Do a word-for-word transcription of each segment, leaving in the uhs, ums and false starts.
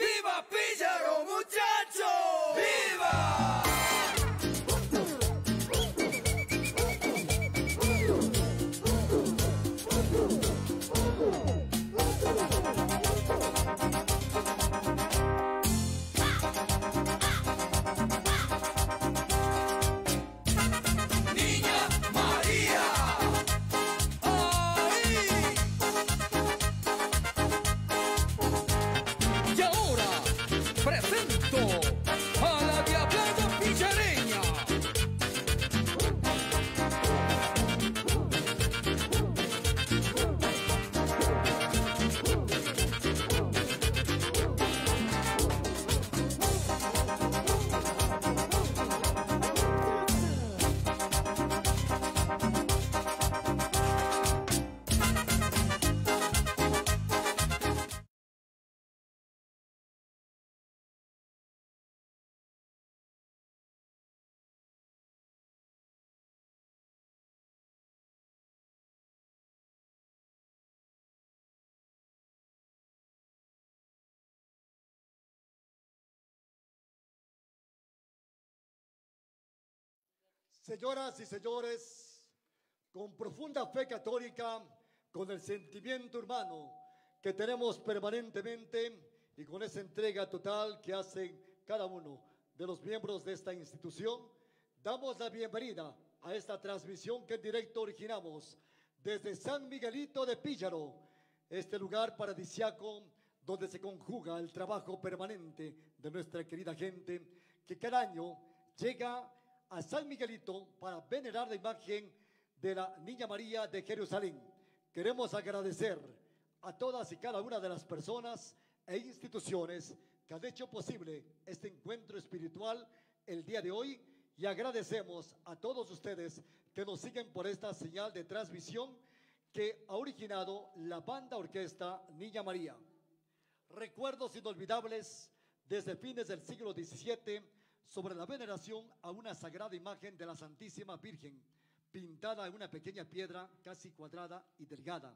¡Viva Píllaro, muchachos! ¡Viva! Señoras y señores, con profunda fe católica, con el sentimiento hermano que tenemos permanentemente y con esa entrega total que hacen cada uno de los miembros de esta institución, damos la bienvenida a esta transmisión que en directo originamos desde San Miguelito de Píllaro, este lugar paradisiaco donde se conjuga el trabajo permanente de nuestra querida gente que cada año llega a San Miguelito para venerar la imagen de la Niña María de Jerusalén. Queremos agradecer a todas y cada una de las personas e instituciones que han hecho posible este encuentro espiritual el día de hoy y agradecemos a todos ustedes que nos siguen por esta señal de transmisión que ha originado la banda orquesta Niña María. Recuerdos inolvidables desde fines del siglo diecisiete sobre la veneración a una sagrada imagen de la Santísima Virgen, pintada en una pequeña piedra casi cuadrada y delgada.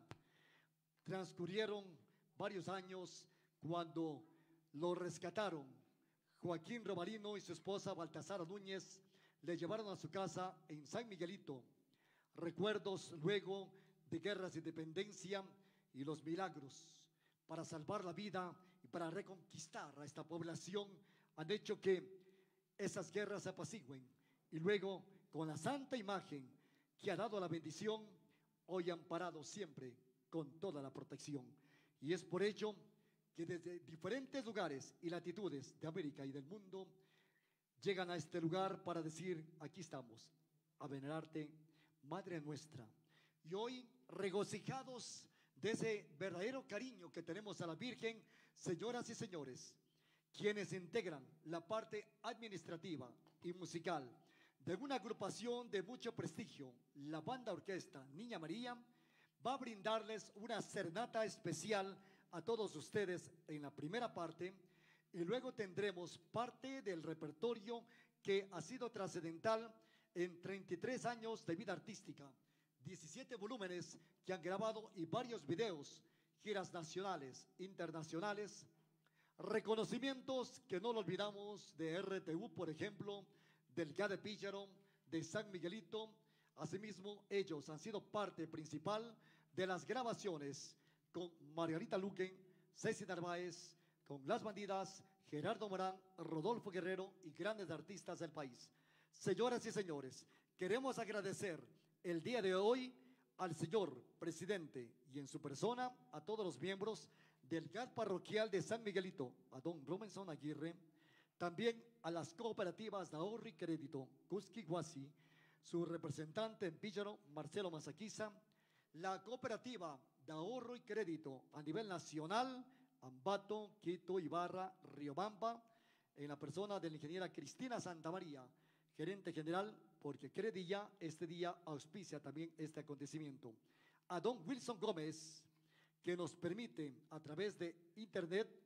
Transcurrieron varios años cuando lo rescataron. Joaquín Romarino y su esposa Baltasara Núñez le llevaron a su casa en San Miguelito. Recuerdos luego de guerras de independencia y los milagros para salvar la vida y para reconquistar a esta población han hecho que esas guerras se apacigüen y luego con la santa imagen que ha dado la bendición, hoy han parado siempre con toda la protección. Y es por ello que desde diferentes lugares y latitudes de América y del mundo llegan a este lugar para decir: aquí estamos, a venerarte, Madre nuestra. Y hoy, regocijados de ese verdadero cariño que tenemos a la Virgen, señoras y señores, quienes integran la parte administrativa y musical de una agrupación de mucho prestigio, la banda orquesta Niña María, va a brindarles una serenata especial a todos ustedes en la primera parte y luego tendremos parte del repertorio que ha sido trascendental en treinta y tres años de vida artística, diecisiete volúmenes que han grabado y varios videos, giras nacionales, internacionales. Reconocimientos que no lo olvidamos de R T U, por ejemplo, del G A de Píllaro, de San Miguelito. Asimismo, ellos han sido parte principal de las grabaciones con Margarita Luquen, Ceci Narváez, con Las Bandidas, Gerardo Morán, Rodolfo Guerrero y grandes artistas del país. Señoras y señores, queremos agradecer el día de hoy al señor presidente y en su persona a todos los miembros del G A D parroquial de San Miguelito, a don Robinson Aguirre, también a las cooperativas de ahorro y crédito Cusquihuasi, su representante en Píllaro, Marcelo Mazaquiza, la cooperativa de ahorro y crédito a nivel nacional, Ambato, Quito, Ibarra, Riobamba, en la persona de la ingeniera Cristina Santamaría, gerente general, porque Credilla este día auspicia también este acontecimiento. A don Wilson Gómez, que nos permite a través de internet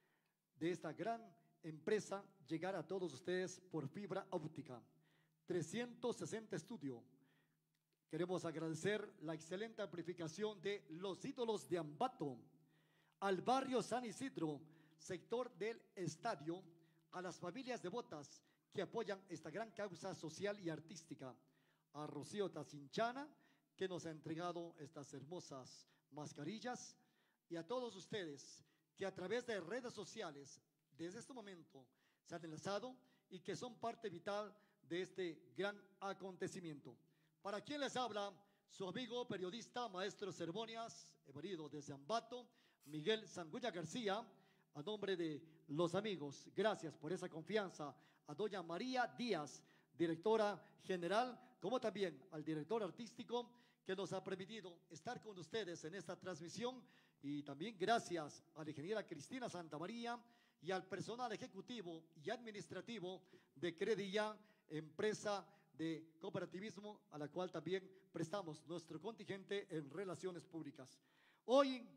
de esta gran empresa llegar a todos ustedes por fibra óptica. trescientos sesenta Estudio. Queremos agradecer la excelente amplificación de Los Ídolos de Ambato. Al barrio San Isidro, sector del estadio, a las familias devotas que apoyan esta gran causa social y artística, a Rocío Tacinchana, que nos ha entregado estas hermosas mascarillas, y a todos ustedes que a través de redes sociales desde este momento se han enlazado y que son parte vital de este gran acontecimiento. Para quien les habla, su amigo periodista, maestro de ceremonias, venido desde Ambato, Miguel Sangulla García, a nombre de los amigos, gracias por esa confianza, a doña María Díaz, directora general, como también al director artístico que nos ha permitido estar con ustedes en esta transmisión, y también gracias a la ingeniera Cristina Santamaría y al personal ejecutivo y administrativo de Credilla, empresa de cooperativismo a la cual también prestamos nuestro contingente en relaciones públicas. Hoy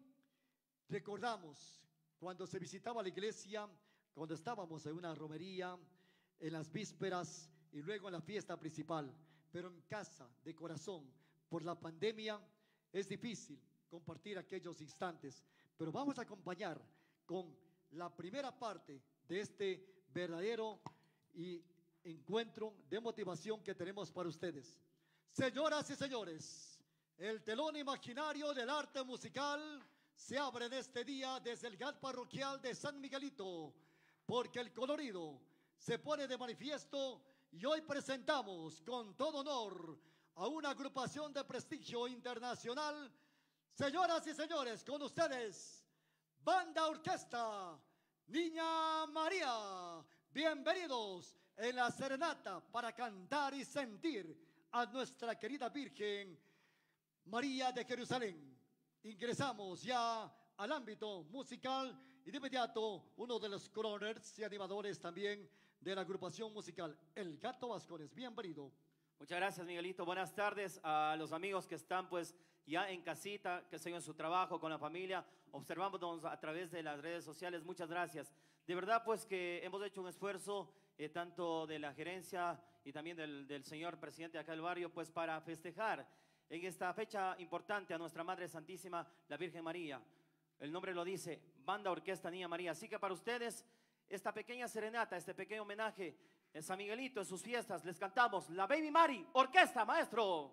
recordamos cuando se visitaba la iglesia, cuando estábamos en una romería, en las vísperas y luego en la fiesta principal, pero en casa, de corazón, por la pandemia es difícil compartir aquellos instantes, pero vamos a acompañar con la primera parte de este verdadero y encuentro de motivación que tenemos para ustedes. Señoras y señores, el telón imaginario del arte musical se abre en este día desde el G A T parroquial de San Miguelito, porque el colorido se pone de manifiesto y hoy presentamos con todo honor a una agrupación de prestigio internacional. Señoras y señores, con ustedes, Banda Orquesta Niña María. Bienvenidos en la serenata para cantar y sentir a nuestra querida Virgen María de Jerusalén. Ingresamos ya al ámbito musical y de inmediato uno de los croners y animadores también de la agrupación musical, El Gato Vascones. Bienvenido. Muchas gracias, Miguelito. Buenas tardes a los amigos que están pues ya en casita, que siguen su trabajo con la familia, observándonos a través de las redes sociales. Muchas gracias. De verdad pues que hemos hecho un esfuerzo eh, tanto de la gerencia y también del, del señor presidente de acá del barrio pues para festejar en esta fecha importante a nuestra Madre Santísima, la Virgen María. El nombre lo dice, Banda Orquesta Niña María. Así que para ustedes esta pequeña serenata, este pequeño homenaje en San Miguelito, en sus fiestas, les cantamos la Baby Mari Orquesta, maestro.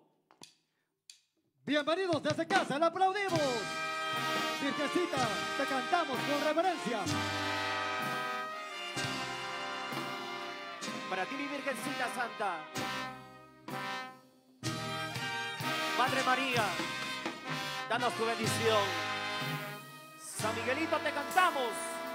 Bienvenidos desde casa, le aplaudimos. Virgencita, te cantamos con reverencia. Para ti, mi Virgencita Santa, Madre María, danos tu bendición. San Miguelito, te cantamos.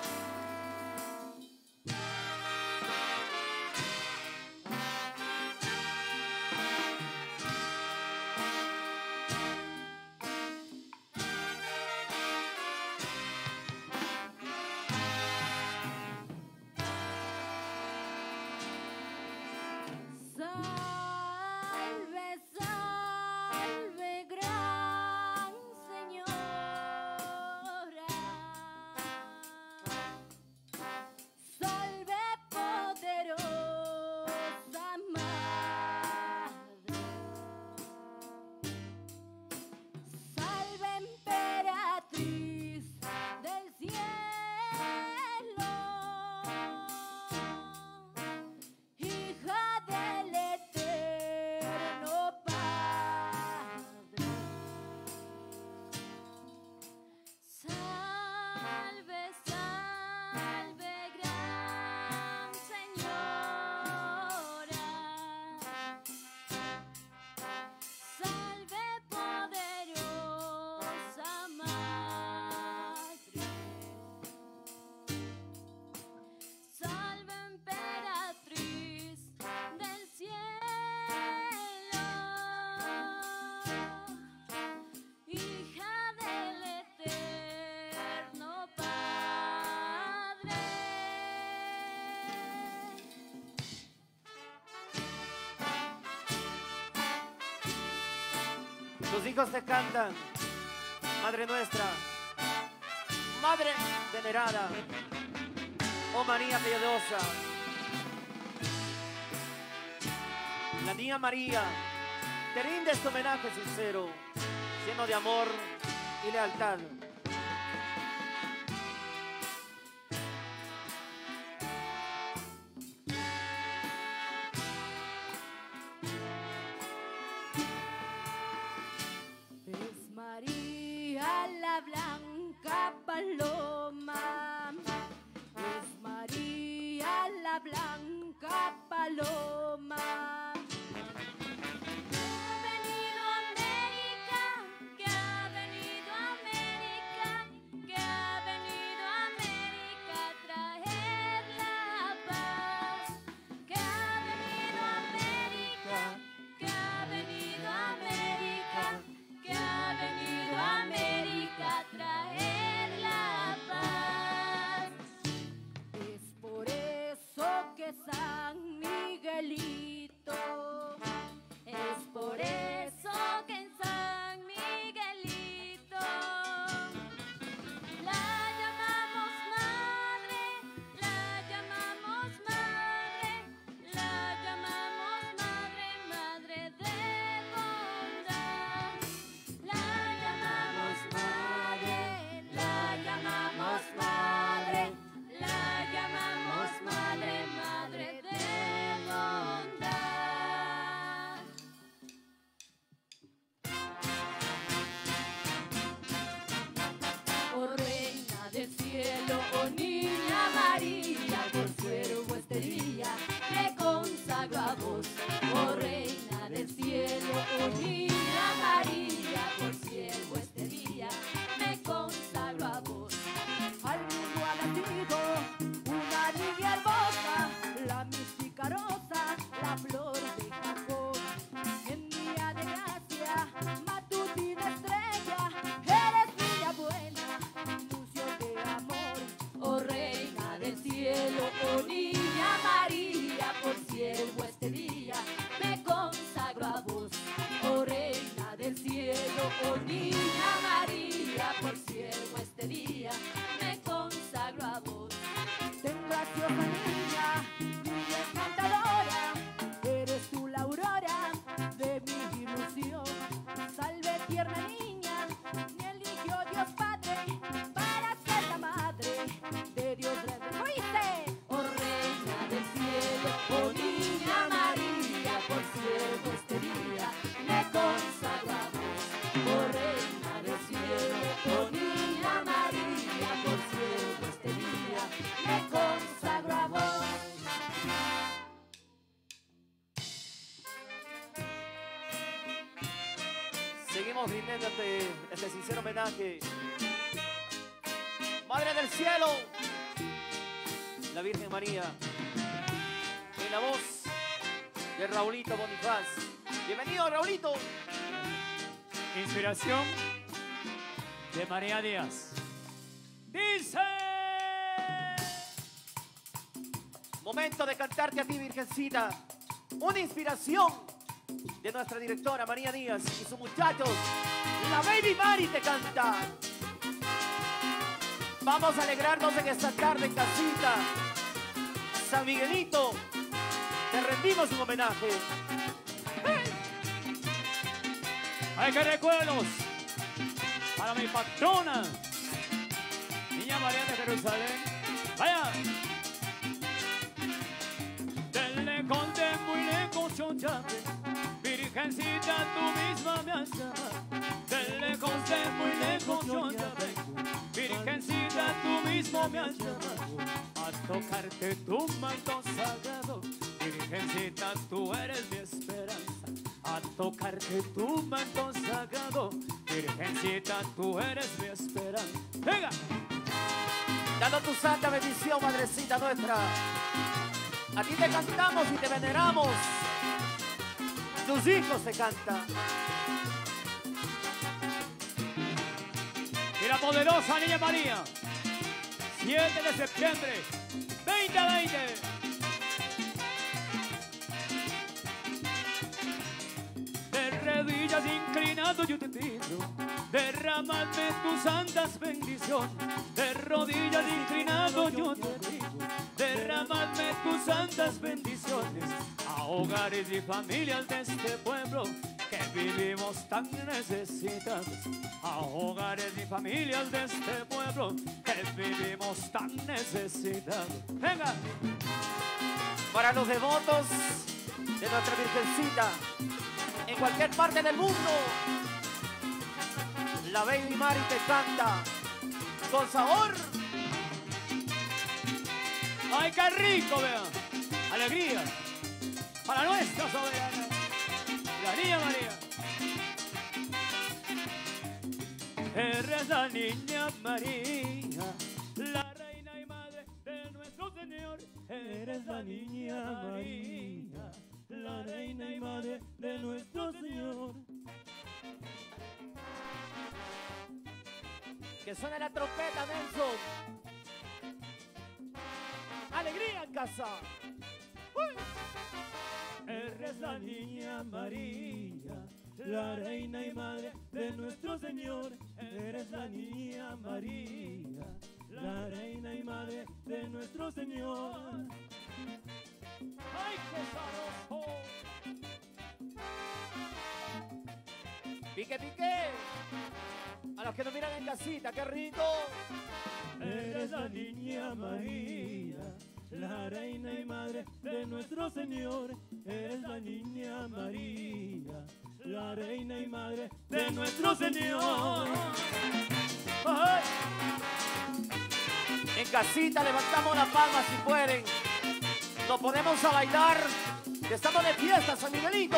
Tus hijos te cantan, Madre nuestra, Madre venerada, oh María piadosa. La Niña María te rinde este homenaje sincero, lleno de amor y lealtad. blanca paloma. San Miguelito, es por eso que en San Miguelito la llamamos madre, la llamamos madre, la llamamos madre, madre de bondad. La llamamos madre, la llamamos madre, la llamamos madre, madre de bondad. Oh reina del cielo, oh niña María, por siervo este día me consagro a vos. Oh reina del cielo, oh niña María, por siervo este día me consagro a vos. Al mundo ha nacido una niña hermosa, la mística rosa, la flor de Jacob. En día de gracia, matutina estrella, eres niña buena, anuncio de amor. Oh reina del cielo, oh niña María, por siervo este día me consagro a vos. Oh reina del cielo, oh niña María, por siervo este día me consagro a vos. Ten graciosa niña, niña encantadora, eres tú la aurora de mi ilusión. Salve tierna niña, me eligió Dios Padre para ser la madre de Dios grande. ¿Oíste? Oh reina del cielo, oh niña María, por siervo este día me consagro a vos. Oh reina del cielo, oh niña María, por siervo este día me consagro a vos. Seguimos brindándote este sincero homenaje. Madre del cielo, la Virgen María, en la voz de Raulito Bonifaz. Bienvenido, Raulito. Inspiración de María Díaz. Dice. Momento de cantarte a ti, Virgencita. Una inspiración de nuestra directora María Díaz y sus muchachos. La Baby Mari te canta. Vamos a alegrarnos en esta tarde en casita. San Miguelito, te rendimos un homenaje. ¡Ay, qué recuerdos! Para mi patrona, Niña María de Jerusalén. ¡Vaya! De lejos, de muy lejos yo llame, Virgencita, tú misma me has llamado. De lejos, de muy lejos yo llame, Virgencita, tú mismo me has llamado. A tocarte tu manto sagrado, Virgencita, tú eres mi esperanza. A tocarte tu manto sagrado, Virgencita, tú eres mi esperanza. ¡Venga! Dando tu santa bendición, madrecita nuestra. A ti te cantamos y te veneramos. Tus hijos te cantan. Y la poderosa Niña María, siete de septiembre, veinte veinte. De rodillas inclinado yo te pido, derrámame tus santas bendiciones. De rodillas inclinado yo te pido, derrámame tus santas bendiciones. A hogares y familias de este pueblo que vivimos tan necesitados. A hogares y familias de este pueblo que vivimos tan necesitados. Venga. Para los devotos de nuestra Virgencita en cualquier parte del mundo, la Baby Mari te canta con sabor. ¡Ay, qué rico, vean! alegría para nuestra soberana, la Niña María. Eres la Niña María, la reina y madre de nuestro Señor. Eres la Niña María, la reina y madre de nuestro Señor. Que suene la trompeta, Nelson. Alegría en casa. Eres la Niña María, la reina y madre de nuestro Señor. Eres la Niña María, la reina y madre de nuestro Señor. ¡Ay, qué sabroso! Pique, pique. A los que nos miran en casita, qué rico. Eres la Niña María, la reina y madre de nuestro Señor. Eres la Niña María, la reina y madre de nuestro Señor. ¡Ay! En casita levantamos las palmas si pueden. Nos ponemos a bailar. Que estamos de fiesta, San Miguelito.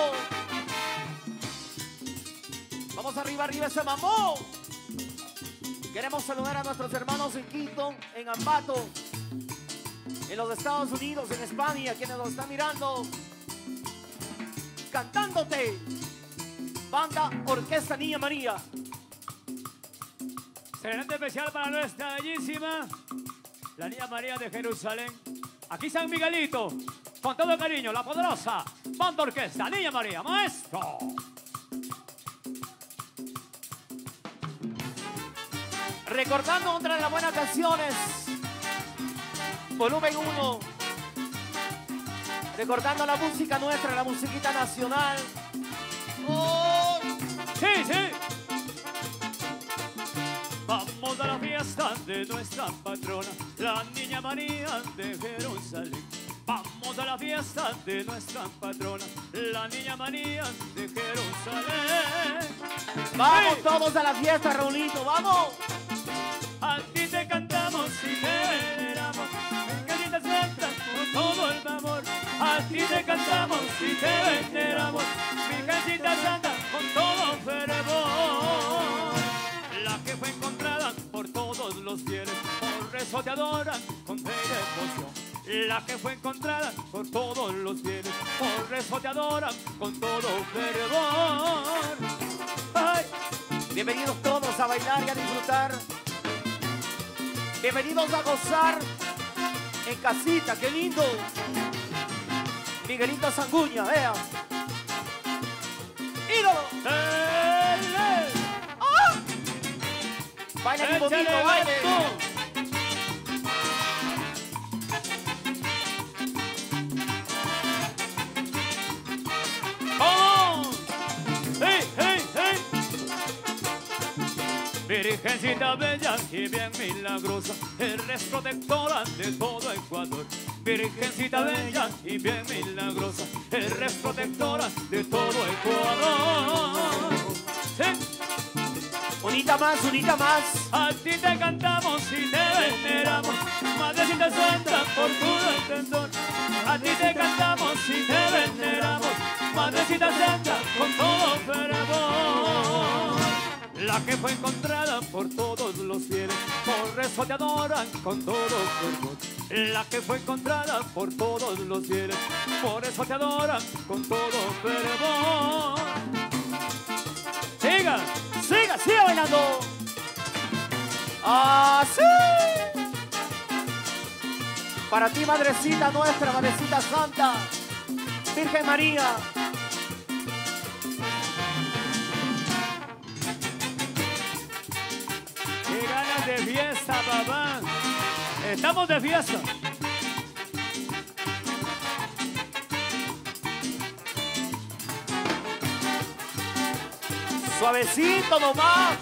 Vamos arriba, arriba ese mamó. Queremos saludar a nuestros hermanos en Quito, en Ambato, en los Estados Unidos, en España, quienes nos están mirando. Cantándote. Banda Orquesta Niña María. Serenata especial para nuestra bellísima, la Niña María de Jerusalén. Aquí San Miguelito, con todo cariño, la poderosa Banda Orquesta Niña María, maestro. Recordando otra de las buenas canciones. Volumen uno. Recordando la música nuestra, la musiquita nacional. Oh. Sí, sí. Vamos a la fiesta de nuestra patrona, la Niña María de Jerusalén. Vamos a la fiesta de nuestra patrona, la Niña María de Jerusalén. Vamos Sí. todos a la fiesta, Raulito, vamos. A ti te cantamos y te veneramos, Virgencita Santa, con todo el amor. A ti te cantamos y te veneramos, Virgencita Santa, con todo fervor. La que fue encontrada por todos los fieles, por eso te adoran con fe y devoción. La que fue encontrada por todos los fieles, por eso te adoran con todo fervor. Ay. Bienvenidos todos a bailar y a disfrutar. Bienvenidos a gozar en casita, qué lindo. Miguelito Sanguña, vea. ídolo. ¡Eh! ¡Ah! Baila un poquito, ¡Échale, baile. Vasco! ¡Vamos! ¡Hey, hey, hey! Virgencita bella y bien milagrosa, eres protectora de todo Ecuador. Virgencita bella y bien milagrosa, eres protectora de todo Ecuador. Sí. Unita más, unita más. A ti te cantamos y te veneramos, Madrecita Santa, por tu esplendor. A ti te cantamos y te veneramos, Madrecita Santa, con todo fervor. La que fue encontrada por todos los fieles, por eso te adoran con todo fervor. La que fue encontrada por todos los fieles, por eso te adoran con todo fervor. Siga, Siga, siga bailando. Así. Para ti, Madrecita nuestra, Madrecita Santa, Virgen María. qué ganas de fiesta, papá. Estamos de fiesta. Suavecito nomás.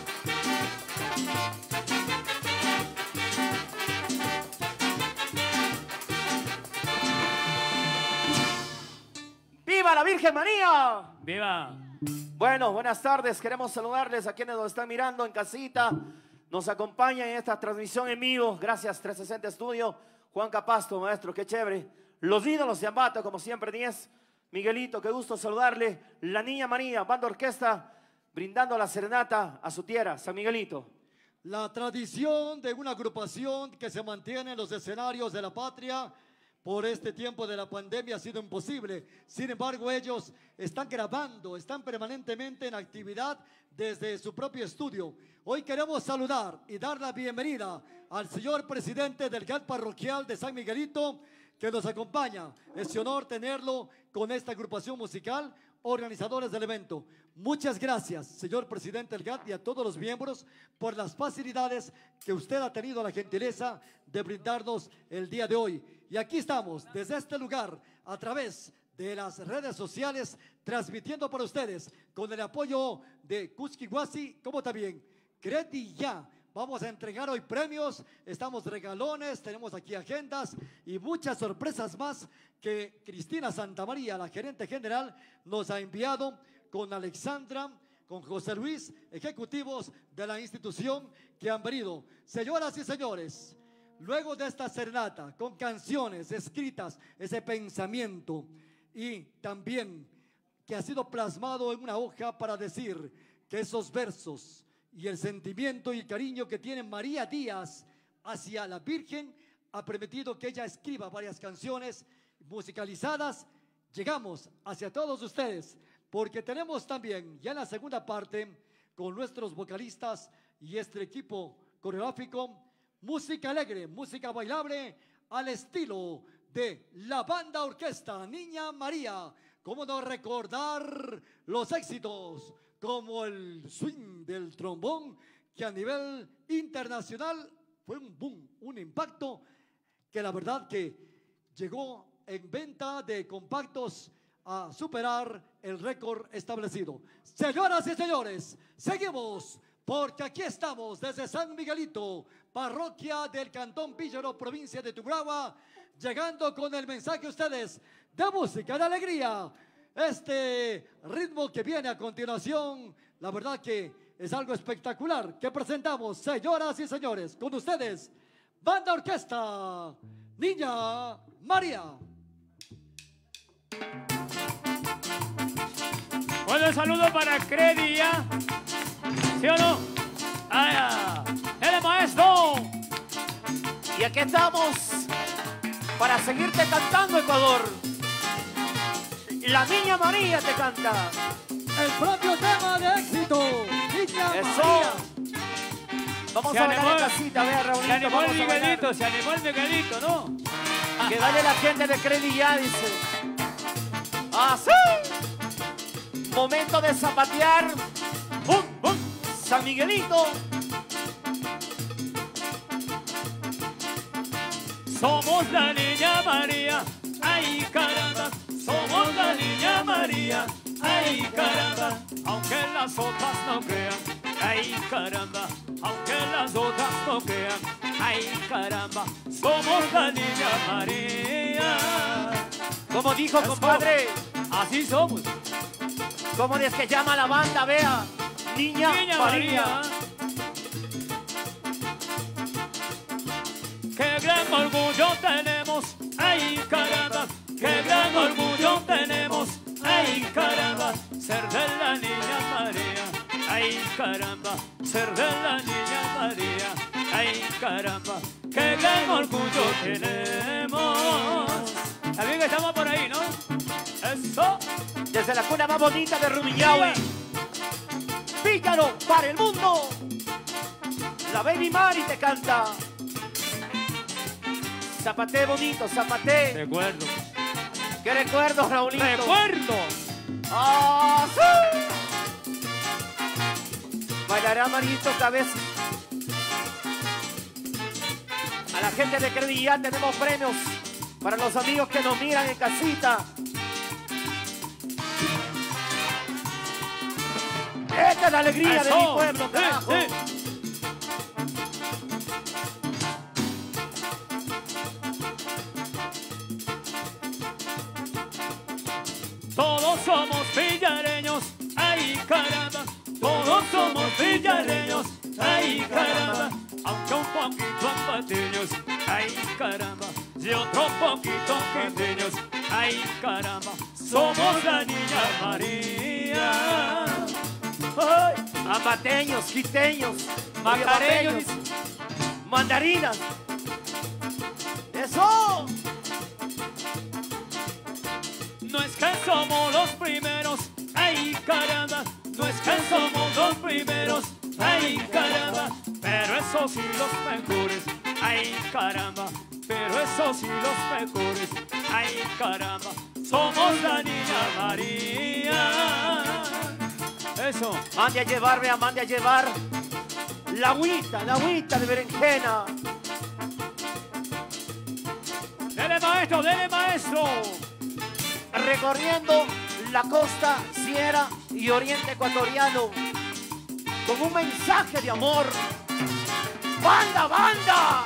¡Viva la Virgen María! Viva. Bueno, buenas tardes. Queremos saludarles a quienes nos están mirando en casita. Nos acompañan en esta transmisión en vivo. Gracias, trescientos sesenta Estudio. Juan Capasto, maestro, qué chévere. Los ídolos de Ambato, como siempre, diez. Miguelito, qué gusto saludarle. La niña María, banda orquesta, brindando la serenata a su tierra, San Miguelito. La tradición de una agrupación que se mantiene en los escenarios de la patria por este tiempo de la pandemia ha sido imposible. Sin embargo, ellos están grabando, están permanentemente en actividad desde su propio estudio. Hoy queremos saludar y dar la bienvenida al señor presidente del G A L parroquial de San Miguelito, que nos acompaña. Es un honor tenerlo con esta agrupación musical, organizadores del evento. Muchas gracias, señor presidente del G A L, y a todos los miembros por las facilidades que usted ha tenido la gentileza de brindarnos el día de hoy. Y aquí estamos, desde este lugar, a través de las redes sociales, transmitiendo para ustedes con el apoyo de Cusquihuasi, como también Credi Ya. Vamos a entregar hoy premios, estamos regalones, tenemos aquí agendas y muchas sorpresas más que Cristina Santamaría, la gerente general, nos ha enviado con Alexandra, con José Luis, ejecutivos de la institución que han venido. Señoras y señores, luego de esta serenata, con canciones escritas, ese pensamiento y también que ha sido plasmado en una hoja para decir que esos versos y el sentimiento y el cariño que tiene María Díaz hacia la Virgen ha permitido que ella escriba varias canciones musicalizadas. Llegamos hacia todos ustedes porque tenemos también ya en la segunda parte con nuestros vocalistas y este equipo coreográfico música alegre, música bailable al estilo de la banda orquesta Niña María. ¿Cómo no recordar los éxitos como el swing del trombón, que a nivel internacional fue un boom, un impacto que la verdad que llegó en venta de compactos a superar el récord establecido? Señoras y señores, seguimos porque aquí estamos desde San Miguelito, parroquia del Cantón Píllaro, provincia de Tungurahua, llegando con el mensaje a ustedes de música, de alegría. Este ritmo que viene a continuación, la verdad que es algo espectacular que presentamos, señoras y señores, con ustedes, banda orquesta Niña María. Bueno, un saludo para Credi Ya, ¿sí o no? ¡Ah, el maestro! Y aquí estamos para seguirte cantando, Ecuador. La Niña María te canta. El propio tema de éxito, Niña Eso. María. Vamos Se a bailar animó- en casita, vea, Raúlito. Se animó el vamos a bailar. Miguelito, se animó el Miguelito, ¿no? Que baile la gente de Credi Ya, dice. ¡Así! Momento de zapatear. ¡Bum, bum! San Miguelito. Somos la Niña María, ay caramba. Somos la Niña María, ay caramba. Aunque las otras no crean, ay caramba. Aunque las otras no crean, ay caramba. Somos la Niña María. Como dijo, Eso. compadre. Así somos. ¿Cómo es que llama la banda? Vea. Niña, Niña María. María. Qué gran orgullo tenemos, ay caramba. Qué gran orgullo tenemos, ay caramba. Ser de la Niña María, ay caramba. Ser de la Niña María, ay caramba. Qué gran orgullo tenemos. También que estamos por ahí, ¿no? Eso. Desde la cuna más bonita de Rumiñahui. Píllaro para el mundo. La Baby Mari te canta. Zapate bonito, zapate. Recuerdo. ¿Qué recuerdos, Raulito? Recuerdo. ¡Ah, sí! Bailará Marito Cabeza. A la gente de Credi Ya tenemos premios para los amigos que nos miran en casita. Esta es la alegría de Eso. mi pueblo, Sí, carajo. sí. Todos somos villareños, ay caramba. Todos somos villareños, ay caramba. Aunque un poquito ambateños, ay caramba. y otro poquito quiteños. Ay, caramba, somos la niña María. Ay, Amateños, quiteños, macareños, macareños, mandarinas. ¡Eso! no es que somos los primeros. Ay, caramba, no es que somos los primeros. Ay, caramba, pero eso sí los mejores. Ay, caramba, pero eso sí los mejores. Ay, caramba, somos la niña María. Eso. Mande a llevar, vea, mande a llevar la agüita, la agüita de berenjena. Dele, maestro, dele, maestro. Recorriendo la costa, sierra y oriente ecuatoriano con un mensaje de amor. ¡Banda, banda!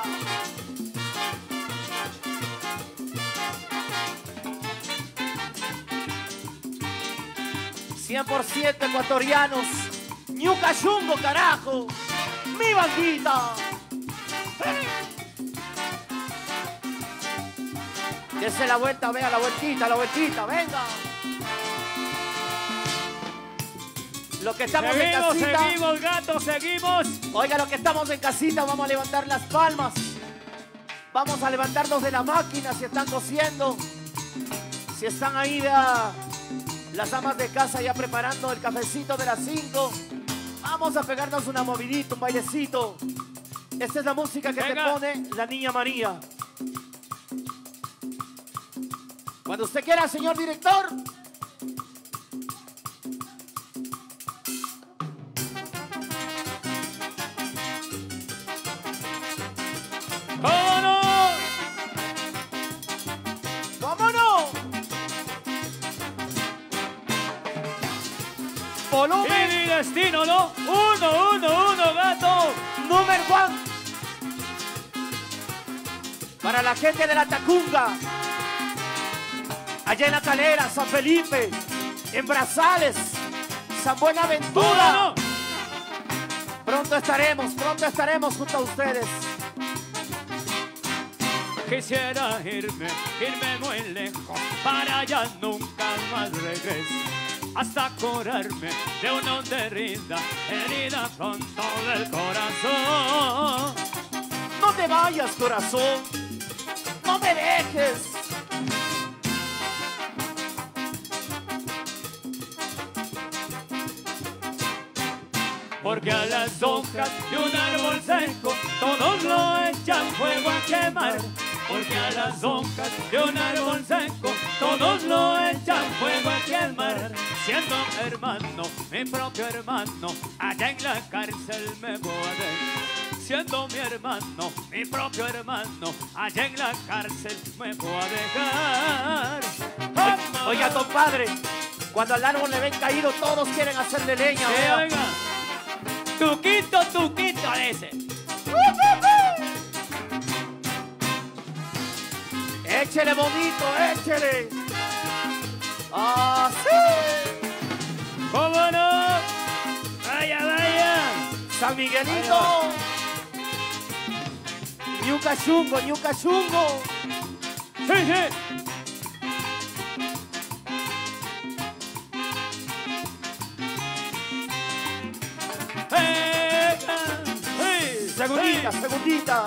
cien por ciento ecuatorianos. Ñucachungo, carajo. Mi bandita. Dese la vuelta, vea la vueltita, la vueltita, venga. Lo que estamos Seguimos, en casita. seguimos, gato, seguimos. Oiga, los que estamos en casita, vamos a levantar las palmas. Vamos a levantarnos de la máquina si están cosiendo. Si están ahí, vea, las amas de casa ya preparando el cafecito de las cinco. Vamos a pegarnos una movidita, un bailecito. Esta es la música que Venga. te pone la niña María. Cuando usted quiera, señor director. ¿Cómo no? ¿Cómo no? Y Volumen mi destino, ¿no? Uno, uno, uno, gato. número one. Para la gente de la Tacunga. Allá en La Calera, San Felipe, en Brazales, San Buenaventura. ¿Cómo no? Pronto estaremos, pronto estaremos junto a ustedes. Quisiera irme, irme muy lejos, para allá nunca más regreso, hasta curarme de una honda herida, herida con todo el corazón. No te vayas, corazón, no me dejes. Porque a las hojas de un árbol seco todos lo echan fuego a quemar. Porque a las hojas de un árbol seco todos lo echan fuego a quemar. Siendo hermano, mi propio hermano, allá en la cárcel me voy a dejar. Siendo mi hermano, mi propio hermano, allá en la cárcel me voy a dejar. Oiga, compadre, cuando al árbol le ven caído, todos quieren hacerle leña. Sí, vea. oiga. Tuquito, tuquito, ese. Échele bonito, échele. ¡Ah, sí! ¿Cómo no? Vaya, vaya. San Miguelito. Ñucachungo, Ñucachungo. Sí, sí. Venga. Sí, Segundita, sí. segundita.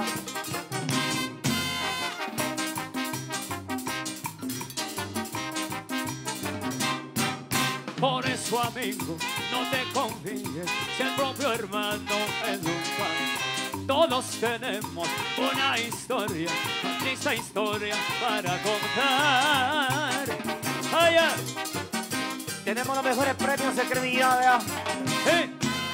Por eso, amigo, no te confíes si el propio hermano es un fan. Todos tenemos una historia, esta historia para contar. Vaya, Tenemos los mejores premios de credibilidad, vea. sí.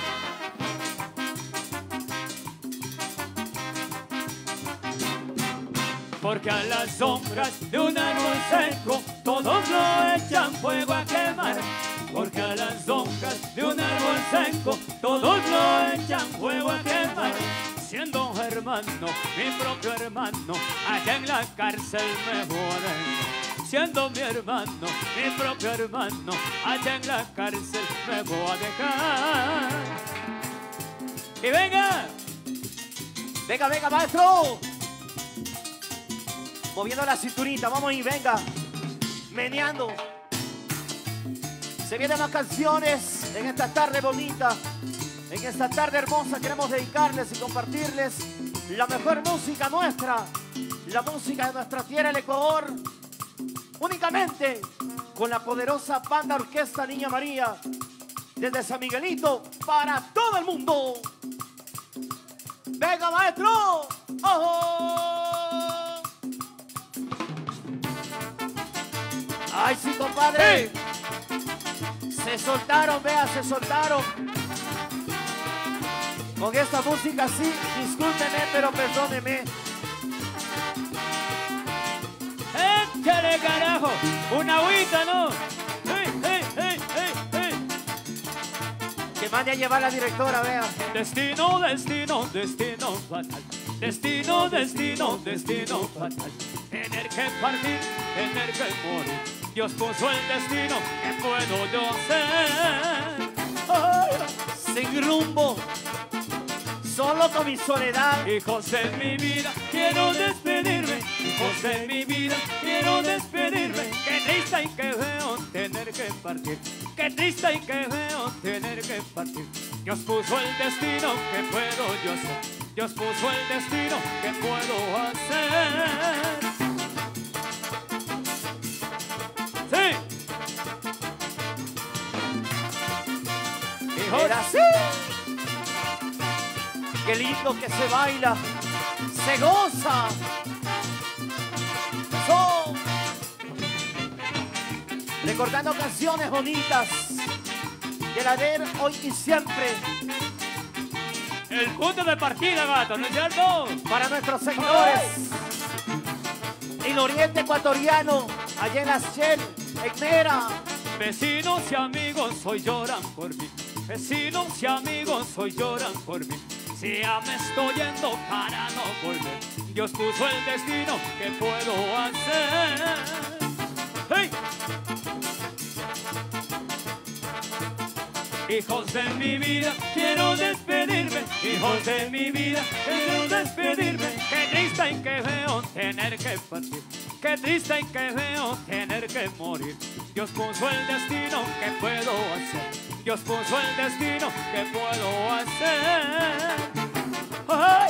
Porque a las sombras de un árbol seco todos lo echan fuego a quemar. Porque a las sombras de un árbol seco todos lo echan fuego a quemar. Siendo hermano, mi propio hermano, allá en la cárcel me voy a dejar. Siendo mi hermano, mi propio hermano, allá en la cárcel me voy a dejar. Y venga. Venga, venga, maestro. Moviendo la cinturita, vamos y venga. Meneando. Se vienen más canciones en esta tarde bonita. En esta tarde hermosa queremos dedicarles y compartirles la mejor música nuestra. La música de nuestra tierra, el Ecuador. Únicamente con la poderosa banda orquesta Niña María. Desde San Miguelito para todo el mundo. ¡Venga, maestro! ¡Ojo! ¡Ay, sí, compadre! Se soltaron, vea, se soltaron. Con esta música sí, discúlpeme, pero perdóneme. ¡Échale, carajo! ¡Una agüita, no! ¡Hey, hey, hey, hey, hey! Que mande a llevar la directora, vea. Destino, destino, destino fatal. Destino, destino, destino fatal. Tener que partir, tener que morir. Dios puso el destino, ¿qué puedo yo hacer? Ay, sin rumbo, solo con mi soledad. Hijos de mi vida, quiero despedirme. Hijos de mi vida, quiero despedirme. Qué triste y que veo tener que partir. Qué triste y que veo tener que partir. Dios puso el destino, ¿qué puedo yo hacer? Dios puso el destino, ¿qué puedo hacer? Sí. Hijos. Era así. Qué lindo que se baila, se goza. Eso. Recordando canciones bonitas del ayer, hoy y siempre. El punto de partida, gato, ¿no es cierto? Para nuestros seguidores. El oriente ecuatoriano, allá en la Shell, en Mera. Vecinos y amigos hoy lloran por mí. Vecinos y amigos hoy lloran por mí. Si ya me estoy yendo para no volver. Dios puso el destino, ¿qué puedo hacer? ¡Hey! Hijos de mi vida, quiero despedirme. Hijos de mi vida, quiero despedirme. Qué triste y que veo tener que partir. Qué triste y que veo tener que morir. Dios puso el destino, ¿qué puedo hacer? Dios puso el destino, ¿qué puedo hacer? ¡Ay!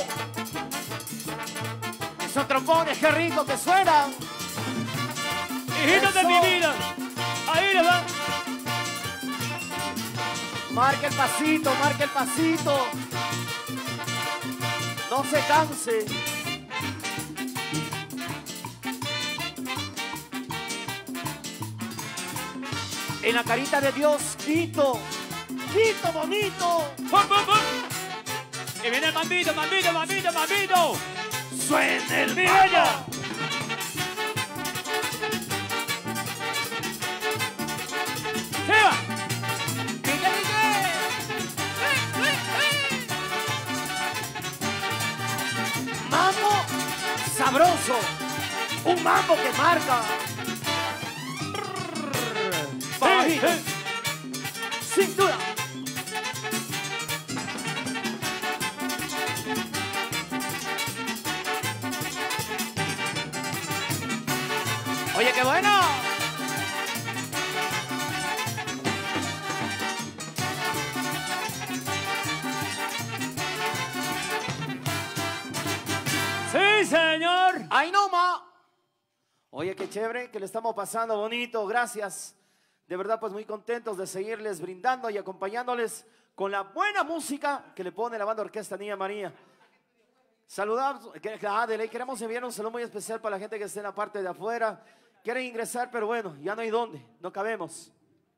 Esos trombones, qué rico que suenan. Hijitos de Eso. mi vida, ahí les va. Marca el pasito, marca el pasito. No se canse. En la carita de Dios, Quito. Quito bonito. ¡Pum, pum, pum! Y viene el mambito, mambito, mambito, mambito. Suena el ¡Mi mambo. bella! ¡Se va! Diga, diga. Mambo sabroso. Un mambo que marca. Pa' ¡Hey, bajito. hey! Cintura. Oye, qué bueno. ¡Sí, señor! ¡Ay, no, ma! Oye, qué chévere, que le estamos pasando bonito, gracias. De verdad, pues muy contentos de seguirles brindando y acompañándoles con la buena música que le pone la banda Orquesta Niña María. Saludamos, que- ah, de ley, queremos enviar un saludo muy especial para la gente que esté en la parte de afuera. Quieren ingresar, pero bueno, ya no hay dónde, no cabemos.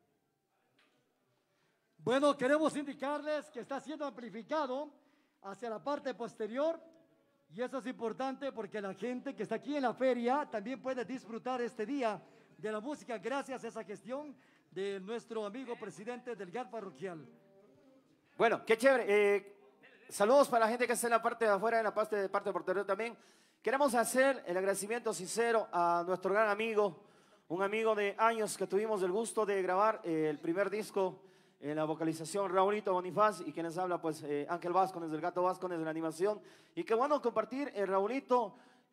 Bueno, queremos indicarles que está siendo amplificado hacia la parte posterior y eso es importante porque la gente que está aquí en la feria también puede disfrutar este día de la música gracias a esa gestión de nuestro amigo presidente del G A T parroquial. Bueno, qué chévere. Eh, saludos para la gente que está en la parte de afuera, en la parte de parte posterior también. Queremos hacer el agradecimiento sincero a nuestro gran amigo, un amigo de años que tuvimos el gusto de grabar eh, el primer disco en la vocalización, Raulito Bonifaz, y quienes habla, pues, eh, Ángel Vázquez del Gato Vázquez de la animación. Y qué bueno compartir, eh, Raulito,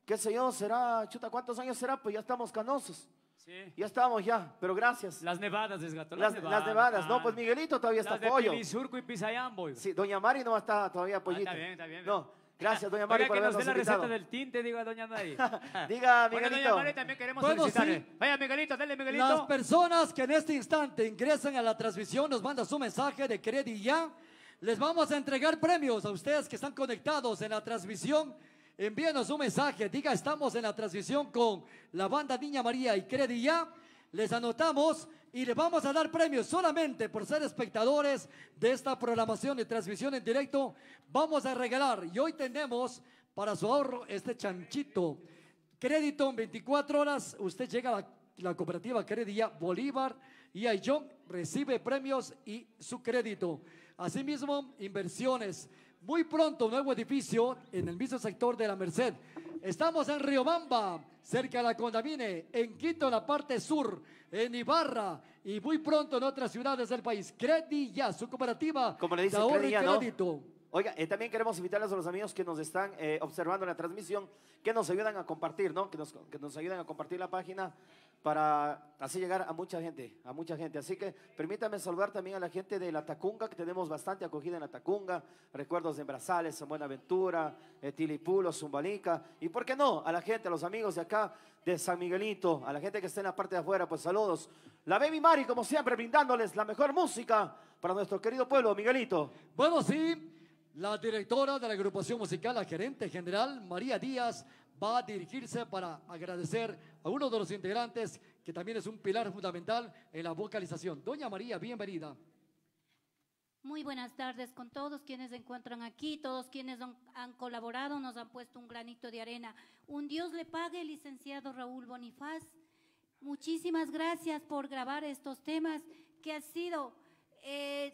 qué sé yo, será, chuta, ¿cuántos años será? Pues ya estamos canosos. Sí. Ya estamos ya, pero gracias. Las nevadas, desgato. Las, las nevadas, no, pues Miguelito todavía está Las de pollo. Pilisurco y Pisayambo. Sí, doña Mari no está todavía Ah, pollito. está bien, está bien. No, gracias, doña Mari, Oiga, por que nos dé habernos la invitado. receta del tinte, diga doña Mari. Diga, Bueno, Miguelito. doña Mari, también queremos Bueno, felicitarle. sí. Vaya, Miguelito, dale, Miguelito. Las personas que en este instante ingresen a la transmisión nos mandan su mensaje de Credi Ya. Les vamos a entregar premios a ustedes que están conectados en la transmisión. Envíenos un mensaje, diga estamos en la transmisión con la banda Niña María y Credi Ya. Les anotamos y les vamos a dar premios solamente por ser espectadores de esta programación de transmisión en directo. Vamos a regalar y hoy tenemos para su ahorro este chanchito. Crédito en veinticuatro horas, usted llega a la, la cooperativa Credi Ya Bolívar y Ayllón, recibe premios y su crédito. Asimismo, inversiones. Muy pronto, nuevo edificio en el mismo sector de la Merced. Estamos en Riobamba, cerca de la Condamine, en Quito, en la parte sur, en Ibarra y muy pronto en otras ciudades del país. Credi Ya, su cooperativa Como le dice de ahorro Credi y Ya, ¿no? crédito. Oiga, eh, también queremos invitarles a los amigos que nos están eh, observando en la transmisión, que nos ayudan a compartir, ¿no? Que nos, que nos ayuden a compartir la página para así llegar a mucha gente, a mucha gente. Así que permítame saludar también a la gente de la Tacunga, que tenemos bastante acogida en la Tacunga. Recuerdos de Embrazales, en Buenaventura, eh, Tilipulo, Zumbalica. Y por qué no, a la gente, a los amigos de acá, de San Miguelito, a la gente que está en la parte de afuera, pues saludos. La Baby Mari, como siempre, brindándoles la mejor música para nuestro querido pueblo, Miguelito. Bueno, sí, la directora de la agrupación musical, la gerente general, María Díaz, va a dirigirse para agradecer a uno de los integrantes que también es un pilar fundamental en la vocalización. Doña María, bienvenida. Muy buenas tardes con todos quienes se encuentran aquí, todos quienes han, han colaborado, nos han puesto un granito de arena. Un Dios le pague, licenciado Raúl Bonifaz. Muchísimas gracias por grabar estos temas que ha sido eh,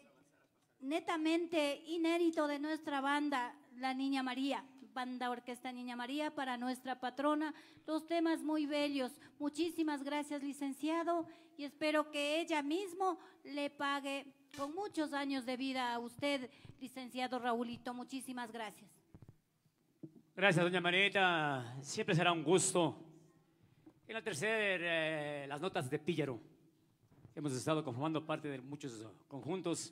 netamente inédito de nuestra banda, la Niña María. Banda Orquesta Niña María para nuestra patrona, los temas muy bellos. Muchísimas gracias, licenciado, y espero que ella mismo le pague con muchos años de vida a usted, licenciado Raulito. Muchísimas gracias. Gracias, doña Marita. Siempre será un gusto. En la tercera, eh, las notas de Píllaro. Hemos estado conformando parte de muchos uh, conjuntos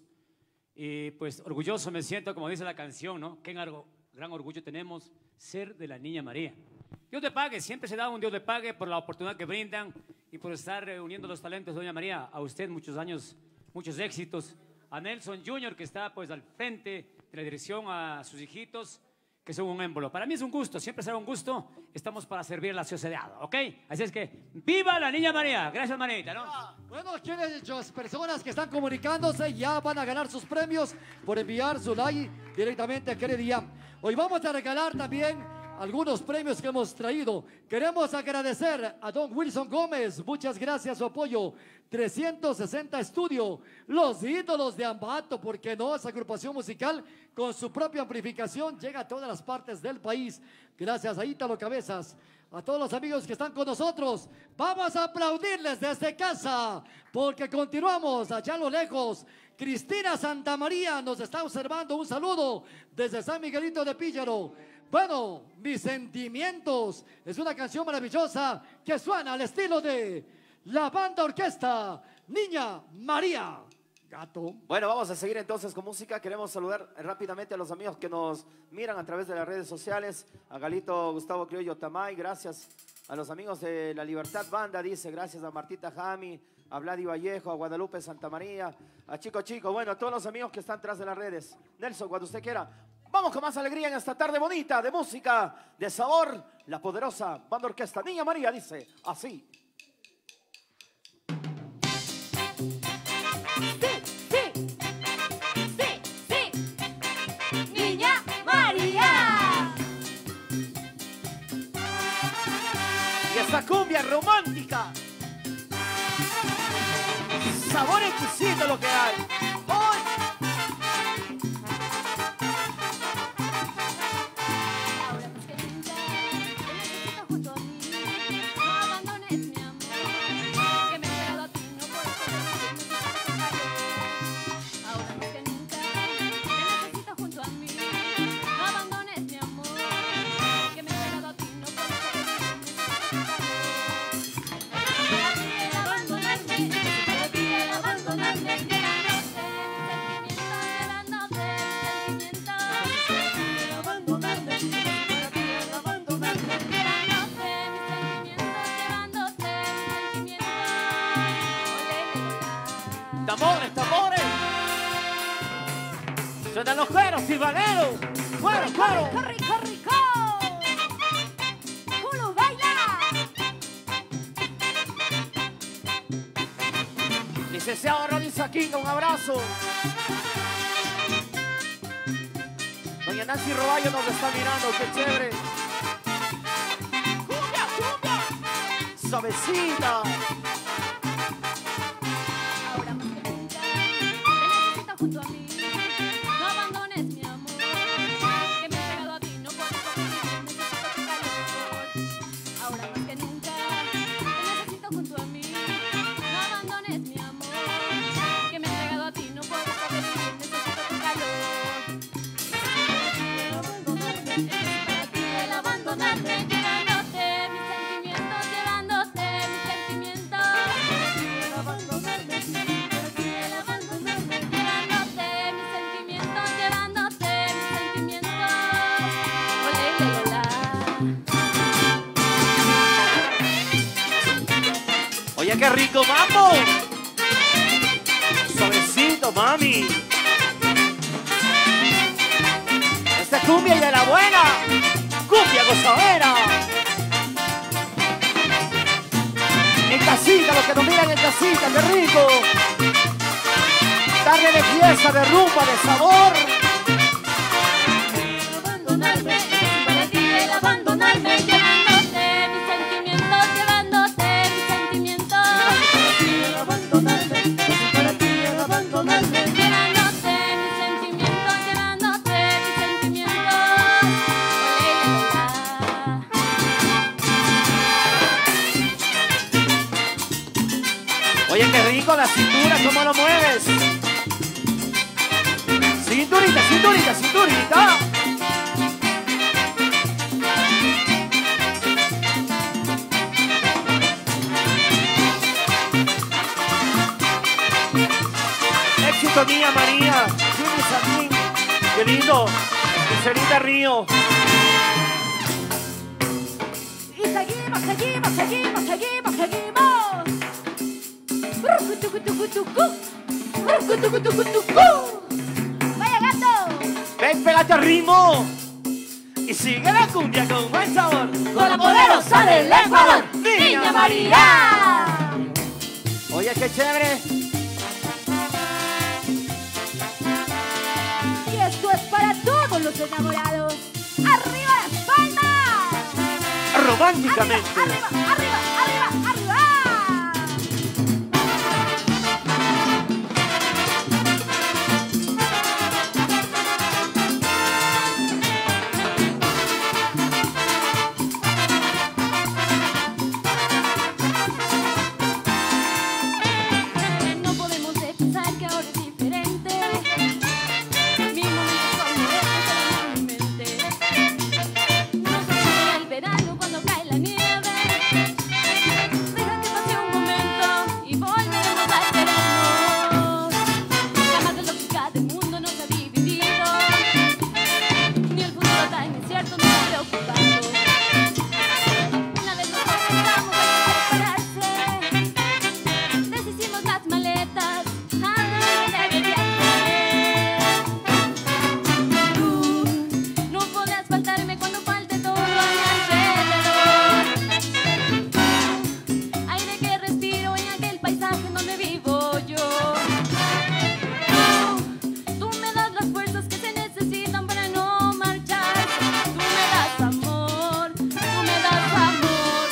y pues orgulloso me siento, como dice la canción, ¿no? Qué enargo- gran orgullo tenemos ser de la Niña María. Dios le pague, siempre se da un Dios le pague por la oportunidad que brindan y por estar eh, uniendo los talentos, doña María. A usted muchos años, muchos éxitos. A Nelson junior que está pues al frente de la dirección, a sus hijitos que son un émbolo. Para mí es un gusto, siempre será un gusto. Estamos para servir a la sociedad, ¿ok? Así es que ¡viva la Niña María! Gracias, manita, ¿no? Bueno, quienes las personas que están comunicándose ya van a ganar sus premios por enviar su like directamente a Credi Ya. Hoy vamos a regalar también algunos premios que hemos traído. Queremos agradecer a don Wilson Gómez, muchas gracias su apoyo. trescientos sesenta Estudio, los ídolos de Ambato, porque no, esa agrupación musical con su propia amplificación llega a todas las partes del país. Gracias a Ítalo Cabezas, a todos los amigos que están con nosotros. Vamos a aplaudirles desde casa, porque continuamos allá a lo lejos. Cristina Santamaría nos está observando, un saludo desde San Miguelito de Píllaro. Bueno, Mis Sentimientos es una canción maravillosa que suena al estilo de la banda orquesta Niña María. Gato. Bueno, vamos a seguir entonces con música. Queremos saludar rápidamente a los amigos que nos miran a través de las redes sociales. A Galito Gustavo Criollo Tamay, gracias a los amigos de La Libertad Banda, dice, gracias a Martita Jami, a Vladi Vallejo, a Guadalupe Santa María, a Chico Chico, bueno, a todos los amigos que están tras de las redes. Nelson, cuando usted quiera. Vamos con más alegría en esta tarde bonita de música, de sabor. La poderosa banda orquesta Niña María dice así. Niña María. Y esa cumbia romántica. Sabor exquisito lo que hay. ¡Hoy! Ahora más que nunca te necesito junto a mí. No abandones mi amor, que me he pegado a ti, no puedo sobrevivir, necesito calor. Ahora más que nunca te necesito junto a mí. No abandones mi amor, que me he pegado a ti, no puedo sobrevivir. Tambores, tambores. Suenan los cueros, silbaneros. Cuero, cuero. ¡Qué rico, rico! ¡Uno baila! Licenciado Ronnie Saquinga, un abrazo. Doña Nancy Roballo nos está mirando, qué chévere. ¡Cumbia, cumbia! Suavecita. Ahora más que nunca te necesito junto a mí. No abandones mi amor, que me he entregado a ti, no puedo competir, necesito tu calor. Ahora más que nunca te necesito junto a mí. No abandones mi amor, que me he entregado a ti, no puedo competir, necesito tu calor. El abandonarte, llevándote mis sentimientos, llevándote mis sentimientos. El abandonarme, el abandonarme, llevándote mis sentimientos, llevándote mis sentimientos. Ole, le, la, la. Oye, qué rico, vamos. Suavecito, mami. Esta es cumbia y de la buena. Cumbia gozadera. En casita, los que nos miran en casita, qué rico. Tarde de fiesta, de rumba, de sabor. Abandonarme, para ti el abandonarme, llevándote mis sentimientos, llevándote mis sentimientos. El abandonarme, para ti el abandonarme, llevándote mis sentimientos, llevándote mis sentimientos. Oye, qué rico la cintura, ¿cómo lo mueves? Cinturita, cinturita, cinturita. Éxito, Niña María, Jimmy Satín, qué lindo, Lucerita Río. Y seguimos, seguimos, seguimos, seguimos, seguimos. Rucutucutucutucu, rucutucutucutucu. Vaya gato. Ven, pégate al ritmo y sigue la cumbia con buen sabor. Con la poderosa del Ecuador, Niña María. Oye, qué chévere. Y esto es para todos los enamorados. ¡Arriba las palmas! Románticamente. ¡Arriba, arriba, arriba, arriba! No podemos pensar que ahora es diferente. Mi momento solo es en mi mente. No se siente el verano cuando cae la nieve. Deja que pase un momento y volveremos a querernos. La más lógica del mundo nos ha dividido. Ni el futuro tan incierto nos ha preocupado. Una vez nos pensamos a separarse. Deshicimos las maletas, anda de viaje. Tú no podrás faltarme cuando falte todo a mi alrededor. Aire que respiro en aquel paisaje en donde vivo yo. Tú, tú me das las fuerzas que se necesitan para no marchar. Tú me das amor, tú me das amor.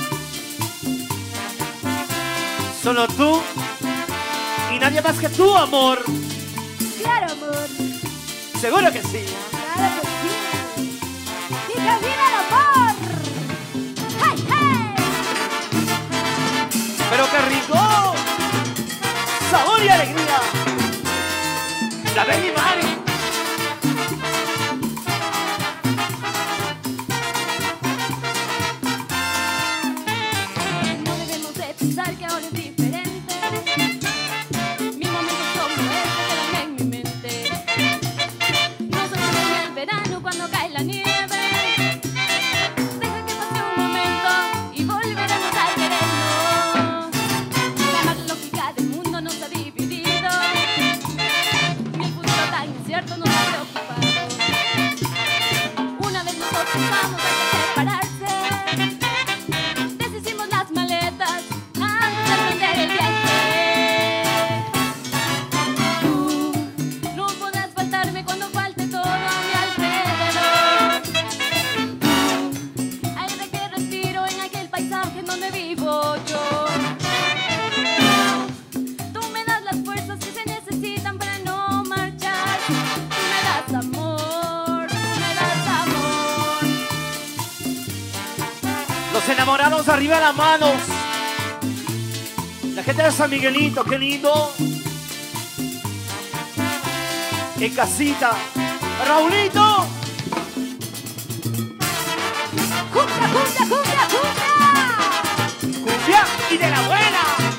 Solo tú y nadie más que tú, amor. Claro, amor, Seguro que sí. claro que sí. ¡Y que viva el amor! ¡Hey, hey! Pero qué rico. Sabor y alegría. La Baby Mari. No debemos de pensar que ahora es diferente. Mi momento solo es quedarme en mi mente. No se siente el verano cuando cae la nieve. Deja que pase un momento y volveremos a querernos. La más lógica del mundo nos ha dividido. enamorados arriba las manos. La gente de San Miguelito, qué lindo. En casita. Raulito. ¡Cumbia, cumbia, cumbia, cumbia! Cumbia y de la buena.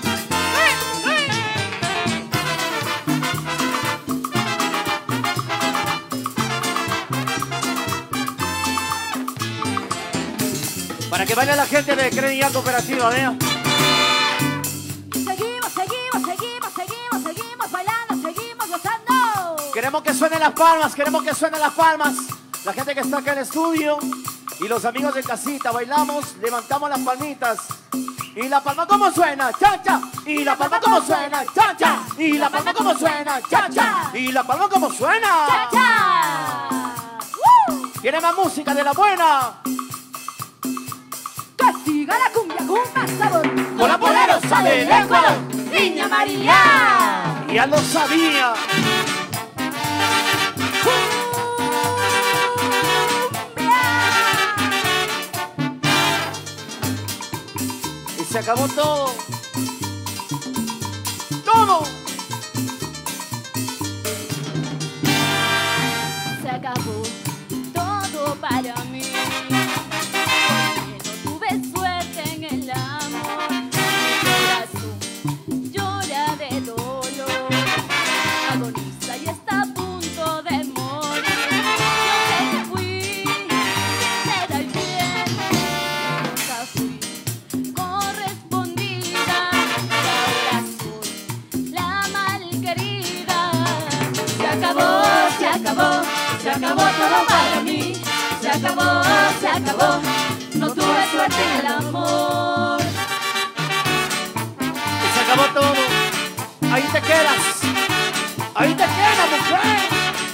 Para que baile la gente de Credit Cooperativa, vean. Seguimos, seguimos, seguimos, seguimos, seguimos bailando, seguimos gozando. Queremos que suenen las palmas, queremos que suenen las palmas. La gente que está acá en el estudio y los amigos de casita, bailamos, levantamos las palmitas. Y la palma como suena, cha cha. Y la palma como suena, cha cha. Y la palma como suena, cha cha. Y la palma como suena. ¡Cha, cha! ¡Woo! ¿Quiere más música de la buena? Que siga la cumbia con más sabor. Con la poderosa del Ecuador, Niña María. Ya lo sabía. Y se acabó todo. Todo. Se acabó todo para mí. Porque no tuve suerte en el amor. Mi corazón llora de dolor. Agoniza y está a punto de morir. Yo sé que fui sincera y bien. Nunca fui correspondida. Y ahora soy la malquerida. Se acabó, se acabó, se acabó todo para mí. Se acabó, se acabó, no tuve suerte en el amor. Y se acabó todo. Ahí te quedas. Ahí te quedas, mujer.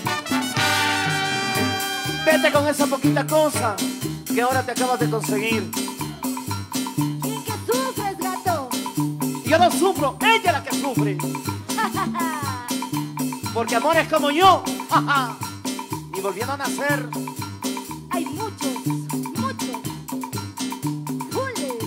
Vete con esa poquita cosa que ahora te acabas de conseguir. ¿Y qué sufres, gato? Yo no sufro, ella es la que sufre. Porque amores como yo, jaja, ni volviendo a nacer. Hay muchos, muchos. Fules.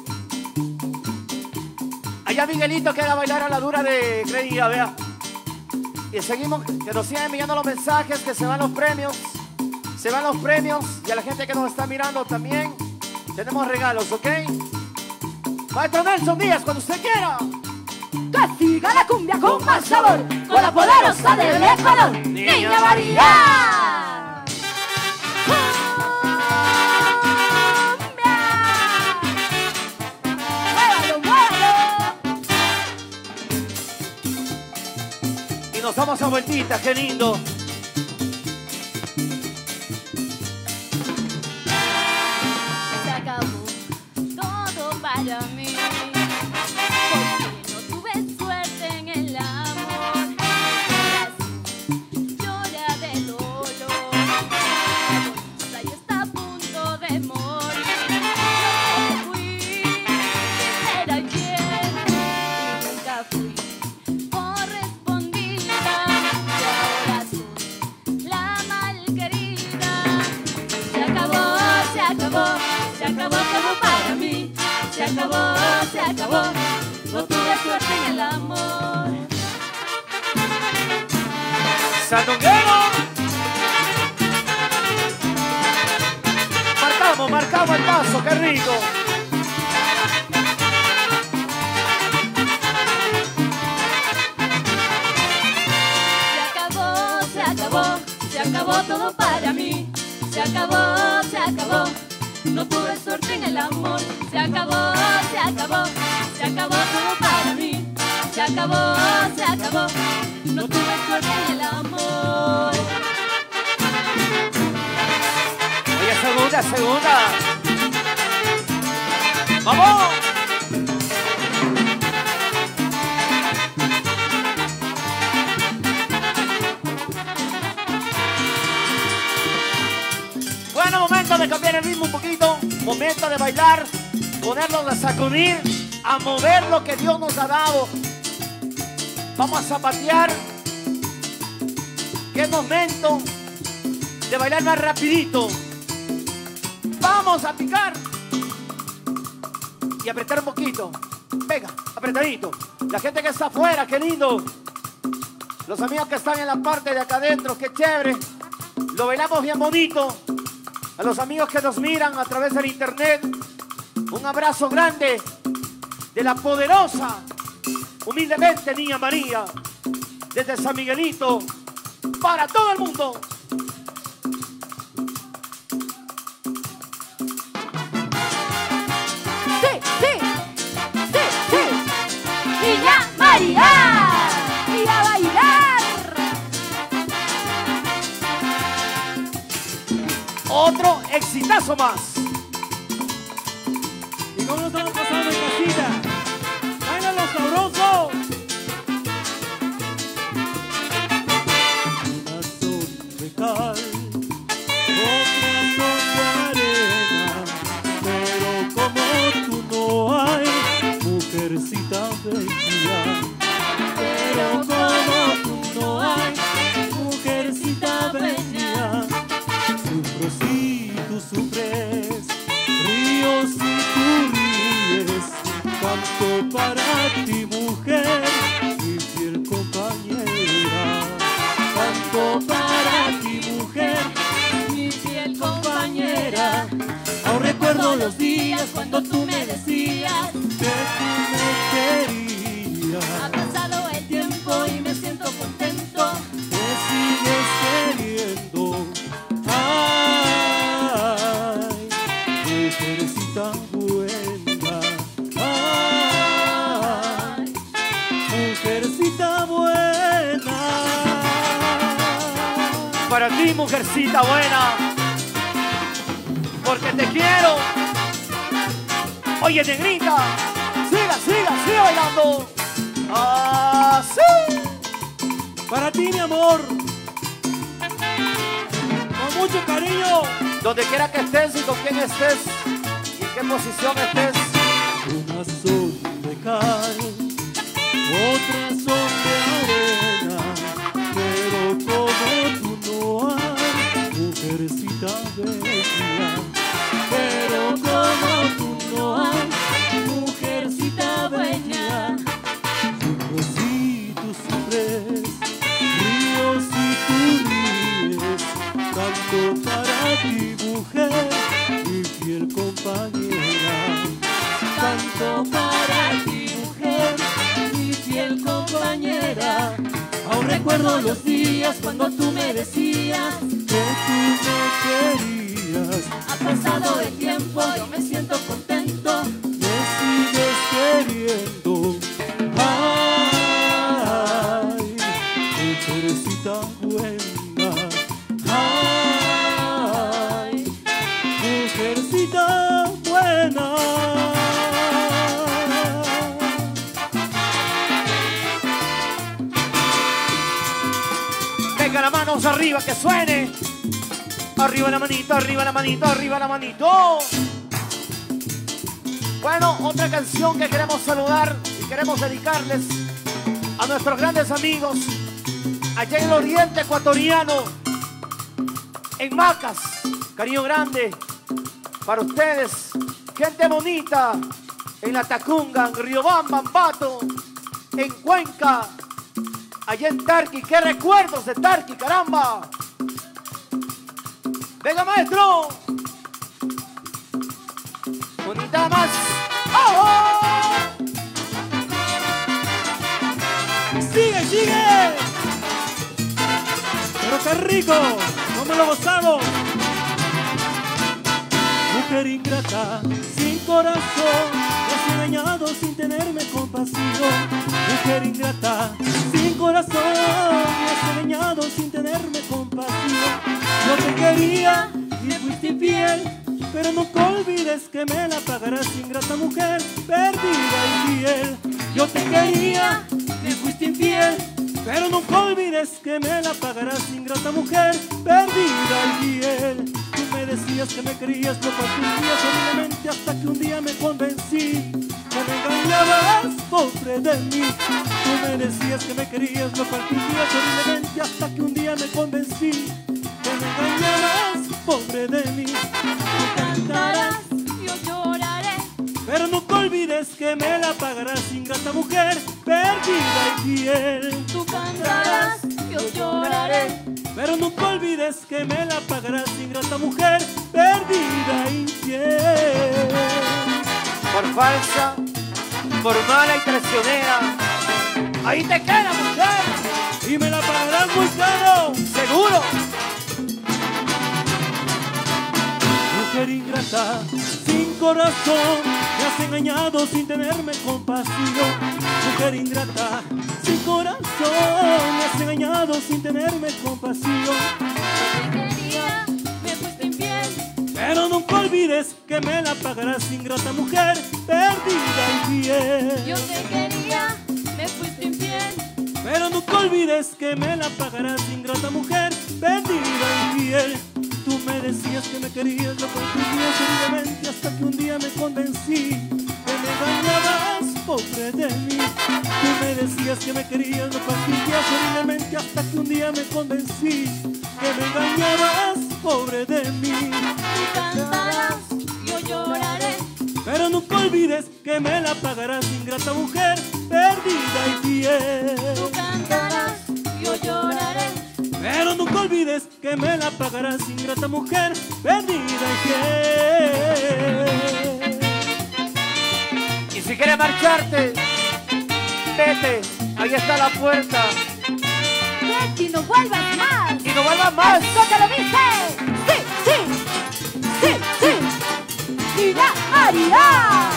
Allá Miguelito que haga bailar a la dura de Creía, vea. Y seguimos, que nos sigan enviando los mensajes, que se van los premios. Se van los premios. Y a la gente que nos está mirando también, tenemos regalos, ¿ok? Maestro Nelson Díaz, cuando usted quiera. Que siga la cumbia con más sabor. Con la poderosa del Ecuador, Niña María. ¡Muévalo, muévalo! Y nos damos a vueltita, qué lindo. Se acabó todo para mí. Porque no tuve suerte en el amor. Mi corazón llora de dolor. Agoniza y está a punto de morir. Yo fui sincera y bien. Y nunca fui correspondida. Y ahora soy la malquerida. Se acabó, se acabó, se acabó todo para mí. Se acabó, se acabó, no tuve suerte en el amor. ¡Sandunguero! Marcamos, marcamos el paso, qué rico. Se acabó, se acabó, se acabó todo para mí. Se acabó, se acabó, no tuve suerte en el amor. Se acabó, se acabó, se acabó todo para mí. Se acabó, se acabó, no tuve suerte en el amor. Oye, segunda, segunda. ¡Vamos! Bueno, momento de cambiar el ritmo un poquito. Momento de bailar, ponernos a sacudir, a mover lo que Dios nos ha dado. Vamos a zapatear. Qué momento de bailar más rapidito. Vamos a picar. y apretar un poquito. Venga, apretadito. La gente que está afuera, qué lindo. Los amigos que están en la parte de acá adentro, qué chévere. Lo bailamos bien bonito. A los amigos que nos miran a través del internet, un abrazo grande de la poderosa, humildemente Niña María, desde San Miguelito, para todo el mundo. Sí, sí, sí, sí. Niña María, y a bailar. Otro exitazo más. ¿Y cómo lo estamos pasando en casita? ¡Báilalo sabroso! Unas son de cal, otras son de arena, pero como tú no hay, mujercita bella. Pero como tú no hay, mujercita bella. Sufro si tú sufres, río si tú ríes, canto para ti mujer, mi fiel compañera. Canto para ti mujer, mi fiel compañera. Aún recuerdo los días cuando tú me decías que tú me querías. Ha pasado el tiempo y me siento contento. Me sigues queriendo. Ay, mujercita buena. Ay, mujercita buena. Para ti, mujercita buena, porque te quiero. Oye, negrita, siga, siga, siga bailando. Así. Para ti, mi amor. Con mucho cariño. Donde quiera que estés y con quién estés y en qué posición estés. Unas son de cal, otras son de arena, pero como tú no hay, mujercita bella. Pero como tú no hay, mujercita bella. Sufro si tú sufres, río si tú ríes, canto para ti mujer, mi fiel compañera. Canto para ti mujer, mi fiel compañera. Aún recuerdo los días cuando tú me decías que tú me querías. Ha pasado el tiempo y me siento contento. Me sigues queriendo. Ay, mujercita buena. Ay, mujercita buena. Venga, las manos arriba, que suene. Arriba la manito, arriba la manito, arriba la manito. Bueno, otra canción que queremos saludar y queremos dedicarles a nuestros grandes amigos allá en el oriente ecuatoriano, en Macas. Cariño grande para ustedes, gente bonita, en La Tacunga, en Riobamba, Ambato, en Cuenca, allá en Tarqui. ¡Qué recuerdos de Tarqui, caramba! ¡Venga, maestro! Bonita más. ¡Oh! ¡Sigue, sigue! ¡Pero qué rico! ¡Cómo lo gozamos! Mujer ingrata, sin corazón, me has dañado sin tenerme compasión. Mujer ingrata, sin corazón, me has dañado sin tenerme compasión. Yo te quería y fuiste infiel, pero nunca olvides que me la pagarás, ingrata mujer, perdida y fiel. Yo te quería y fuiste infiel, pero nunca olvides que me la pagarás, ingrata mujer, perdida y fiel. Tú me decías que me querías, lo cual fingías horriblemente, hasta que un día me convencí que me engañabas, pobre de mí. Tú me decías que me querías, lo cual fingías horriblemente, hasta que un día me convencí que me engañabas, pobre de mí. Tú cantarás, yo lloraré. Pero nunca olvides que me la pagarás, ingrata mujer, perdida y fiel. Tú cantarás, yo lloraré. Pero nunca olvides que me la pagarás, ingrata mujer, perdida y fiel. Por falsa, por mala y traicionera, ahí te queda, mujer. Y me la pagarás muy caro, Seguro. mujer ingrata, sin corazón, me has engañado sin tenerme compasión. Mujer ingrata, sin corazón, me has engañado sin tenerme compasión. Te quería, me fuiste infiel. Pero nunca olvides que me la pagarás, ingrata mujer, perdida y fiel. Yo te quería, me fuiste infiel. Pero nunca olvides que me la pagarás, ingrata mujer, perdida y fiel. Tú me decías que me querías, lo confundías horriblemente hasta que un día me convencí que me engañabas, pobre de mí. Tú me decías que me querías, lo confundías horriblemente hasta que un día me convencí que me engañabas, pobre de mí. Tú cantarás, yo lloraré. Pero nunca olvides que me la pagarás, ingrata mujer, perdida y fiel. Tú cantarás, yo lloraré. Pero nunca olvides que me la pagarás, ingrata mujer, perdida y fiel. Y si quieres marcharte, vete, ahí está la puerta. Betty, no vuelvas más. Y no vuelvas más. ¿Esto te lo dije? Sí, sí, sí, sí. Y la María.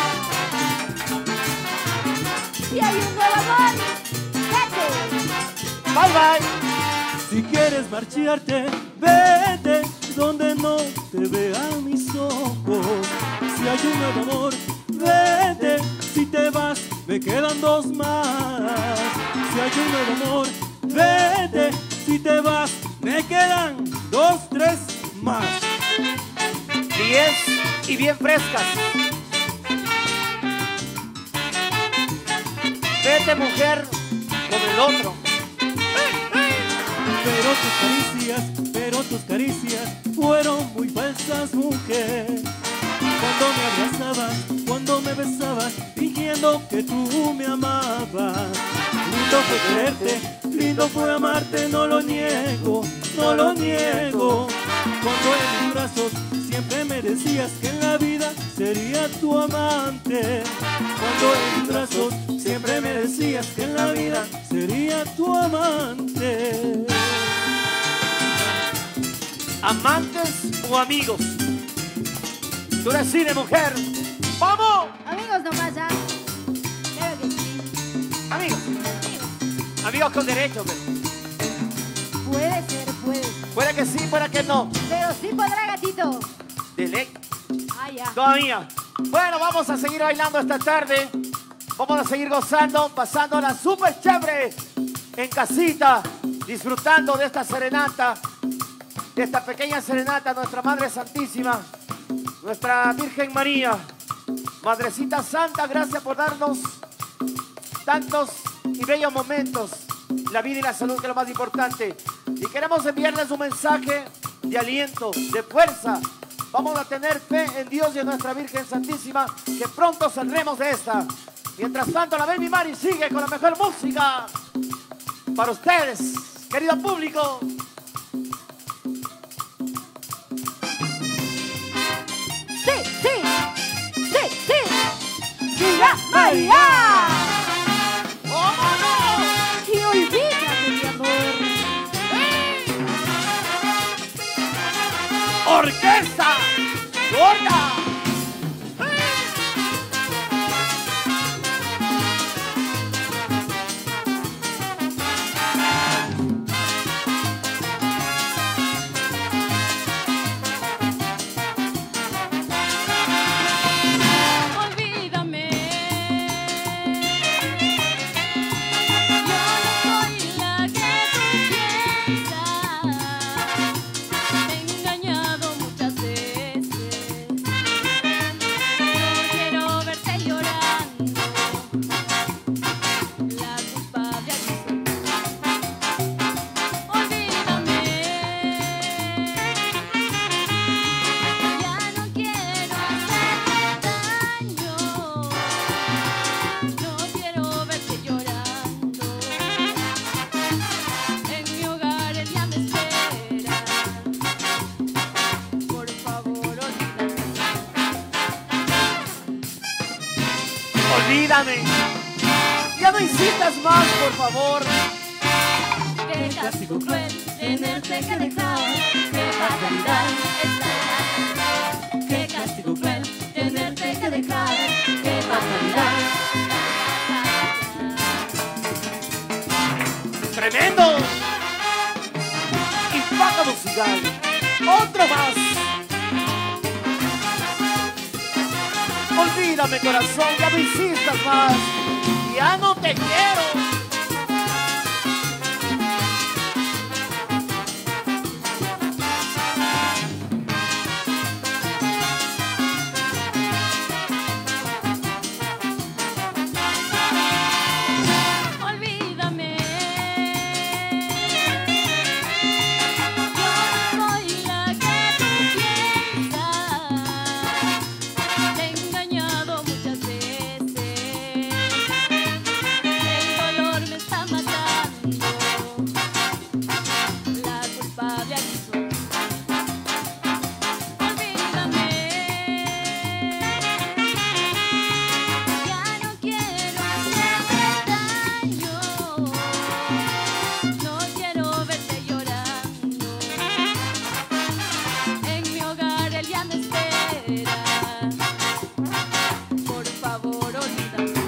Si hay un nuevo amor, vete. Bye, bye. Si quieres marcharte, vete donde no te vean mis ojos. Si hay un nuevo amor, vete. Si te vas, me quedan dos más. Si hay un nuevo amor, vete. Si te vas, me quedan dos, tres más. Diez y bien frescas. Vete, mujer, con el otro. Pero tus caricias, pero tus caricias fueron muy falsas, mujer. Cuando me abrazabas, cuando me besabas, fingiendo que tú me amabas. Lindo fue quererte, lindo fue amarte, no lo niego, no lo niego. Cuando en mis brazos siempre me decías que en la vida sería tu amante. Cuando en mis brazos siempre me decías que en la vida sería tu amante. ¿Amantes o amigos? Tú decides, mujer. ¡Vamos! Amigos nomás, ¿ya? Claro que sí. Amigos. Amigos. Amigos con derecho, pero. Puede ser, puede ser. Puede que sí, puede que no. Pero sí podrá, gatito. De ley. Ah, ya. Todavía. Bueno, vamos a seguir bailando esta tarde. Vamos a seguir gozando, pasándola súper chévere en casita, disfrutando de esta serenata, de esta pequeña serenata, nuestra Madre Santísima, nuestra Virgen María, Madrecita Santa, gracias por darnos tantos y bellos momentos, la vida y la salud, que es lo más importante. Y queremos enviarles un mensaje de aliento, de fuerza. Vamos a tener fe en Dios y en nuestra Virgen Santísima, que pronto saldremos de esta. Mientras tanto, la Baby Mari sigue con la mejor música para ustedes, querido público. Sí, sí, sí, sí. ¡Viva María! ¡Vámonos! Y olvídate, mi amor. ¡Orquesta! ¡Gorda! Olvídame. Ya no insistas más, por favor. Qué castigo cruel tenerte que dejar. Qué fatalidad esta es. Qué castigo cruel tenerte que dejar. Qué fatalidad. Tremendo. Impacto musical. Otro más. Olvídame, corazón, ya no insistas más. Ya no te quiero. Olvídame. Yo soy la que tú piensas. Te he engañado muchas veces. El dolor me está matando. La culpable aquí soy. Olvídame. Ya no quiero hacerte daño. No quiero verte llorando. En mi hogar él ya me espera. Por favor, olvídame.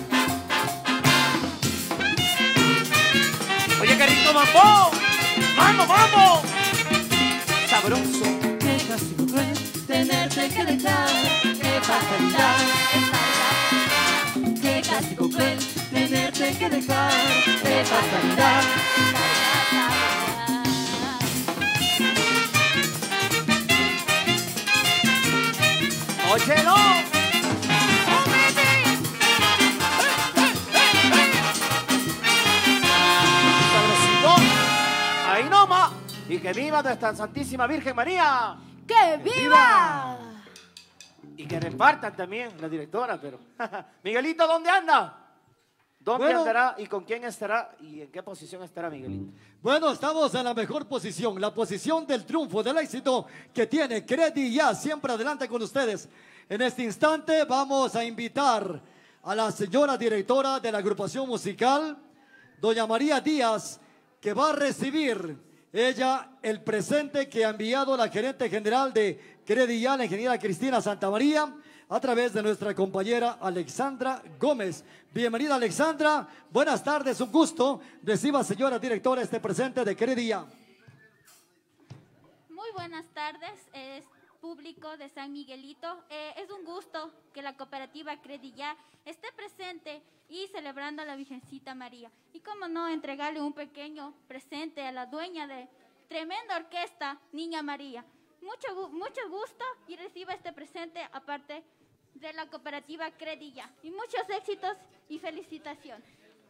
Oye, qué rico mambo. Vamos, vamos. Sabroso. Qué castigo cruel tenerte que dejar. Qué fatalidad esta es. Qué castigo cruel tenerte que dejar. Qué fatalidad esta es. Óyelo. Sabrosito. Ahí nomás. Y que viva nuestra Santísima Virgen María. ¡Que viva! Y que repartan también la directora, pero... Miguelito, ¿dónde anda? ¿Dónde Bueno. andará y con quién estará y en qué posición estará Miguelito? Bueno, estamos en la mejor posición, la posición del triunfo, del éxito que tiene Credi Ya, siempre adelante con ustedes. En este instante vamos a invitar a la señora directora de la agrupación musical, doña María Díaz, que va a recibir ella el presente que ha enviado la gerente general de Credi Ya, la ingeniera Cristina Santamaría, a través de nuestra compañera Alexandra Gómez. Bienvenida, Alexandra, buenas tardes, un gusto. Reciba, señora directora, este presente de Credi Ya. Muy buenas tardes, es público de San Miguelito. Eh, es un gusto que la cooperativa Credi Ya esté presente y celebrando a la Virgencita María. Y cómo no, entregarle un pequeño presente a la dueña de tremenda orquesta, Niña María. Mucho, gu- mucho gusto y reciba este presente aparte de la cooperativa Credi Ya. Y muchos éxitos y felicitaciones.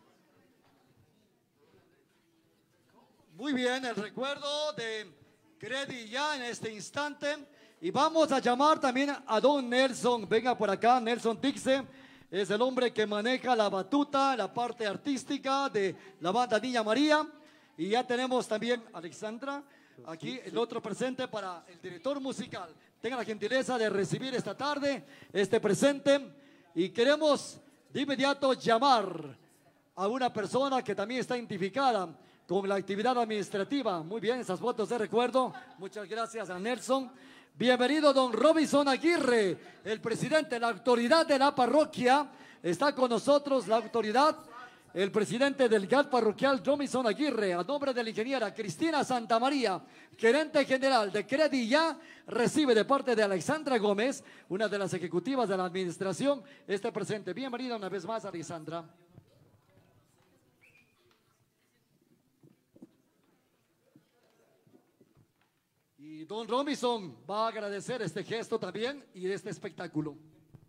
Muy bien, el recuerdo de Credi Ya en este instante. Y vamos a llamar también a don Nelson. Venga por acá, Nelson Tixe. Es el hombre que maneja la batuta, la parte artística de la banda Niña María. Y ya tenemos también a Alexandra, aquí el otro presente para el director musical. Tenga la gentileza de recibir esta tarde este presente. Y queremos de inmediato llamar a una persona que también está identificada con la actividad administrativa. Muy bien, esas fotos de recuerdo. Muchas gracias a Nelson. Bienvenido don Robinson Aguirre, el presidente, la autoridad de la parroquia. Está con nosotros la autoridad, el presidente del G A T parroquial, Robinson Aguirre, a nombre de la ingeniera Cristina Santamaría, gerente general de Credi Ya, recibe de parte de Alexandra Gómez, una de las ejecutivas de la administración, este presente. Bienvenida una vez más, Alexandra. Y don Robinson va a agradecer este gesto también y este espectáculo.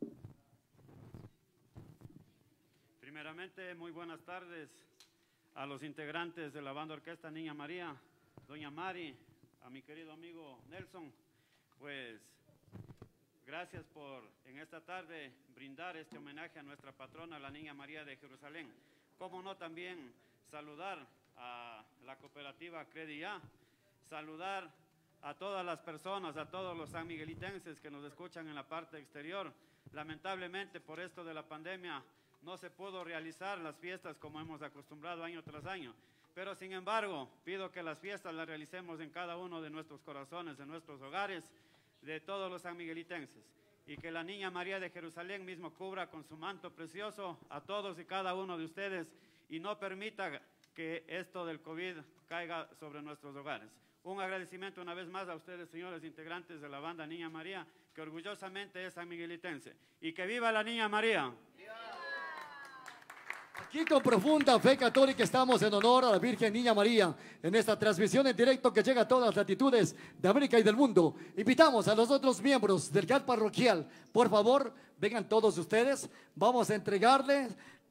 Primeramente, muy buenas tardes a los integrantes de la banda orquesta Niña María, doña Mari, a mi querido amigo Nelson. Pues gracias por en esta tarde brindar este homenaje a nuestra patrona, la Niña María de Jerusalén. Cómo no también saludar a la cooperativa Credi Ya, saludar a todas las personas, a todos los sanmiguelitenses que nos escuchan en la parte exterior, Lamentablemente, por esto de la pandemia, no se pudo realizar las fiestas como hemos acostumbrado año tras año. Pero, sin embargo, pido que las fiestas las realicemos en cada uno de nuestros corazones, en nuestros hogares, de todos los sanmiguelitenses. Y que la Niña María de Jerusalén mismo cubra con su manto precioso a todos y cada uno de ustedes y no permita que esto del COVID caiga sobre nuestros hogares. Un agradecimiento una vez más a ustedes, señores integrantes de la banda Niña María, que orgullosamente es sanmiguelitense. Y que viva la Niña María. Aquí con profunda fe católica estamos en honor a la Virgen Niña María en esta transmisión en directo que llega a todas las latitudes de América y del mundo. Invitamos a los otros miembros del C A D parroquial, por favor, vengan todos ustedes. Vamos a entregarles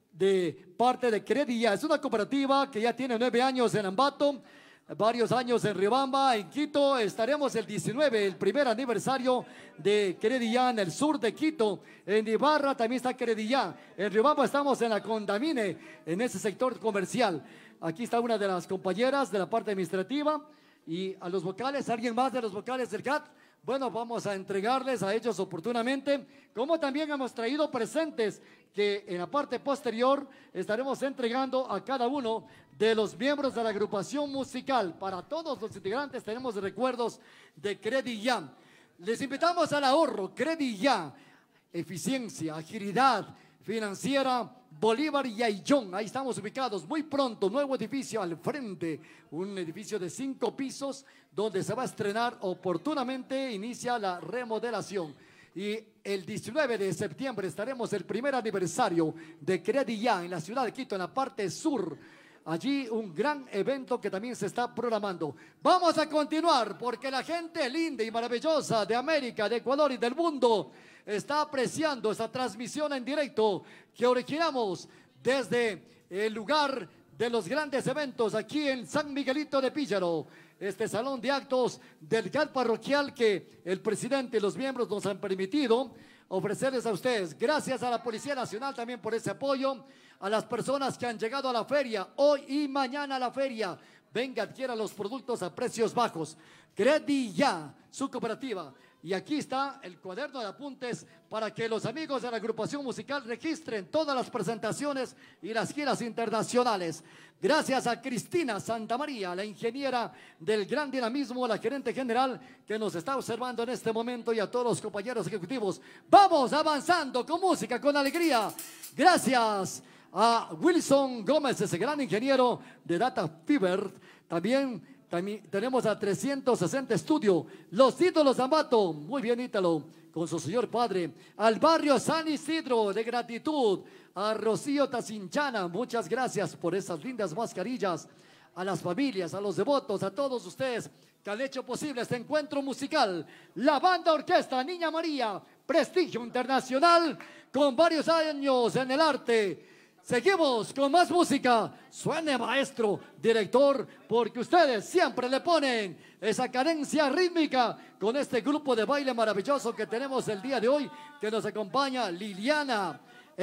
de parte de Credilla. Es una cooperativa que ya tiene nueve años en Ambato, varios años en Riobamba, en Quito. Estaremos el diecinueve, el primer aniversario de Credilla en el sur de Quito. En Ibarra también está Credilla. En Riobamba estamos en la Condamine, en ese sector comercial. Aquí está una de las compañeras de la parte administrativa. Y a los vocales, ¿alguien más de los vocales del C A D? Bueno, vamos a entregarles a ellos oportunamente, como también hemos traído presentes que en la parte posterior estaremos entregando a cada uno de los miembros de la agrupación musical. Para todos los integrantes tenemos recuerdos de Credilla. Les invitamos al ahorro. Credilla, eficiencia, agilidad financiera, Bolívar y Ayllón. Ahí estamos ubicados. Muy pronto, nuevo edificio al frente, un edificio de cinco pisos donde se va a estrenar oportunamente. Inicia la remodelación. Y el diecinueve de septiembre estaremos el primer aniversario de Credilla en la ciudad de Quito, en la parte sur. Allí un gran evento que también se está programando. Vamos a continuar porque la gente linda y maravillosa de América, de Ecuador y del mundo está apreciando esta transmisión en directo que originamos desde el lugar de los grandes eventos aquí en San Miguelito de Píllaro. Este salón de actos del C A D parroquial que el presidente y los miembros nos han permitido ofrecerles a ustedes. Gracias a la Policía Nacional también por ese apoyo, a las personas que han llegado a la feria, hoy y mañana a la feria. Venga, adquiera los productos a precios bajos. Credilla, su cooperativa. Y aquí está el cuaderno de apuntes para que los amigos de la agrupación musical registren todas las presentaciones y las giras internacionales. Gracias a Cristina Santamaría, la ingeniera del Gran Dinamismo, la gerente general que nos está observando en este momento, y a todos los compañeros ejecutivos. Vamos avanzando con música, con alegría. Gracias a Wilson Gómez, ese gran ingeniero de Data Fever. También También tenemos a trescientos sesenta Studio, los ídolos de Ambato, muy bien Ítalo, con su señor padre, al barrio San Isidro de gratitud, a Rocío Tacinchana, muchas gracias por esas lindas mascarillas, a las familias, a los devotos, a todos ustedes que han hecho posible este encuentro musical. La banda orquesta Niña María, prestigio internacional, con varios años en el arte. Seguimos con más música. Suene, maestro, director, porque ustedes siempre le ponen esa cadencia rítmica con este grupo de baile maravilloso que tenemos el día de hoy, que nos acompaña Liliana,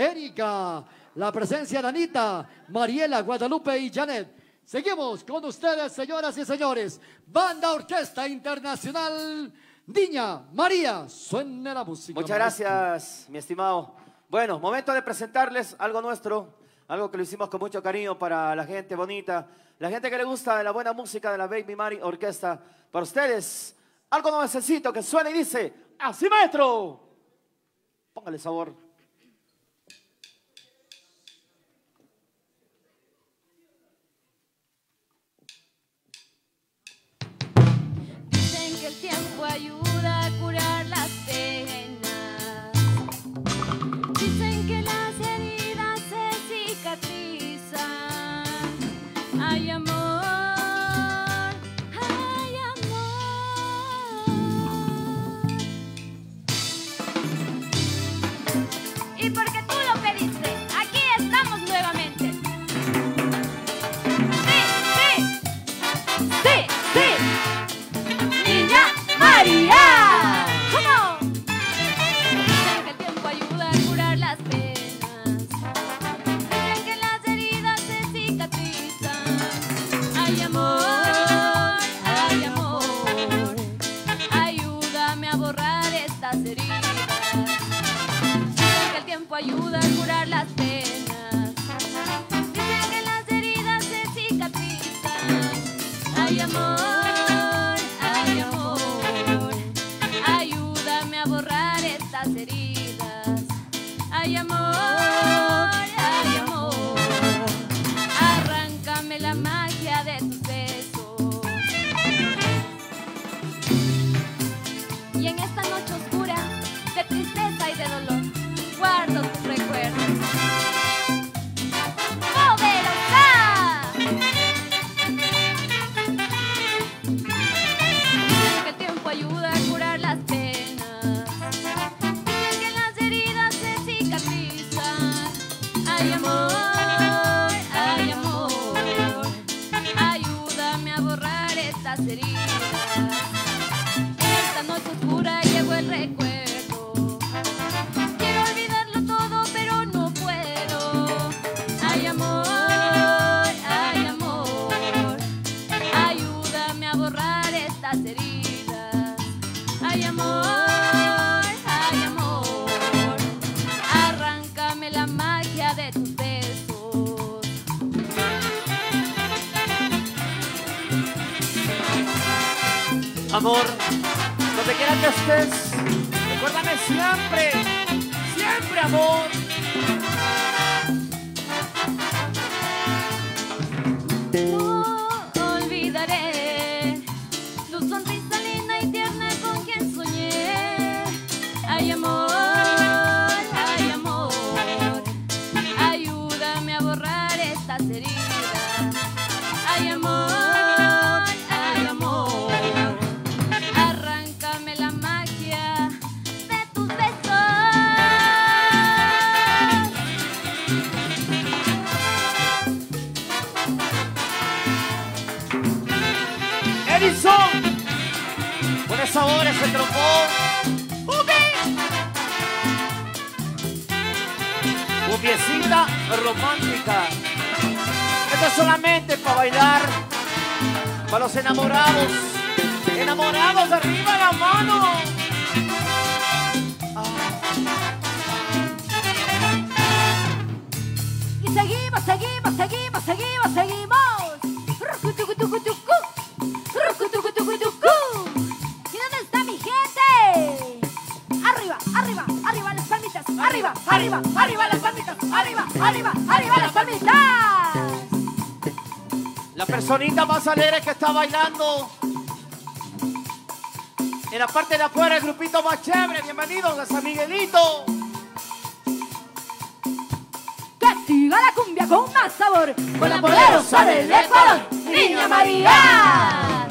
Erika, la presencia de Anita, Mariela, Guadalupe y Janet. Seguimos con ustedes, señoras y señores. Banda Orquesta Internacional Niña María. Suene la música. Muchas maestro. gracias, mi estimado. Bueno, momento de presentarles algo nuestro, algo que lo hicimos con mucho cariño para la gente bonita, la gente que le gusta de la buena música de la Baby Mari Orquesta. Para ustedes, algo nuevecito que suena y dice, ¡así, maestro! Póngale sabor. Dicen que el tiempo ayuda a curar las penas. Dicen que las heridas se cicatrizan. Hay amor, hay amor. Y porque tú lo pediste, aquí estamos nuevamente. Sí, sí, sí, sí. Niña María. Ay, amor, ay, amor, ayúdame a borrar estas heridas. Ay, amor, ay, amor, arráncame la magia de tus besos. Y en esta noche oscura de tristeza y de dolor, guardo tus recuerdos. ¡Poderosa! Que el tiempo ayuda a curar las penas y que las heridas se cicatrizan. Ay, amor, ay, amor, ayúdame a borrar estas heridas. En esta noche oscura llegó el recuerdo. Quiero olvidarlo todo, pero no puedo. Ay, amor, ay, amor, ayúdame a borrar estas heridas. Ay, amor, ay, amor, arráncame la magia de tus besos. Amor, donde quiera que estés, recuérdame siempre, siempre, amor. No olvidaré tu sonrisa linda y tierna con quien soñé. Ay, amor, ay, amor, ayúdame a borrar estas heridas. Ay, amor, ay, amor, arráncame la magia de tus besos. Edison, con esa hora ese trombón. Cumbiecita romántica. Esto es solamente para bailar, para los enamorados. Enamorados, arriba la mano. Y seguimos, seguimos, seguimos, seguimos, seguimos. Rucutucutucutucu, rucutucutucutucu. ¿Y dónde está mi gente? Arriba, arriba, arriba las palmitas. Arriba, arriba, arriba las palmitas. Arriba, arriba, arriba las palmitas. La personita más alegre que está bailando. En la parte de afuera, el grupito más chévere. Bienvenidos a San Miguelito. Que siga la cumbia con más sabor, con la poderosa del Ecuador, Niña María.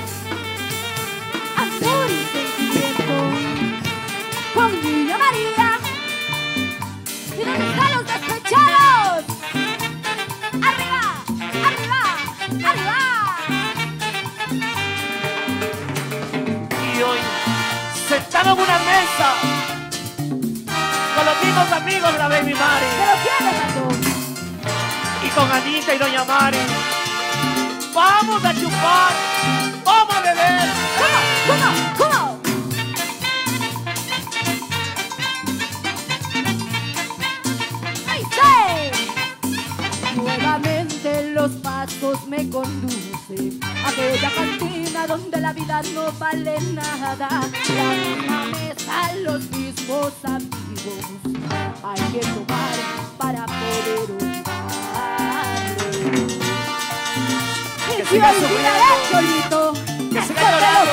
Amor y sentimiento con Niña María. ¿Y dónde están los despechados? Arriba, arriba, arriba. Y hoy, sentado en una mesa, con los mismos amigos de la Baby Mari. ¿Pero quién es Gato? Y con Anita y Doña Mari. Vamos a chupar, vamos a beber. ¿Cómo? ¿Cómo? ¿Cómo? ¡Ay, sí! Nuevamente los pasos me conducen a aquella cantina donde la vida no vale nada. La misma mesa, los mismos amigos. Hay que tomar para poder olvidarlo. Que Y si siga olvidaré solito, Que eso siga te lo llorando.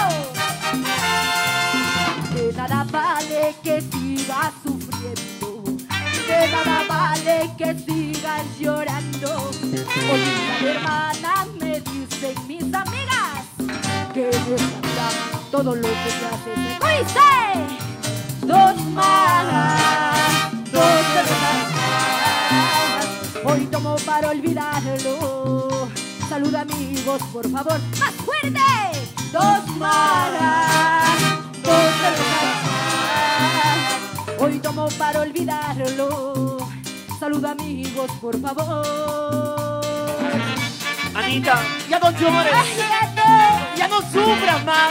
juro. De nada vale que sigas sufriendo, de nada vale que sigas llorando. Olvida, hermana, me dicen mis amigas, que en esta vida todo lo que se hace se dice. Dos malas, dos cervezas más. Hoy tomo para olvidarlo. Salud, amigos, por favor, más fuerte. Dos malas, dos cervezas más. Hoy tomo para olvidarlo. Salud, amigos, por favor. Anita, ya no llores, Ay, no. ya no sufras más.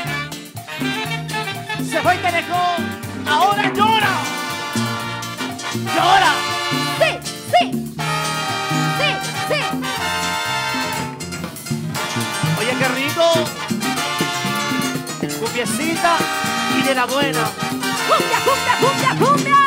Se fue y te dejó, ahora llora. Llora. Sí, sí, sí, sí. de la buena. ¡Cumbia, cumbia, cumbia, cumbia!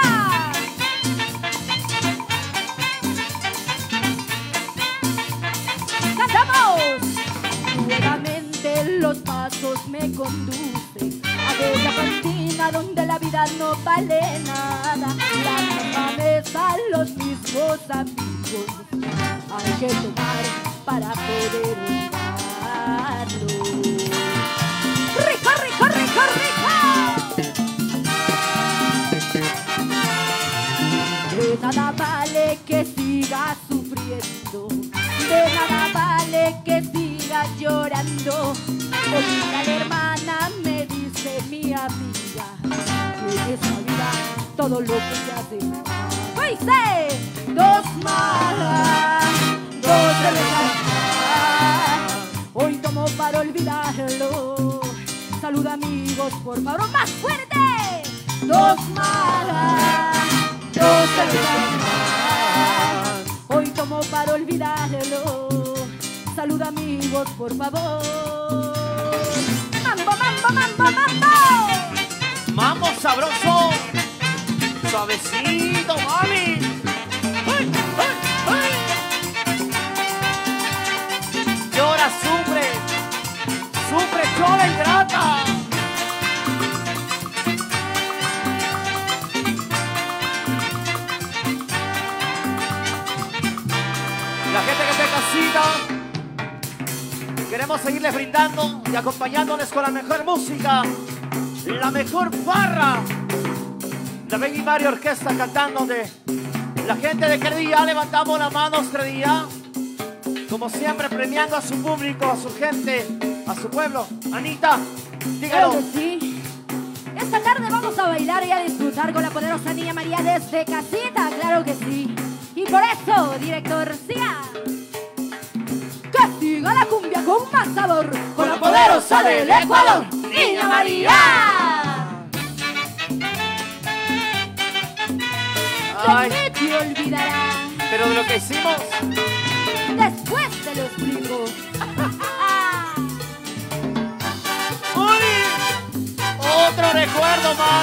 ¡Cantamos! Nuevamente los pasos me conducen a bella cantina donde la vida no vale nada. La misma mesa, los mismos amigos. Hay que tomar para poder olvidarlo. ¡Rico, rico, rico, rico! De nada vale que sigas sufriendo, de nada vale que sigas llorando. Olvida la hermana, me dice mi amiga, que en esta vida todo lo que se hace. ¡Dice! Dos más, dos cervezas más. Hoy tomo para olvidarlo. Salud amigos, por favor, más fuerte. Dos más, dos cervezas más. Hoy tomo para olvidarlo. Salud amigos, por favor. Mambo, mambo, mambo, mambo. Mambo sabroso. Suavecito, mami. ¡Ay, ay, ay! Llora, sufre. Sufre, llora y grata. La gente que está en casita, queremos seguirles brindando y acompañándoles con la mejor música, la mejor farra. La Baby Mario Orquesta cantando de la gente de Credía. Levantamos las manos, Credía. Como siempre, premiando a su público, a su gente, a su pueblo. Anita, dígalo. Claro que sí. Esta tarde vamos a bailar y a disfrutar con la poderosa Niña María desde casita. Claro que sí. Y por eso, director Cia, que siga la cumbia con más sabor, con la poderosa del Ecuador, Niña María. Ay, No te olvidarás, pero de lo que hicimos, después te lo explico. ¡uy! Otro recuerdo más.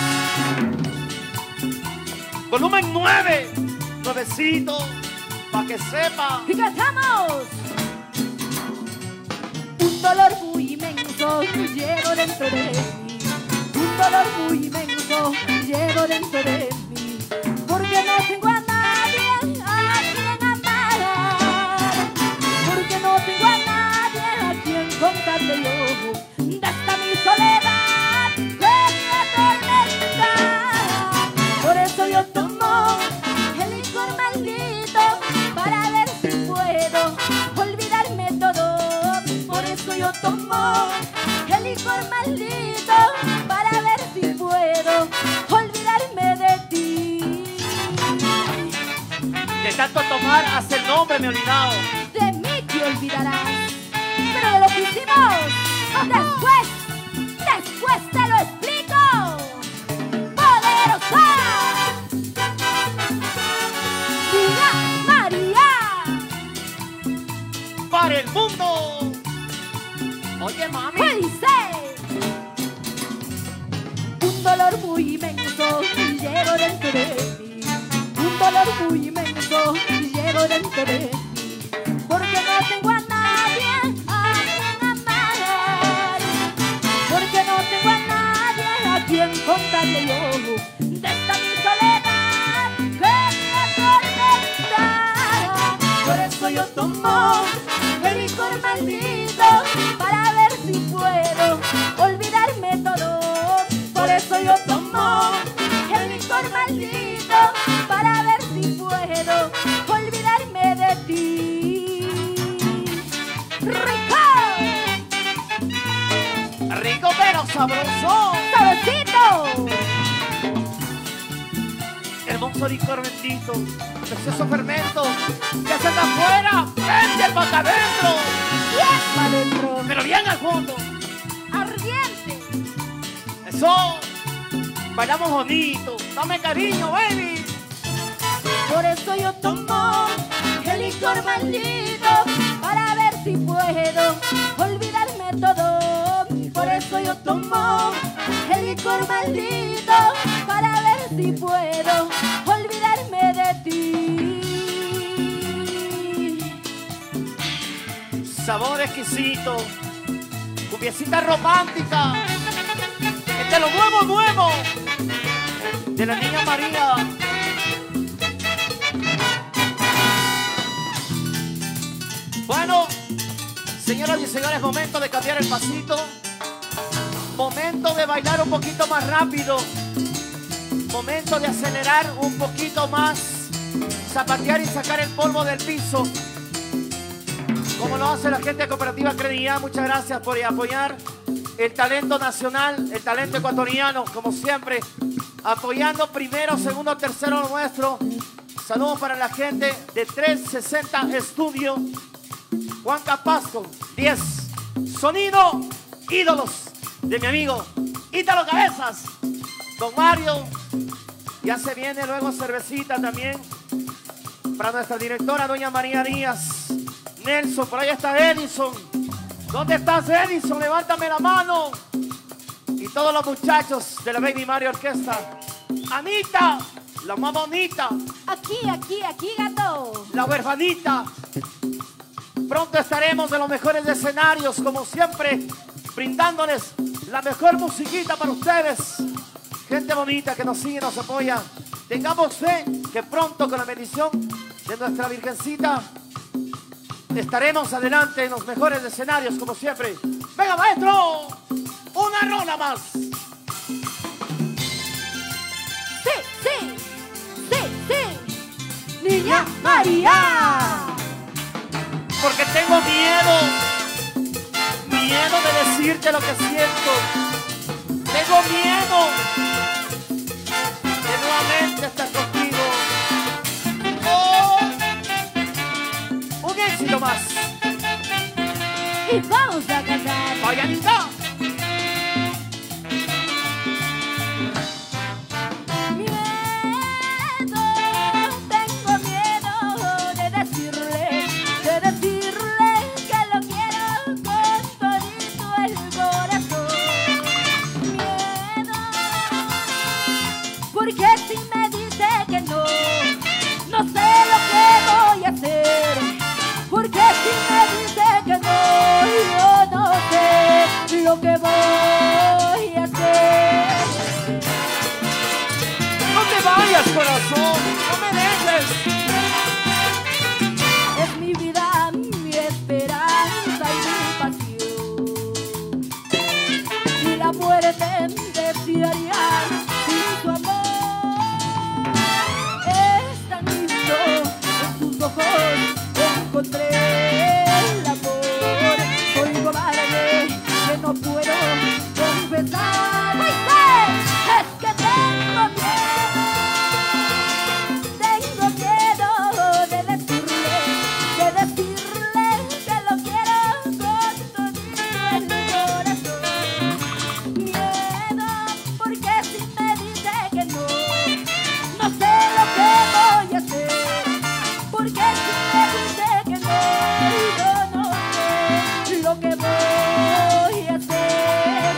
Volumen nueve, nuevecito, para que sepa. Y cantamos. Un dolor muy inmenso llevo dentro de mí. Un dolor muy inmenso llevo dentro de mí. Porque no tengo a nadie a quien amar. Porque no tengo a nadie a quien contarle yo de esta mi soledad que me atormenta. Por eso yo tomo el licor maldito para ver si puedo olvidarme todo. Por eso yo tomo el licor maldito para ver si puedo olvidarme de ti. De tanto tomar, hasta el nombre me he olvidado. De mí te olvidarás, pero de lo que hicimos después, después te lo explico. ¡Poderosa! ¡Niña María! Para el mundo. Oye, mami. ¿Qué dice? Un dolor muy inmenso llevo dentro de mí. Un dolor muy inmenso llevo dentro de mí. Porque no tengo a nadie a quien amar. Porque no tengo a nadie a quien contarle yo de esta mi soledad que me atormenta. Por eso yo tomo el licor maldito para ver si puedo olvidarme todo. Por eso yo tomo el licor maldito para ver si puedo olvidarme de ti. ¡Rico! Rico pero sabroso. ¡Sabrosito! Hermoso licor bendito, precioso fermento, que se está afuera, vente para acá adentro, ¡Bien para adentro! pero bien al fondo. ¡Ardiente! Eso, bailamos bonito, dame cariño, baby. Por eso yo tomo el licor maldito para ver si puedo olvidarme todo. Por eso yo tomo el licor sabor exquisito, cumbiecita romántica, este lo nuevo, nuevo, de la niña María. Bueno, señoras y señores, momento de cambiar el pasito, momento de bailar un poquito más rápido, momento de acelerar un poquito más, zapatear y sacar el polvo del piso, como lo hace la gente de Cooperativa Crediya. Muchas gracias por apoyar el talento nacional, el talento ecuatoriano, como siempre, apoyando primero, segundo, tercero lo nuestro. Saludos para la gente de trescientos sesenta Estudio, Juan Capasco, diez, sonido, ídolos de mi amigo Ítalo Cabezas, don Mario. Ya se viene luego cervecita también para nuestra directora, doña María Díaz. Nelson, por ahí está Edison. ¿Dónde estás, Edison? Levántame la mano. Y todos los muchachos de la Baby Mario Orquesta. Anita, la más bonita. Aquí, aquí, aquí, gato. La huerfanita. Pronto estaremos en los mejores escenarios, como siempre, brindándoles la mejor musiquita para ustedes. Gente bonita que nos sigue, nos apoya. Tengamos fe que pronto, con la bendición de nuestra Virgencita, estaremos adelante en los mejores escenarios, como siempre. ¡Venga, maestro! ¡Una rola más! Sí, sí, sí, sí. Niña María. Porque tengo miedo, miedo de decirte lo que siento. Tengo miedo de nuevamente estar contigo. Oh, un éxito más. Y vamos a cantar. ¡Vaya, Anita! Miedo, tengo miedo de decirle, de decirle que lo quiero con todito el corazón. Miedo, porque si me dice que no, no sé lo que voy a hacer. Porque si me dice que no, yo no sé lo que voy a hacer. ¡No te vayas, corazón! ¡No me dejes! Es mi vida, mi esperanza y mi pasión. Y la muerte desearía sin tu amor. Es tan lindo en tus ojos, encontré el amor. Soy cobarde que no puedo confesar. ¡Ay, sí! Es que tengo miedo. Tengo miedo de decirle, de decirle que lo quiero con todo el corazón. Miedo, porque si me dice que no, no sé lo que voy a hacer. Porque si me dice que no, yo no sé lo que voy a hacer.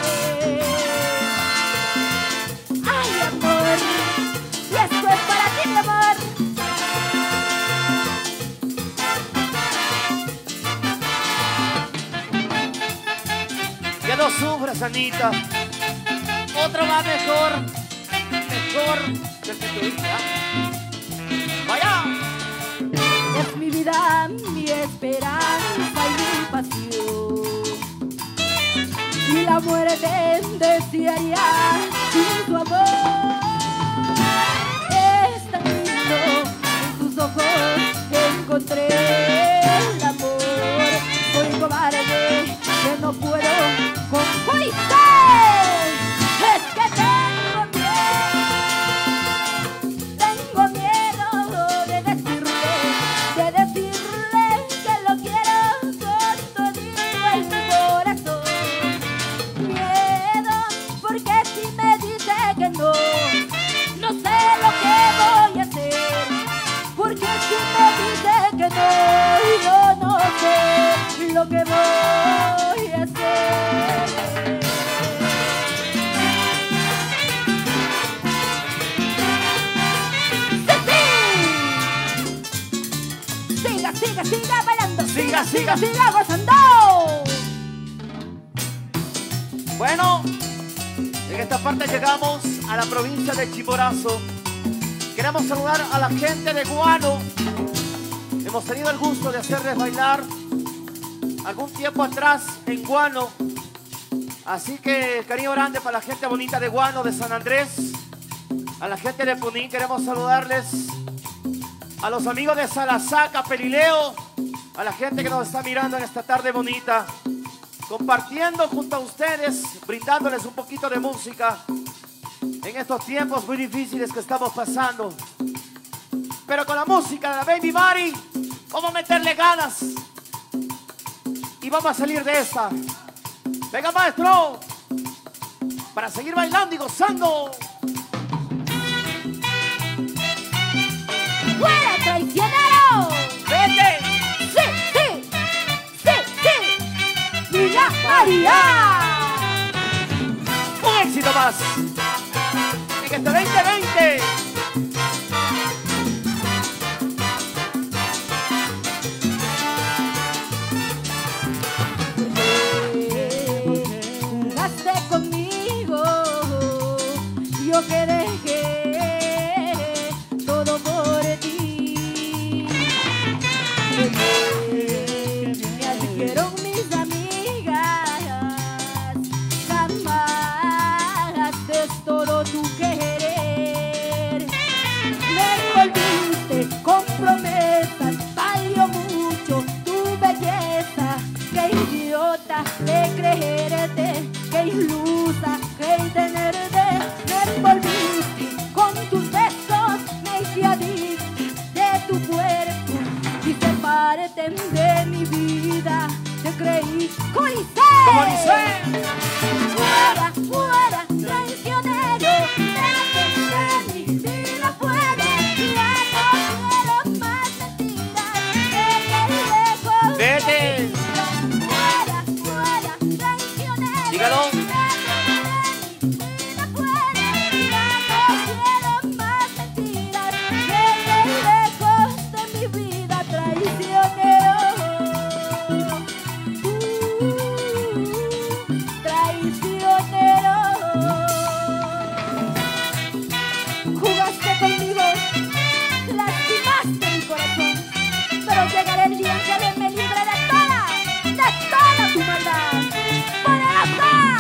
Ay, amor, y esto es para ti, mi amor. Ya no sufras, Anita. Otro va mejor, mejor que el que tuviste, ¿ah? ¡Vaya! Es mi vida, mi esperanza y mi pasión. Y la muerte desearía sin tu amor. Es tan lindo en tus ojos que encontré el amor. Soy cobarde que no puedo con... ¡Ay, sí! Es que tengo miedo. Tengo miedo de decirle, de decirle que lo quiero con todito el corazón. Miedo, porque si me dice que no, no sé lo que voy a hacer. Porque si me dice que no, yo no sé lo que voy a hacer. ¡Sí, sí! Siga, siga, siga bailando. Sigue siga, siga, siga gozando. Bueno, en esta parte llegamos a la provincia de Chimborazo. Queremos saludar a la gente de Guano. Hemos tenido el gusto de hacerles bailar algún tiempo atrás en Guano. Así que cariño grande para la gente bonita de Guano, de San Andrés. A la gente de Punín queremos saludarles. A los amigos de Salazaca, Pelileo. A la gente que nos está mirando en esta tarde bonita. Compartiendo junto a ustedes, brindándoles un poquito de música en estos tiempos muy difíciles que estamos pasando. Pero con la música de la Baby Mari, vamos a meterle ganas y vamos a salir de esta. Venga, maestro, para seguir bailando y gozando. ¡Fuera, traicionero! ¡Vete! ¡Sí, sí! ¡Sí, sí! ¡Niña María! Un éxito más en este veinte veinte. Jugaste conmigo, yo que dejé todo por ti. Me advirtieron mis amigas, jamás es todo tu querer. Me envolviste con promesas, valió mucho tu belleza. Qué idiota de creerte, qué ilusa de tenerte. Me envolviste con tus besos, me hice adicta de tu cuerpo. Hice parte de mi vida, te creí Coliseo. Como dice. Fuera, fuera, traicionero, vete de mi vida fuera. Ya no quiero más mentiras, vete lejos. Vete. Fuera, fuera, traicionero. Dígalo. Vete de mi vida fuera. Ya no quiero más mentiras, vete lejos de mi vida, traicionero. Uh, traicionero. Jugaste conmigo, lastimaste mi corazón, pero llegará el día en que me libre de toda, de toda tu maldad. ¡Poderosa!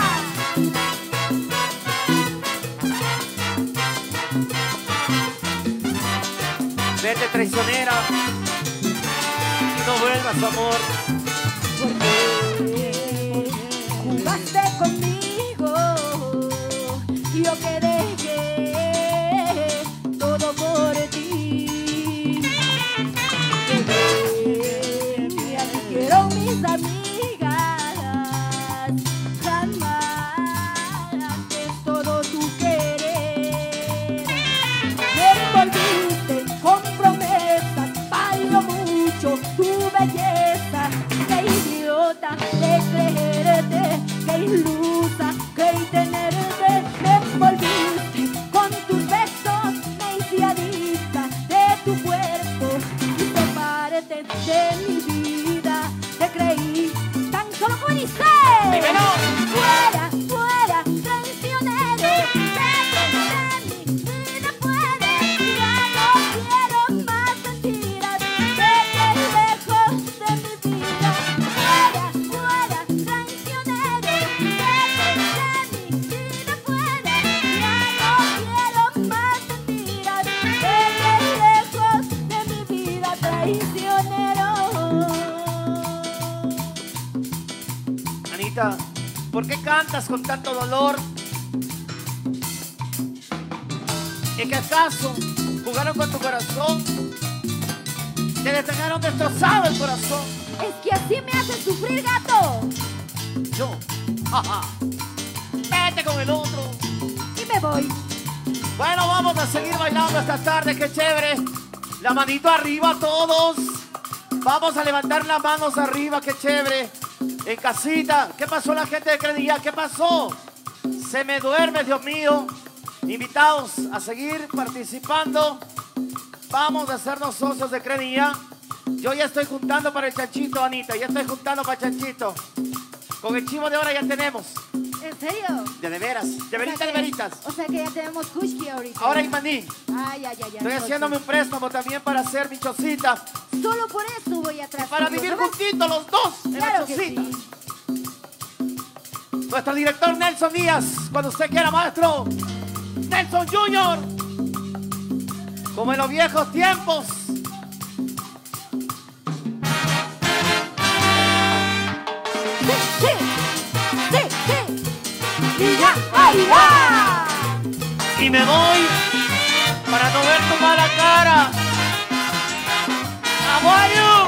Vete, traicionera, y no vuelvas, amor. Porque jugaste conmigo, yo que dejé todo por ti. Me advirtieron mis amigas, jamás es todo tu querer. Me envolviste con promesas, valió mucho tu belleza. Qué idiota de creerte, qué ilusa de tenerte. Me envolviste con tus besos, me hice adicta de tu cuerpo. Hice parte de mi vida, te creí tan solo como dice. Dímelo. Fuera, fuera, traicionero, vete de mi vida fuera. Ya no quiero más mentiras, vete lejos de mi vida. Fuera, fuera, traicionero, vete de mi vida fuera. Ya no quiero más mentiras, vete lejos de mi vida, traicionero. Anita, ¿por qué cantas con tanto dolor? ¿En qué acaso jugaron con tu corazón? Te dejaron destrozado el corazón. Es que así me haces sufrir, gato. Yo, jaja. Vete con el otro. Y me voy. Bueno, vamos a seguir bailando esta tarde, qué chévere. La manito arriba todos. Vamos a levantar las manos arriba, qué chévere. En casita, ¿qué pasó la gente de Credilla? ¿Qué pasó? Se me duerme, Dios mío. Invitados a seguir participando. Vamos a hacernos socios de Credilla. Yo ya estoy juntando para el chanchito, Anita. Ya estoy juntando para el chanchito. Con el chivo de ahora ya tenemos. ¿En serio? De de veras. De veritas, O sea de que- veritas. O sea que ya tenemos kushki ahorita. Ahora hay maní. Ay, ay, ay, ay. Estoy entonces, haciéndome un préstamo también para hacer mi chocita. Solo por eso voy atrás. Para tuyo, vivir ¿no ves? juntitos los dos en Claro la que chocita. sí. Nuestro director Nelson Díaz, cuando usted quiera, maestro. Nelson Junior. Como en los viejos tiempos. Sí, sí, sí, sí. Y ya, ahí va. Y me voy para no ver tu mala cara. Aguayo.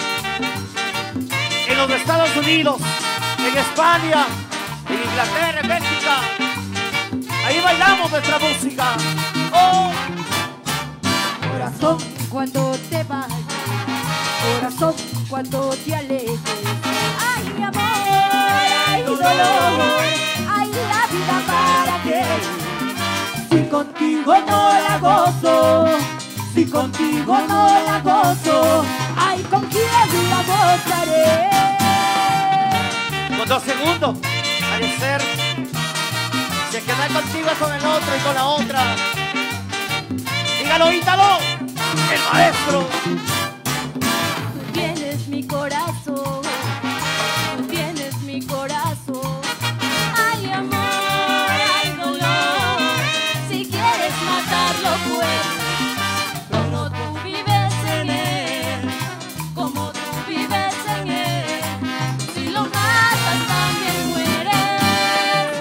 En los Estados Unidos, en España, en Inglaterra, en Bélgica. Ahí bailamos nuestra música. Oh. Corazón, cuando te vayas. Corazón, cuando te alejes. Ay, amor, ay, dolor. Ay, la vida para qué. Si contigo no la gozo. Si contigo no la gozo. Ay, ¿con quién la gozaré? Con dos segundos. Ha de ser. Si es que no es contigo es con el otro y con la otra. Dígalo, Ítalo. El maestro. Tú tienes mi corazón, tú tienes mi corazón. Ay, amor, ay, dolor. Si quieres matarlo, pues, como tú vives en él, como tú vives en él. Si lo matas, también mueres.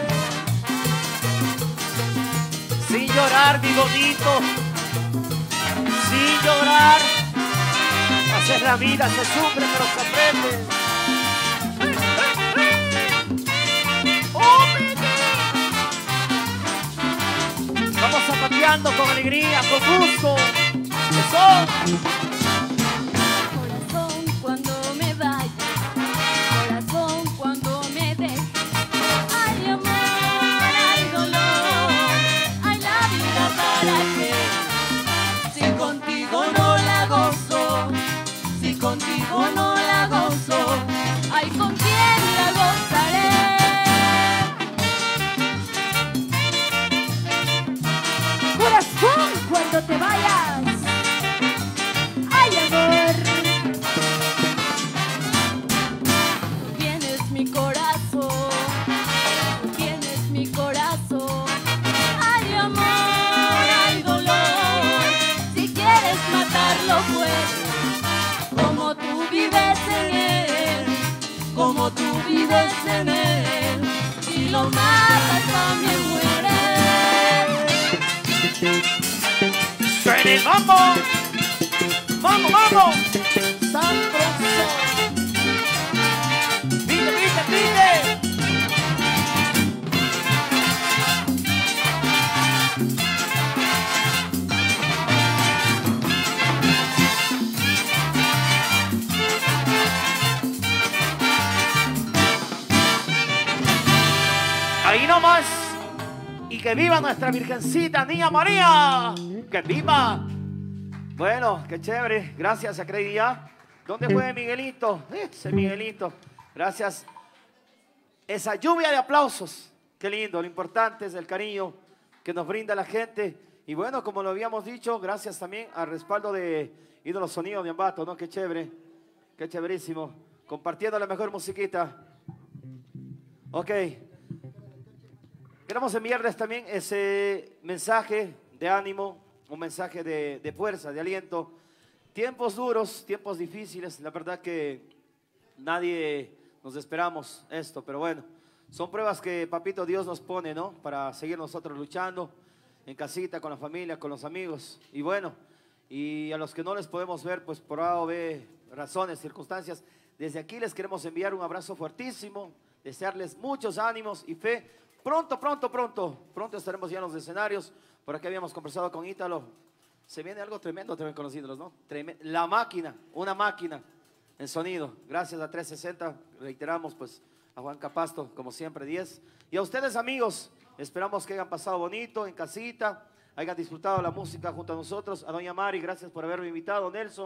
Sin llorar, mi bonito. Sin llorar. Así es la vida, se sufre, pero se aprende. ¡Oh, baby! Vamos zapateando con alegría, con gusto. Eso. Corazón, cuando me vaya, corazón, cuando me dejes. Ay, amor, ay, dolor, ay, la vida para qué. Si contigo no la gozo, si contigo no la gozo, ay, ¿con quién la gozaré? Corazón, cuando te vayas. Ay, amor. Tú tienes mi corazón, tú tienes mi corazón. Ay, amor, ay, dolor. Si quieres matarlo, pues, como tú vives en él, como tú vives en él. Si lo matas, también mueres. ¡Suena el mambo! ¡Mambo, mambo! ¡Sabroso! ¡Pide, pide, pide! Ahí nomás. Y que viva nuestra Virgencita, Niña María. ¡Que viva! Bueno, qué chévere. Gracias, Acredía. ¿Dónde fue Miguelito? Ese Miguelito. Gracias. Esa lluvia de aplausos. Qué lindo. Lo importante es el cariño que nos brinda la gente. Y bueno, como lo habíamos dicho, gracias también al respaldo de Ídolo Sonido de Ambato, ¿no? Qué chévere. Qué chéverísimo. Compartiendo la mejor musiquita. Ok. Queremos enviarles también ese mensaje de ánimo, un mensaje de, de fuerza, de aliento. Tiempos duros, tiempos difíciles, la verdad que nadie nos esperamos esto, pero bueno, son pruebas que Papito Dios nos pone, ¿no? Para seguir nosotros luchando en casita, con la familia, con los amigos. Y bueno, y a los que no les podemos ver, pues por A o B razones, circunstancias, desde aquí les queremos enviar un abrazo fuertísimo, desearles muchos ánimos y fe. Pronto, pronto, pronto, pronto estaremos ya en los escenarios. Por aquí habíamos conversado con Ítalo. Se viene algo tremendo también con los ídolos, ¿no? Tremendo. La máquina, una máquina en sonido. Gracias a trescientos sesenta, reiteramos pues a Juan Capasto, como siempre, diez. Y a ustedes, amigos, esperamos que hayan pasado bonito en casita, hayan disfrutado la música junto a nosotros. A doña Mari, gracias por haberme invitado. Nelson,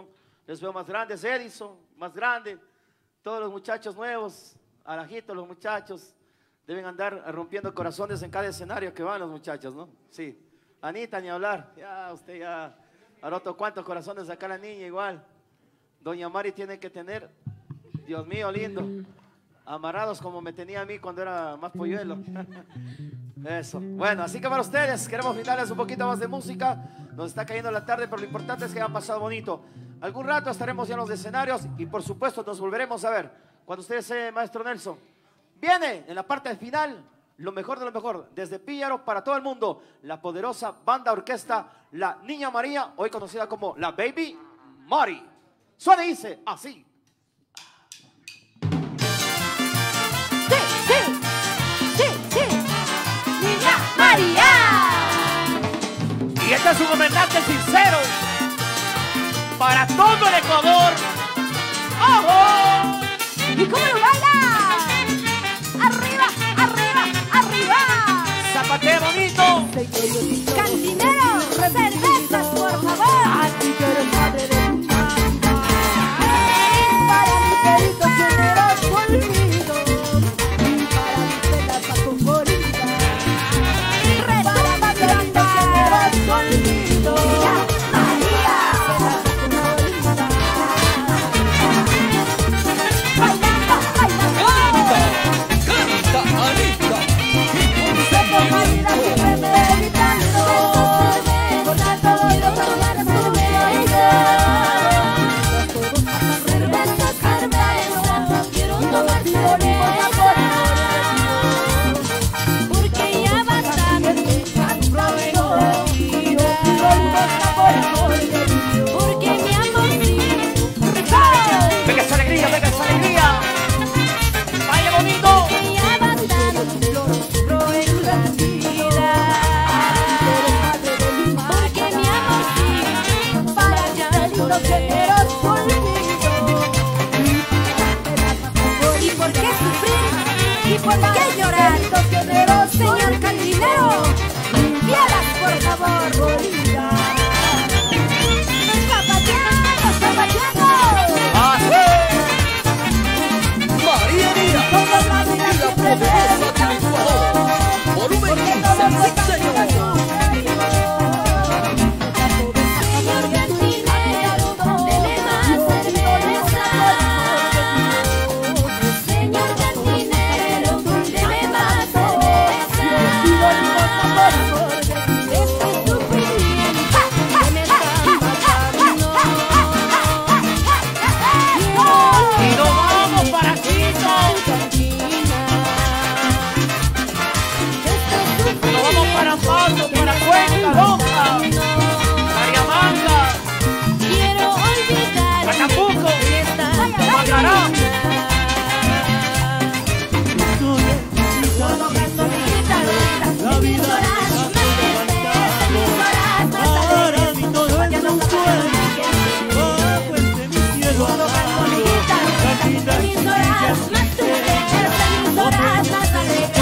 Les veo más grandes, Edison, más grande. Todos los muchachos nuevos, Arajito, los muchachos, deben andar rompiendo corazones en cada escenario que van los muchachos, ¿no? Sí. Anita, ni hablar. Ya, usted ya ha roto cuántos corazones acá la niña igual. Doña Mari tiene que tener, Dios mío, lindo, amarrados como me tenía a mí cuando era más polluelo. Eso. Bueno, así que para ustedes queremos brindarles un poquito más de música. Nos está cayendo la tarde, pero lo importante es que hayan pasado bonito. Algún rato estaremos ya en los escenarios y por supuesto nos volveremos a ver cuando usted sea maestro Nelson. Viene en la parte final lo mejor de lo mejor, desde Píllaro para todo el mundo, la poderosa banda orquesta La Niña María, hoy conocida como la Baby Mari. Suena y dice así. Sí, sí, sí, sí, Niña María. Y este es un homenaje sincero para todo el Ecuador. ¡Ojo! ¿Y cómo lo baila? Arriba, arriba, arriba. Zapatea bonito. Cantinero, cervezas, por favor. Así que eres madre de mi mamá. Para mis peritos generosos olvidos y para mis penas favoritas. Para mis peritos generosos olvidos. María, bailando, bailando. Canta, Anita. Seco María siempre meditando. Con alto oído tomar su vida. Cerveza, cerveza, quiero tomar cerveza, porque ya bastante porque mi amor sí. Venga esa alegría, venga esa alegría. Vaya bonito. Porque ya bastante porque mi amor sí. Para mis peritos generosos olvidos. ¿Y por qué sufrir? ¿Y por qué llorar? Señor cantinero, limpiadas, por favor. Zapateando, zapateando. María Díaz. Y la poderosa del Ecuador. Volumen quince, sí, señor. Señor cantinero, deme más cerveza. Señor cantinero, deme más cerveza. Estoy sufriendo, que me están matando. Y nos vamos para Quito. Nos vamos para Ambato, para Cuenca, Loja, Mariamanga, Quiero olvidar Acapulco, esta Macará. La vida para mí todo es un sueño. Bajo este mi cielo amado, gatita y mis horas más turbias, mis horas más alegres.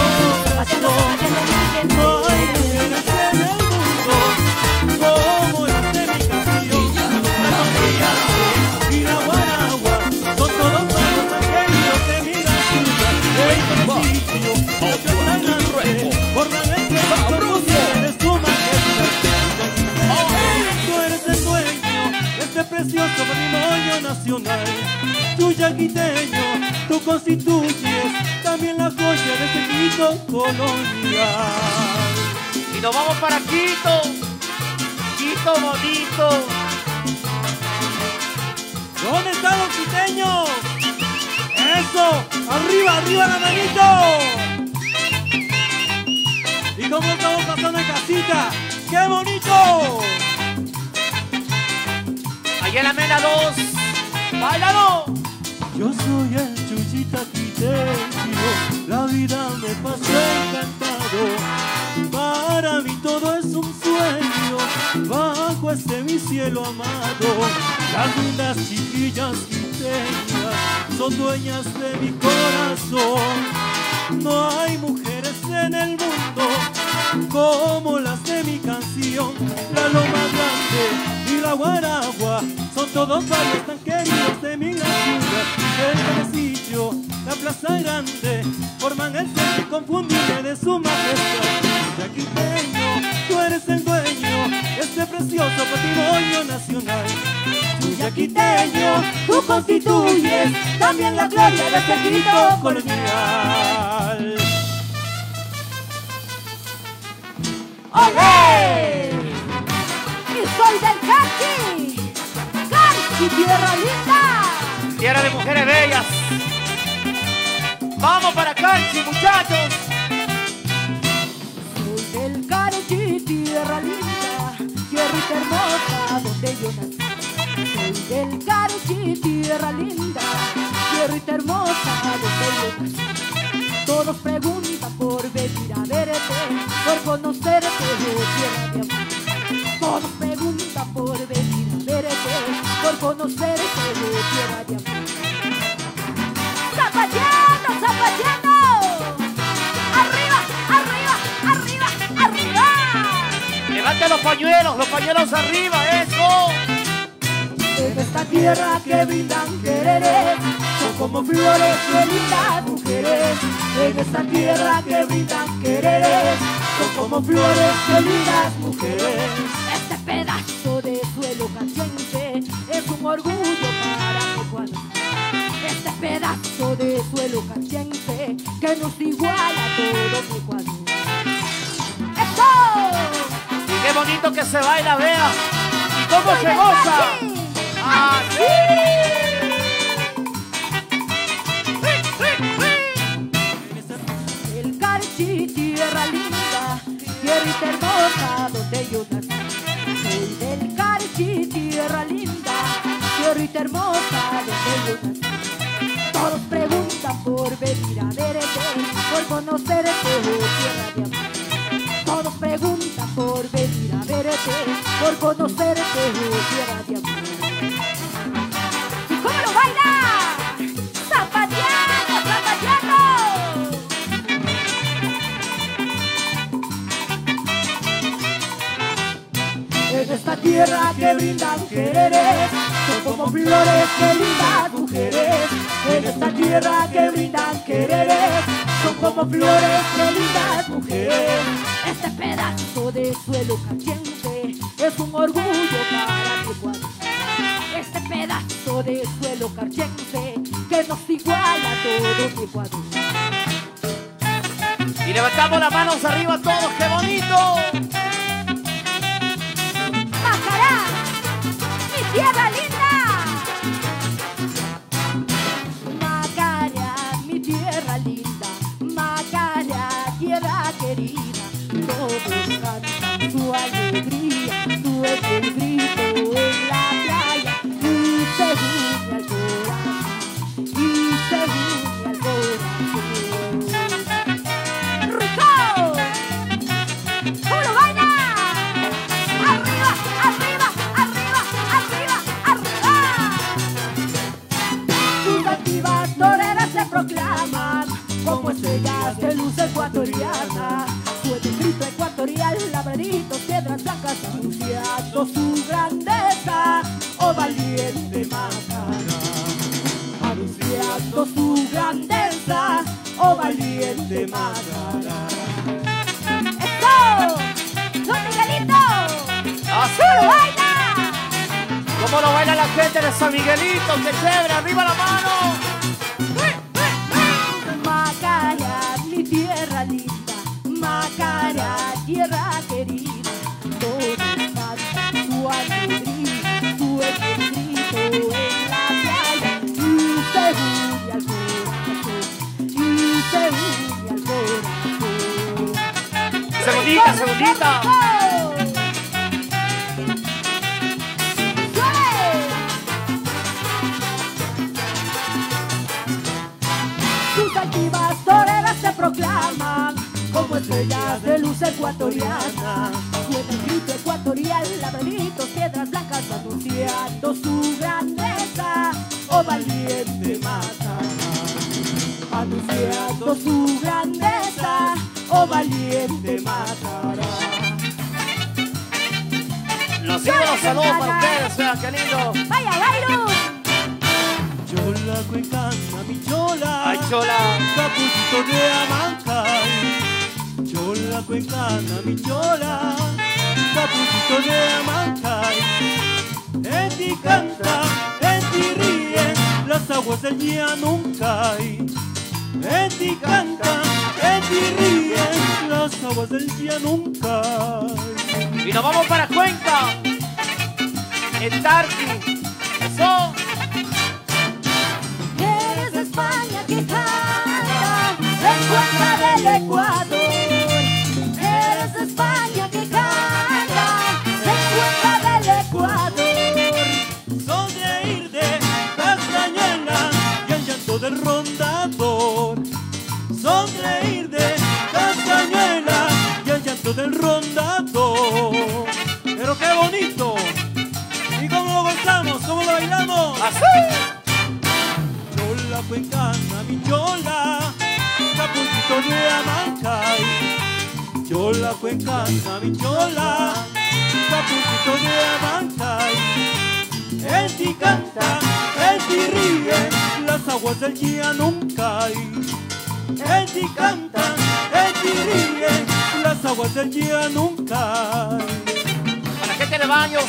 no hay mujeres en el mundo como las de mi canción. La tortilla y la guaragua son todos los aquellos de mi natura. El sitio que tan grande por la letra eres tu majestad. Tú eres el dueño de este precioso patrimonio nacional. Tu yaquiteño, tú constituyes también la joya de este Quito colonial. Y nos vamos para Quito. Quito bonito. ¿Dónde están los quiteños? ¡Eso! ¡Arriba, arriba la manito! ¿Y cómo estamos pasando en casita? ¡Qué bonito! Allá en la Mena dos. ¡Báilalo! Yo soy el Chuyita quiteño, la vida me pasó encantado. Para mí todo es un sueño, bajo este mi cielo amado. Las lindas chiquillas quiteñas son dueñas de mi corazón. No hay mujeres en el mundo como las de mi canción. La loma grande y la guaragua son todas todos barrios tan queridos de mi gran ciudad. El Canecillo, la plaza grande, forman el centro inconfundible de su majestad. Yaquiteño, tú eres el dueño de este precioso patrimonio nacional. Yaquiteño, tú constituyes también la gloria de este grito colonial. ¡Olé! Y soy del Carchi, Carchi, tierra linda, Tierra de mujeres bellas. Vamos para Carchi, muchachos. soy del Carchi, tierra linda, tierrita hermosa donde yo nací. Soy del Carchi, tierra linda, tierrita hermosa donde yo nací. Todos preguntan por venir a verte, por conocerte, oh tierra de amor. Todos preguntan por venir a verte, por conocerte, oh tierra de amor. ¡Zapateando, zapateando! ¡Arriba, arriba, arriba, arriba! Levante los pañuelos, los pañuelos arriba, eso. En esta tierra que brindan quereres, son como flores de lindas mujeres. En esta tierra que brindan quereres, son como flores de lindas mujeres. Este pedazo de suelo cachense es un orgullo para Ecuador. Este pedazo de suelo cachense que nos iguala a todo Ecuador. ¡Eso! Y qué bonito que se baila, vea. Y cómo se goza. ¡Así! El Carchi, tierra linda, tierrita hermosa donde yo nací. Soy del Carchi, tierra linda, tierrita hermosa donde yo nací. Todos preguntan por venir a verte, por conocerte, oh tierra de amor. Todos preguntan por venir a verte, por conocerte, oh tierra de amor. ¿Y cómo lo baila? ¡Zapateando, zapateando! En esta tierra que brindan quereres, son como flores que lindas mujeres. En esta tierra que brindan quereres, son como flores que lindas mujeres. Este pedazo de suelo cachense es un orgullo para mi Ecuador. Este pedazo de suelo carchense que nos iguala a todo mi Ecuador. Y levantamos las manos arriba todos, ¡qué bonito! ¡Macará! ¡Mi tierra linda! Macará, mi tierra linda, Macará, tierra querida. Todos cantan su alegría, su es el grito en la playa. Y se une al corazón, y se une al corazón. ¡Rico! ¿Cómo lo baila? ¡Arriba, arriba, arriba, arriba, arriba! Sus activas toreras se proclaman como estrellas de luz ecuatoriana. Suena el grito ecuatorial, labraditos, piedras blancas anunciando su grandeza. Oh valiente Macará, anunciando su grandeza. Oh valiente Macará. ¡Eso! ¡Don Miguelito! ¡Así! ¡Cómo lo baila! ¿Cómo lo baila la gente de San Miguelito? ¡Qué chévere! ¡Arriba la mano! Macará, mi tierra linda, Macará, tierra querida. Todos cantan su alegría, su es el grito en la playa. Y se une al corazón, y se une al corazón. ¡Segundita, segundita! Sus altivas toreras se proclaman como estrellas de luz ecuatoriana. Suena el grito ecuatorial, labraditos, piedras blancas anunciando su grandeza. Oh valiente Macará, anunciando su grandeza. Oh valiente Macará. Los Recibo los saludos para ustedes, vean qué lindo. Vaya, Byron. Chola, cuencana, mi chola. Ay, chola. Capuchito de Amancay. Chola, cuencana, mi chola. Capuchito de Amancay. En ti canta, en ti ríe, las aguas del Llanuncay. En ti canta, en ti ríe, las aguas del Llanuncay. Y nos vamos para Cuenca. El Tarqui. Eso. Eres de España que canta en Cuenca del Ecuador. Eres de España que canta en Cuenca del Ecuador. Sonreír de Castañuela y el llanto del rondador. Sonreír de Castañuela y el llanto del rondador. Pero qué bonito. ¿Y cómo lo gozamos? ¿Cómo lo bailamos? ¡Así! Chola, cuencana, mi chola, capuchito de Amancay. Chola, cuencana, mi chola, capuchito de Amancay. En ti canta, en ti ríe, las aguas del Llanuncay. En ti canta, en ti ríe, las aguas del Llanuncay. Para la gente de Baños.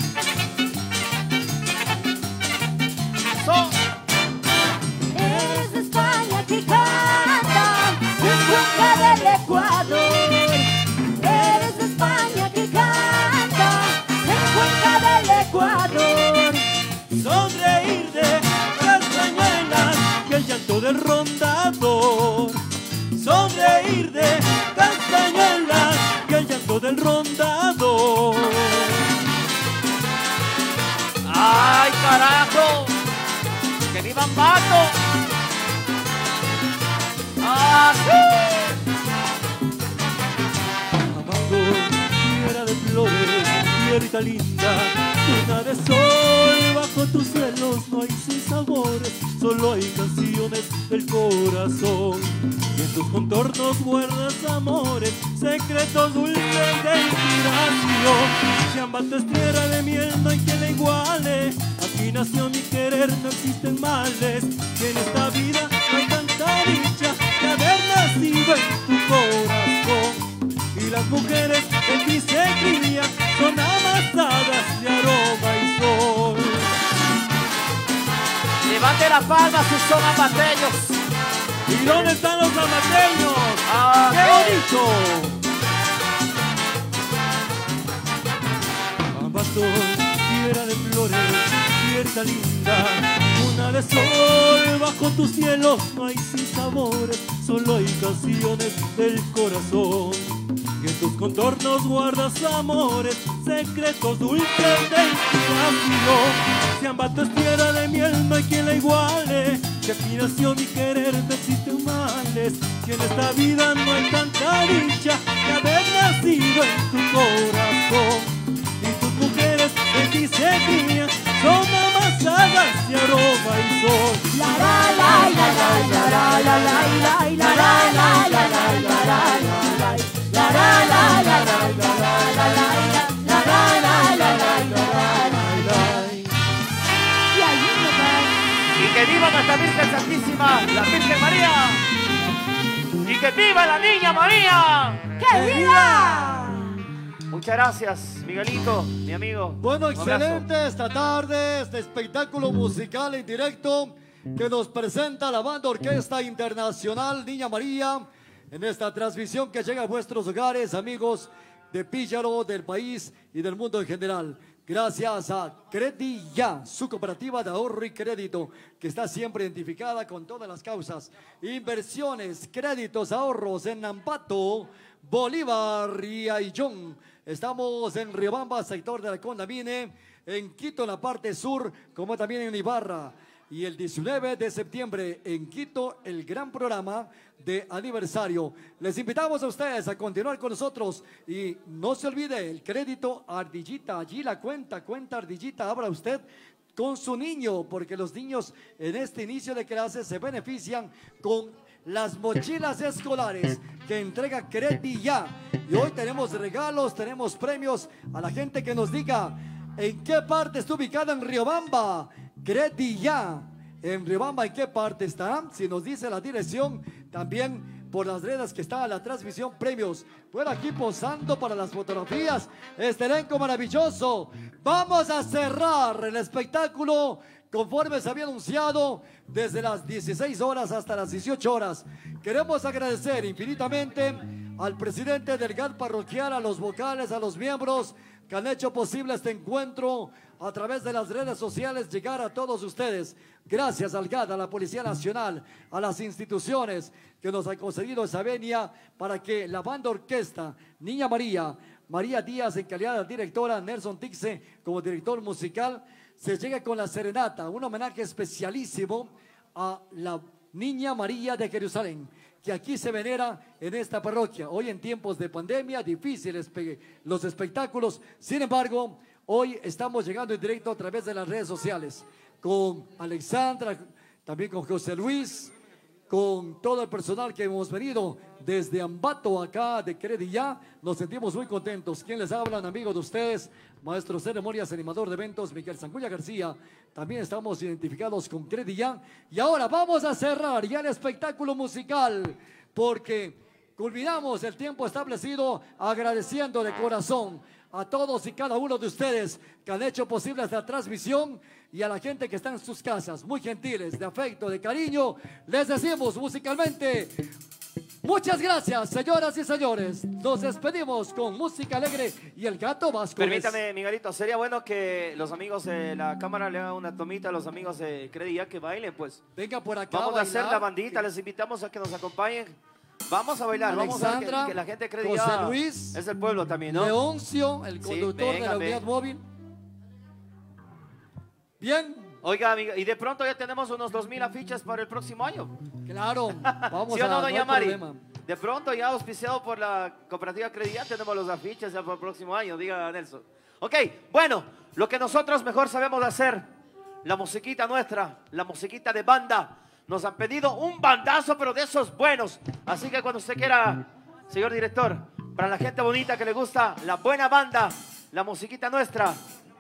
Eso. Eres de España que canta en Cuenca del Ecuador. Eres de España que canta en Cuenca del Ecuador. Sonreír de Castañuelas y el llanto del rondador. Sonreír de Castañuelas y el llanto del rondador. ¡Ay, carajo! ¡Que vivan Pato! ¡Así! Amando, tierra de flores, tierrita linda, luna de sol, bajo tus cielos no hay sinsabores, solo hay canciones del corazón. Y en tus contornos guardas amores, secretos dulces de inspiración. Chiambato es tierra de miel, no hay quien la iguale. Aquí nació mi querer, no existen males. Y en esta vida no hay tanta dicha de haber nacido en tu corazón. Y las mujeres que en ti se crían son amasadas de aroma y sol. Levante la palma si son amateños. ¿Y dónde están los amateños? Ah, ¡qué bonito! Ambato, tierra de flores, tierra linda, luna de sol, bajo tus cielos no hay sinsabores, solo hay canciones del corazón. Y en tus contornos guardas amores, secretos dulces de inspiración. Si Ambato es tierra de miel, no hay quien la iguale. Si aquí nació mi querer, no existen males. Si en esta vida no hay tanta dicha de haber nacido en tu corazón. Y tus mujeres de ti se crían, son amasadas de aroma y sol. La la la la la la la la la la la la la la la la la. La la la la la la la la la la la la la la. Y ahí me va. Y que viva nuestra Virgen Santísima, la Virgen María. Y que viva la Niña María. ¡Que viva! Muchas gracias, Miguelito, mi amigo. Bueno, Un abrazo. excelente esta tarde, este espectáculo musical en directo que nos presenta la banda Orquesta Internacional Niña María en esta transmisión que llega a vuestros hogares, amigos de Píllaro, del país y del mundo en general. Gracias a Credilla, su cooperativa de ahorro y crédito, que está siempre identificada con todas las causas. Inversiones, créditos, ahorros en Ambato, Bolívar y Ayllón. Estamos en Riobamba, sector de la Condamine, en Quito, en la parte sur, como también en Ibarra. Y el diecinueve de septiembre en Quito, el gran programa de aniversario. Les invitamos a ustedes a continuar con nosotros y no se olvide el crédito Ardillita, allí la cuenta, cuenta Ardillita, abra usted con su niño, porque los niños en este inicio de clase se benefician con las mochilas escolares que entrega Credi Ya. Y hoy tenemos regalos, tenemos premios a la gente que nos diga en qué parte está ubicada en Riobamba. Credi Ya. En Riobamba, ¿en qué parte está? Si nos dice la dirección, también por las redes que está la transmisión, premios. Por aquí posando para las fotografías. Este elenco maravilloso. Vamos a cerrar el espectáculo conforme se había anunciado desde las dieciséis horas hasta las dieciocho horas. Queremos agradecer infinitamente al presidente del G A D parroquial, a los vocales, a los miembros que han hecho posible este encuentro a través de las redes sociales, llegar a todos ustedes. Gracias al G A D, a la Policía Nacional, a las instituciones que nos han concedido esa venia para que la banda orquesta Niña María, María Díaz en calidad de directora, Nelson Tixe como director musical, se llegue con la serenata, un homenaje especialísimo a la Niña María de Jerusalén, que aquí se venera en esta parroquia. Hoy en tiempos de pandemia, difíciles los espectáculos, sin embargo, hoy estamos llegando en directo a través de las redes sociales, con Alexandra, también con José Luis, con todo el personal que hemos venido desde Ambato acá de Credi Ya. Nos sentimos muy contentos. ¿Quién les habla? Amigo de ustedes, maestro de ceremonias, animador de eventos, Miguel Sangulla García. También estamos identificados con Credi Ya. Y ahora vamos a cerrar ya el espectáculo musical, porque culminamos el tiempo establecido agradeciendo de corazón a todos y cada uno de ustedes que han hecho posible esta transmisión, y a la gente que está en sus casas, muy gentiles, de afecto, de cariño, les decimos musicalmente muchas gracias, señoras y señores. Nos despedimos con música alegre y el Gato Vasco. Permítame, Miguelito, sería bueno que los amigos de la cámara le hagan una tomita a los amigos de Credi Ya que bailen, pues. Venga por acá. Vamos a, a hacer la bandita, que... les invitamos a que nos acompañen. Vamos a bailar, Alexandra, vamos a ver que, que la gente de Credi Ya José Luis, es el pueblo también, ¿no? Leoncio, el conductor sí, venga, de la unidad venga. móvil. Bien. Oiga, amiga, y de pronto ya tenemos unos dos mil afiches para el próximo año. Claro, vamos ¿sí o no, a doña no Mari? Problema. De pronto ya auspiciado por la cooperativa Credi Ya tenemos los afiches ya para el próximo año, diga Nelson. Ok, bueno, lo que nosotros mejor sabemos hacer, la musiquita nuestra, la musiquita de banda. Nos han pedido un bandazo, pero de esos buenos. Así que cuando usted quiera, señor director, para la gente bonita que le gusta la buena banda, la musiquita nuestra.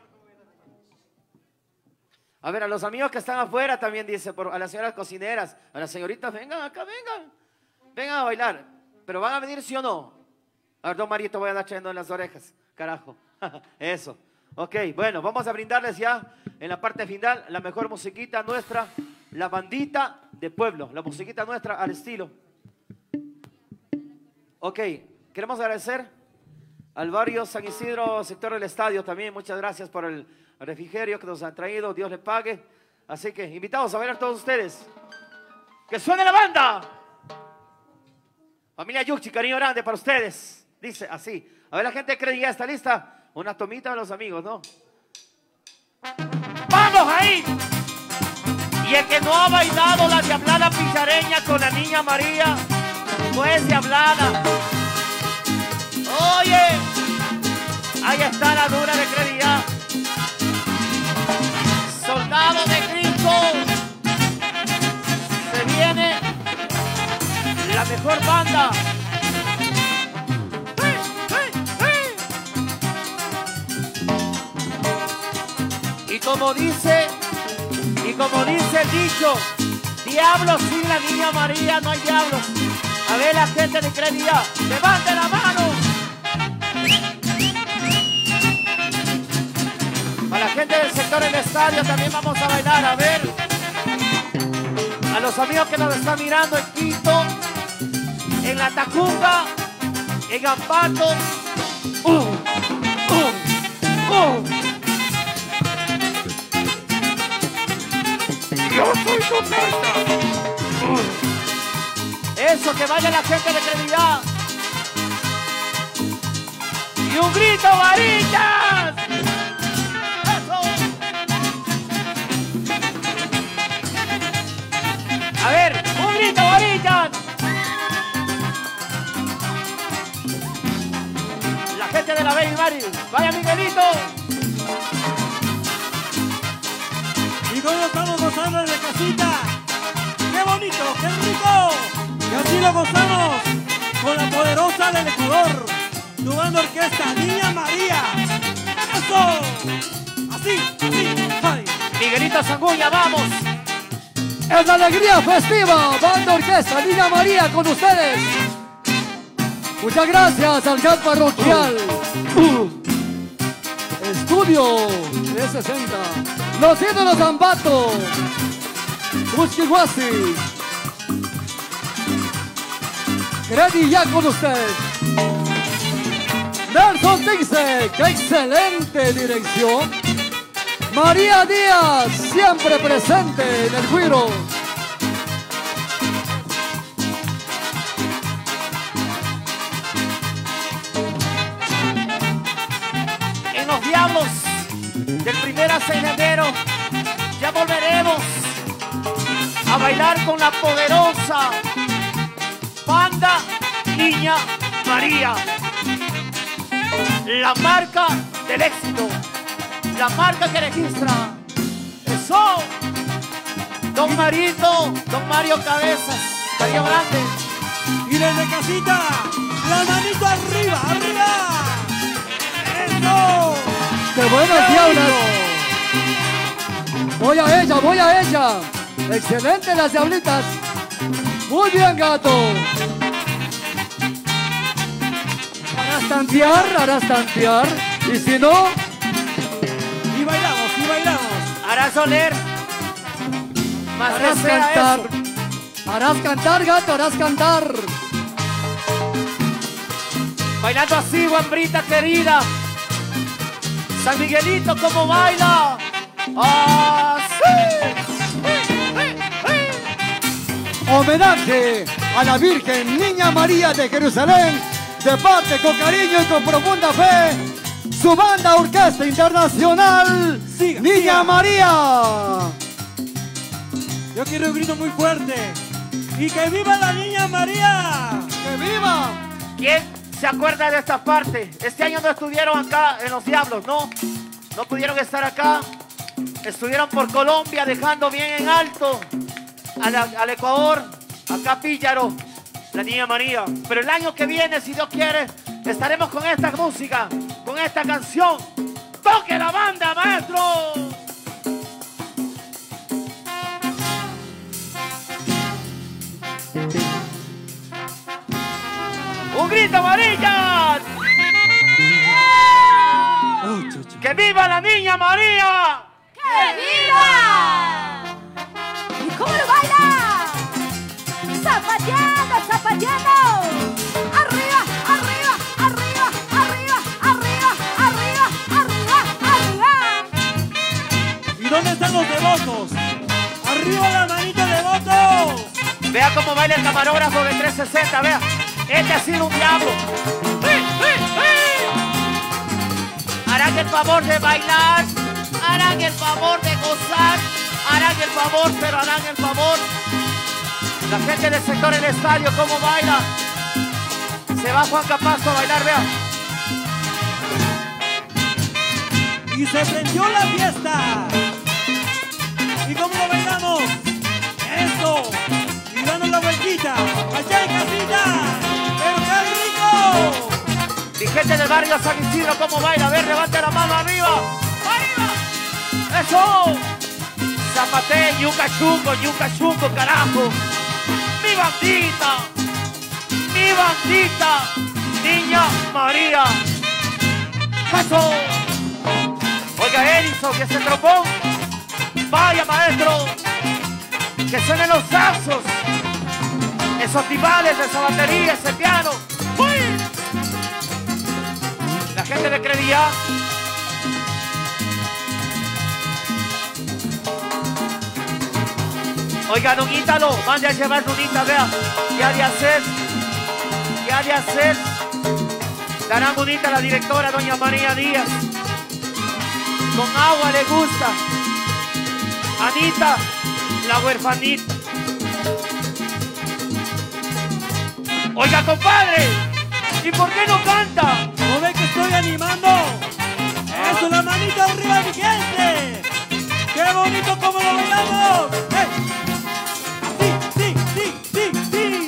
A ver, a los amigos que están afuera también dice, por, a las señoras cocineras, a las señoritas, vengan acá, vengan. Vengan a bailar. Pero van a venir, ¿sí o no? A ver, don Marito, voy a dar trayendo en las orejas. Carajo. Eso. Ok, bueno, vamos a brindarles ya en la parte final la mejor musiquita nuestra, la bandita de pueblo, la musiquita nuestra al estilo. Ok, queremos agradecer al barrio San Isidro, sector del estadio también. Muchas gracias por el refrigerio que nos han traído, Dios les pague. Así que invitados a bailar todos ustedes. ¡Que suene la banda! Familia Yuxi, cariño grande para ustedes. Dice así. A ver, la gente cree que ya está lista. Una tomita de los amigos, ¿no? ¡Vamos ahí! Y el que no ha bailado la diablada pichareña con la Niña María, no es diablada. Oye, ahí está la dura de Credi Ya. Soldado de Cristo. Se viene la mejor banda. Y como dice, y como dice el dicho, diablos sin la Niña María no hay diablos. A ver la gente de Credi Ya, levante la mano. Para la gente del sector del estadio también vamos a bailar, a ver. A los amigos que nos están mirando en Quito, en La Tacunga, en Ambato. Uh, uh, uh. Yo soy tu puerta. Eso, que vaya la gente de Credi Ya. Y un grito, varillas. Eso. A ver, un grito, varillas. La gente de la Baby Mari. Vaya, Miguelito. Y todos estamos gozando desde casita. ¡Qué bonito! ¡Qué rico! la sanguña, vamos. En la alegría festiva, banda orquesta Niña María con ustedes. Muchas gracias al G A T parroquial. Estudio trescientos sesenta. Los ídolos Ambato. Cuchihuasi. Grady ya con ustedes. Nelson Dice, qué excelente dirección. María Díaz, siempre presente en el Guiro. En los diablos del primero a seis de enero ya volveremos a bailar con la poderosa banda Niña María. La marca del éxito, la marca que registra. Eso, Don Marito, Don Mario Cabezas, Mario Grande. Y desde casita, la manito arriba, arriba. ¡Eso! ¡Qué buenas diablas! Voy a ella, voy a ella. Excelente las diablitas. Muy bien, gato. Harás tantear, harás tantear. Y si no, Y bailamos, y bailamos. Harás oler. Más harás que sea cantar. eso. Harás cantar, gato, harás cantar. Bailando así, guambrita querida. San Miguelito, ¿cómo baila? ¡Así! Homenaje a la Virgen Niña María de Jerusalén, de parte con cariño y con profunda fe, su banda orquesta internacional, Siga, Niña siga. María. Yo quiero un grito muy fuerte. ¡Y que viva la Niña María! ¡Que viva! ¿Quién se acuerda de esta parte? Este año no estuvieron acá en Los Diablos, ¿no? No pudieron estar acá. Estuvieron por Colombia dejando bien en alto al, al Ecuador, acá Píllaro, la Niña María. Pero el año que viene, si Dios quiere, estaremos con esta música, con esta canción. ¡Toque la banda, maestro! ¡Un grito, amarillas! ¡Que viva la Niña María! ¡Que viva! ¿Y cómo lo baila? ¡Zapateando, zapateando! ¡Arriba, arriba, arriba, arriba, arriba, arriba, arriba, arriba! ¿Y dónde están los devotos? ¡Arriba la manita devotos! Vea cómo baila el camarógrafo de trescientos sesenta, vea. Este ha sido un diablo. ¡Sí, sí, sí! Harán el favor de bailar, harán el favor de gozar, harán el favor, pero harán el favor. La gente del sector del estadio, cómo baila. Se va Juan Capazo a bailar, vea. Y se prendió la fiesta. ¿Y cómo lo bailamos? ¡Eso! Y dando la vueltita. ¡Allá en casita! ¡Pero qué rico! Mi gente del barrio San Isidro, cómo baila. A ver, levante la mano arriba. ¡Arriba! ¡Eso! Zapate, yuca chungo, yuca chungo, carajo. ¡Mi bandita! ¡Mi bandita! ¡Niña María! ¡Eso! Oiga, Edison, que ese trombón. Vaya, maestro. Que suenen los saxos. Esos timbales, esa batería, ese piano. ¡Uy! La gente de Credía. Oiga, don Ítalo, mande a llevar Lunita, vea. ¿Qué ha de hacer? ¿Qué ha de hacer? Darán bonita la directora, doña María Díaz. Con agua le gusta. Anita, la huerfanita. Oiga, compadre, ¿y por qué no canta? ¿No ve que estoy animando? ¡Eso, la manita arriba, mi gente! ¡Qué bonito como lo bailamos! ¡Eh! ¡Sí, sí, sí, sí, sí!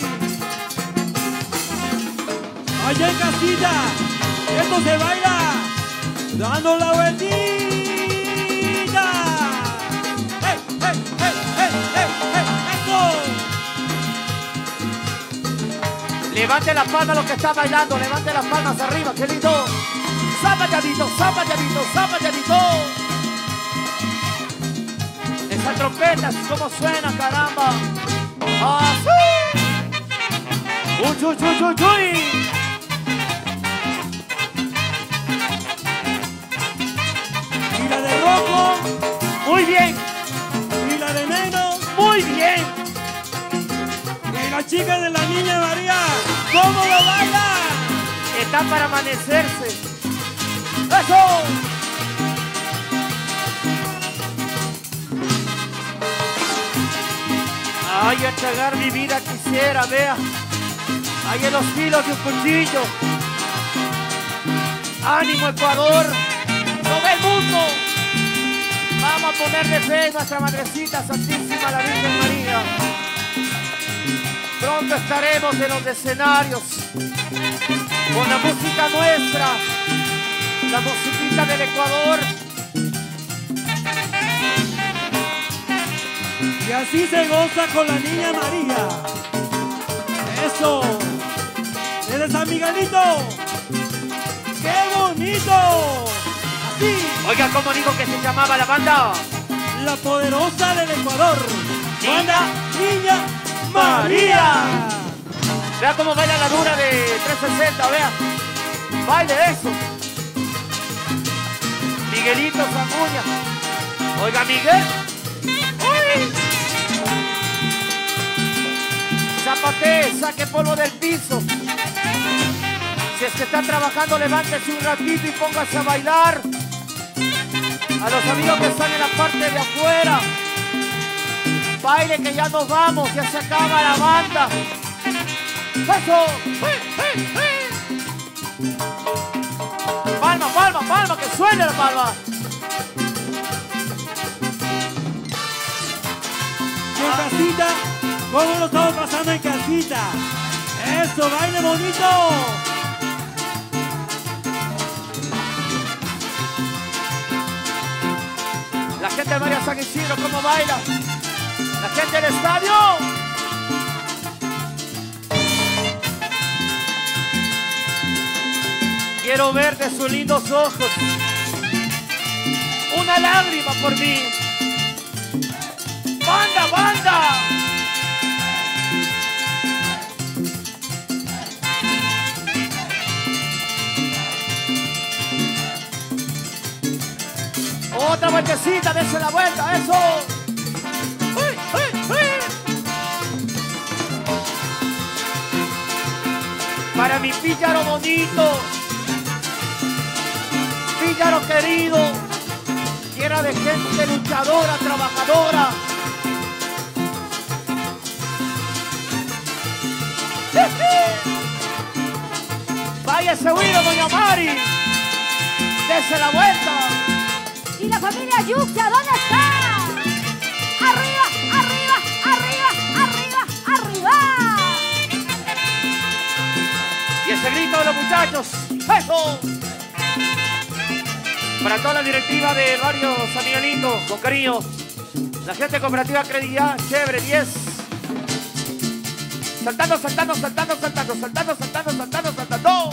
Allá en casita, esto se baila dando la vueltita. Levante las palmas los que están bailando, levante las palmas arriba, qué lindo. Zapalladito, zapalladito, zapalladito. Esa trompeta, ¿cómo suena, caramba? ¡Así! ¡Uy, uy, uy, uy, uy! Y la de rojo, Muy bien, y la de negro, muy bien. y la chica de la Niña María. ¿Cómo lo baila? Está para amanecerse. ¡Eso! Ay, entregar mi vida quisiera, vea. Ahí en los filos de un cuchillo. ¡Ánimo, Ecuador! ¡Todo el mundo! Vamos a ponerle fe a nuestra Madrecita Santísima, la Virgen María. Pronto estaremos en los escenarios con la música nuestra, la musiquita del Ecuador. Y así se goza con la Niña María. Eso. Desde San Miguelito. ¡Qué bonito! Así. Oiga, ¿cómo dijo que se llamaba la banda? La poderosa del Ecuador. Niña Banda Niña María. Vea cómo baila la dura de trescientos sesenta, vea. Baile eso. Miguelito Zambuña. Oiga, Miguel. ¡Uy! Zapatee, saque polvo del piso. Si es que está trabajando, levántese un ratito y póngase a bailar. A los amigos que están en la parte de afuera, baile que ya nos vamos, ya se acaba la banda. ¡Eso! Palma, palma, palma, que suene la palma. Y en casita, ¿cómo lo estamos pasando en casita? ¡Eso, baile bonito! La gente de María San Isidro, ¿cómo baila? La gente del estadio. Quiero ver de sus lindos ojos una lágrima por mí. ¡Banda, banda! Otra vueltecita, dése la vuelta, eso. ¡Uy, uy, uy! Para mi píllaro bonito, píllaro querido, llena de gente luchadora, trabajadora. Vaya ese huido, doña Mari. Dese la vuelta. ¿Y la familia Yuxia dónde está? ¡Arriba, arriba, arriba, arriba, arriba! Y ese grito de los muchachos. ¡Eso! Para toda la directiva del barrio San Miguelito, con cariño. La gente cooperativa Credibilidad, chévere, diez. Saltando, saltando, saltando, saltando, saltando, saltando, saltando, saltando.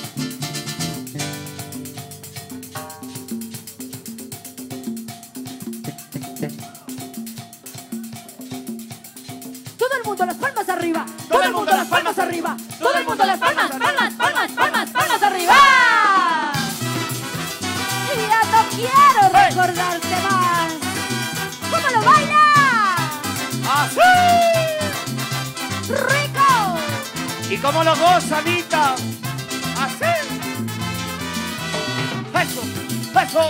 Todo el mundo las palmas arriba. Todo el mundo las palmas arriba. Todo el mundo las palmas, palmas, palmas, palmas, palmas arriba. Y ya no quiero recordarte más. ¿Cómo lo baila? ¡Así! ¡Rico! ¿Y cómo lo goza, Anita? ¡Así! ¡Eso! ¡Eso!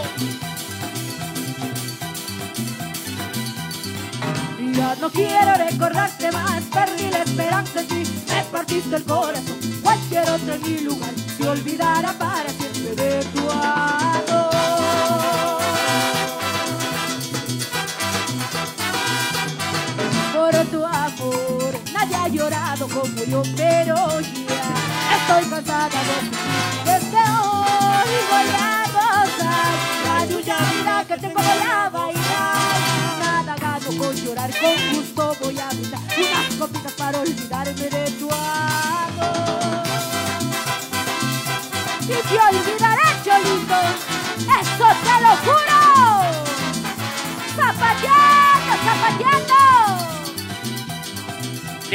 Ya no quiero recordarte más, perdí la esperanza en ti, me partiste el corazón. Cualquier otro en mi lugar se olvidará para siempre de tu amor. Por tu amor nadie ha llorado como yo, pero ya estoy cansada de desde hoy voy a gozar la lluvia vida que tengo, voy a bailar. Nada gano con llorar, con gusto voy a brindar unas copitas para olvidarme de tu amor.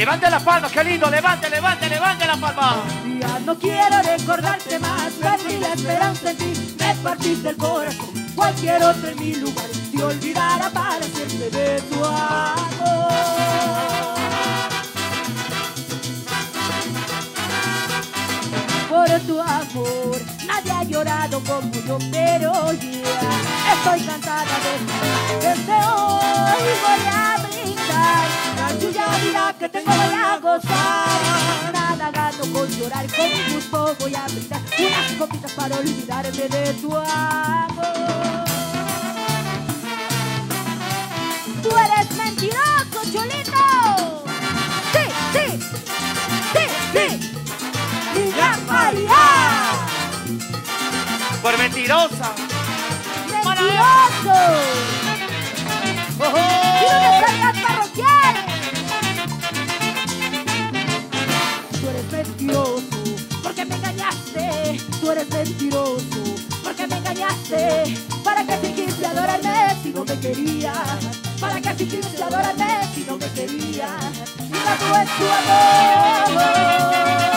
Levante la palma, qué lindo, levante, levante, levante la palma. Ya no quiero recordarte más, perdí la esperanza en ti, me partiste el corazón. Cualquier otro en mi lugar te olvidará para siempre de tu amor. Por tu amor, nadie ha llorado como yo, pero ya estoy cansada de desde hoy voy a brindar la tuya vida que tengo voy a gozar. Nada gano con llorar, con gusto voy a brindar unas copitas para olvidarme de tu amor. Tú eres mentiroso, Cholito. Sí, sí, sí, sí. Niña María. Por mentirosa. Mentiroso. Oh, oh. Y no te salgas parroquiales. Tú eres mentiroso porque me engañaste. Tú eres mentiroso porque me engañaste. ¿Para qué fingiste adorarme si no me querías? ¿Para qué fingiste adorarme si no me querías? Mira tú es tu amor.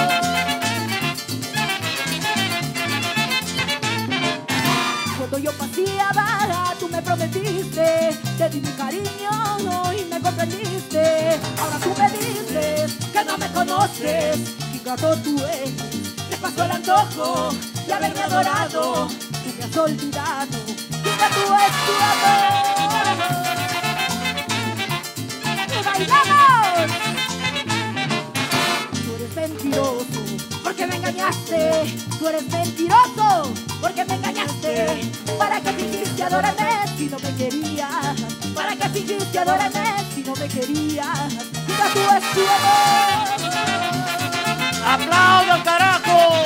Cuando yo paseaba, tú me prometiste, te di mi cariño y me comprendiste. Ahora tú me dices que no me conoces, y gato tú eres. Te pasó el antojo de haberme adorado, tú me has olvidado, y gato es tu amor. ¡Y bailamos! Tú eres mentiroso porque me engañaste. Tú eres mentiroso porque me engañaste. ¿Para qué fingiste adorarme si no me querías? ¿Para qué fingiste adorarme si no me querías? Mira tú es tu amor. ¡Aplausos, carajo!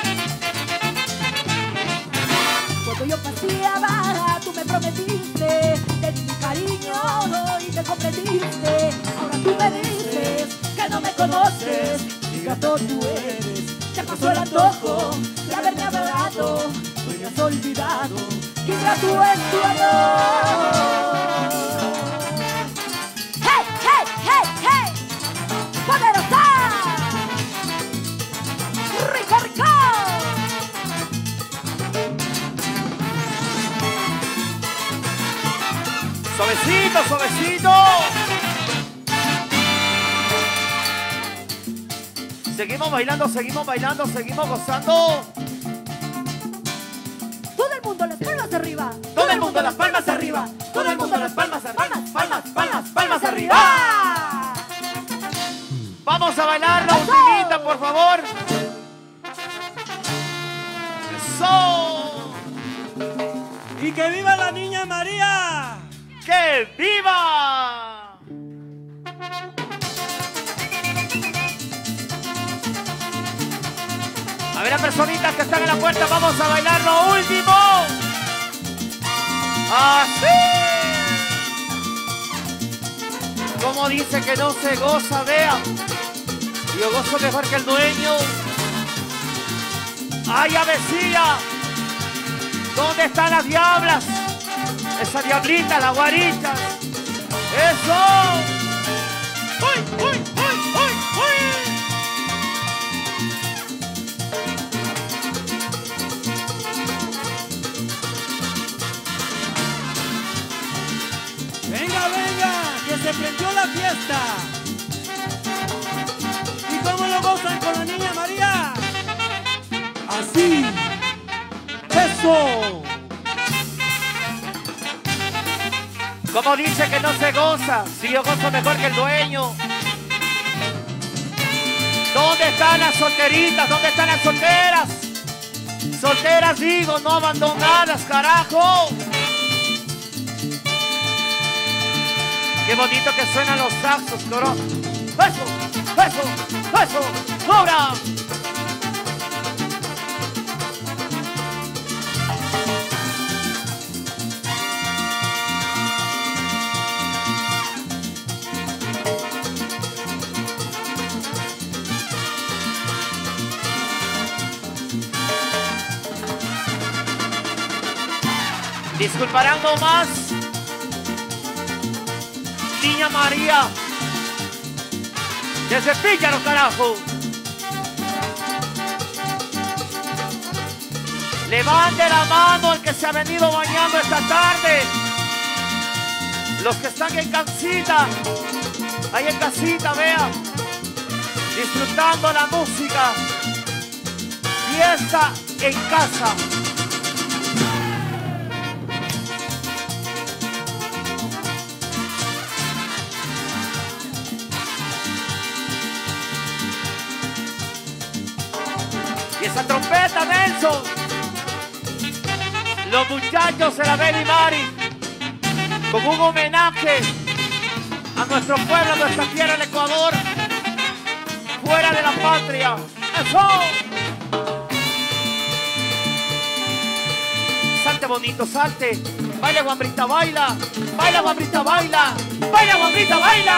Cuando yo paseaba, tú me prometiste, te di mi cariño y me comprendiste. Ahora tú me dices que no me conoces, y gato tú eres. Te pasó el antojo de haberme adorado, hoy me has olvidado, y gato es tu amor. ¡Hey, hey, hey, hey! ¡Poderosa! ¡Rico, rico! Suavecito, suavecito. Seguimos bailando, seguimos bailando, seguimos gozando. Todo el mundo las palmas arriba. Todo el mundo las palmas arriba. Todo el mundo las palmas arriba. Palmas, palmas, palmas, palmas arriba. Vamos a bailar la ultimita, por favor. Eso. ¡Y que viva la Niña María! ¡Que viva! A ver, las personitas que están en la puerta, vamos a bailar lo último. Así. Como dice que no se goza, vea. Yo gozo mejor que el dueño. ¡Ay, avecilla! ¿Dónde están las diablas? Esa diablita, la guarita. ¡Eso! ¡Uy, uy, uy, uy, uy! ¡Venga, venga! ¡Que se prendió la fiesta! ¿Y cómo lo gozan con la Niña María? ¡Así! ¡Eso! Como dice que no se goza, si yo gozo mejor que el dueño. ¿Dónde están las solteritas? ¿Dónde están las solteras? Solteras digo, no abandonadas, carajo. Qué bonito que suenan los saxos, coro. Eso, eso, eso, ahora. Disculparán nomás, Niña María, Desde Píllaro, carajo. Levante la mano el que se ha venido bañando esta tarde. Los que están en casita, ahí en casita, vea, disfrutando la música. Fiesta en casa. Y esa trompeta, Nelson. Los muchachos de la Baby Mari, con un homenaje a nuestro pueblo, a nuestra tierra, el Ecuador, fuera de la patria. ¡Eso! Salte bonito, salte. Baila, guambrita, baila. Baila, guambrita, baila. Baila, guambrita, baila.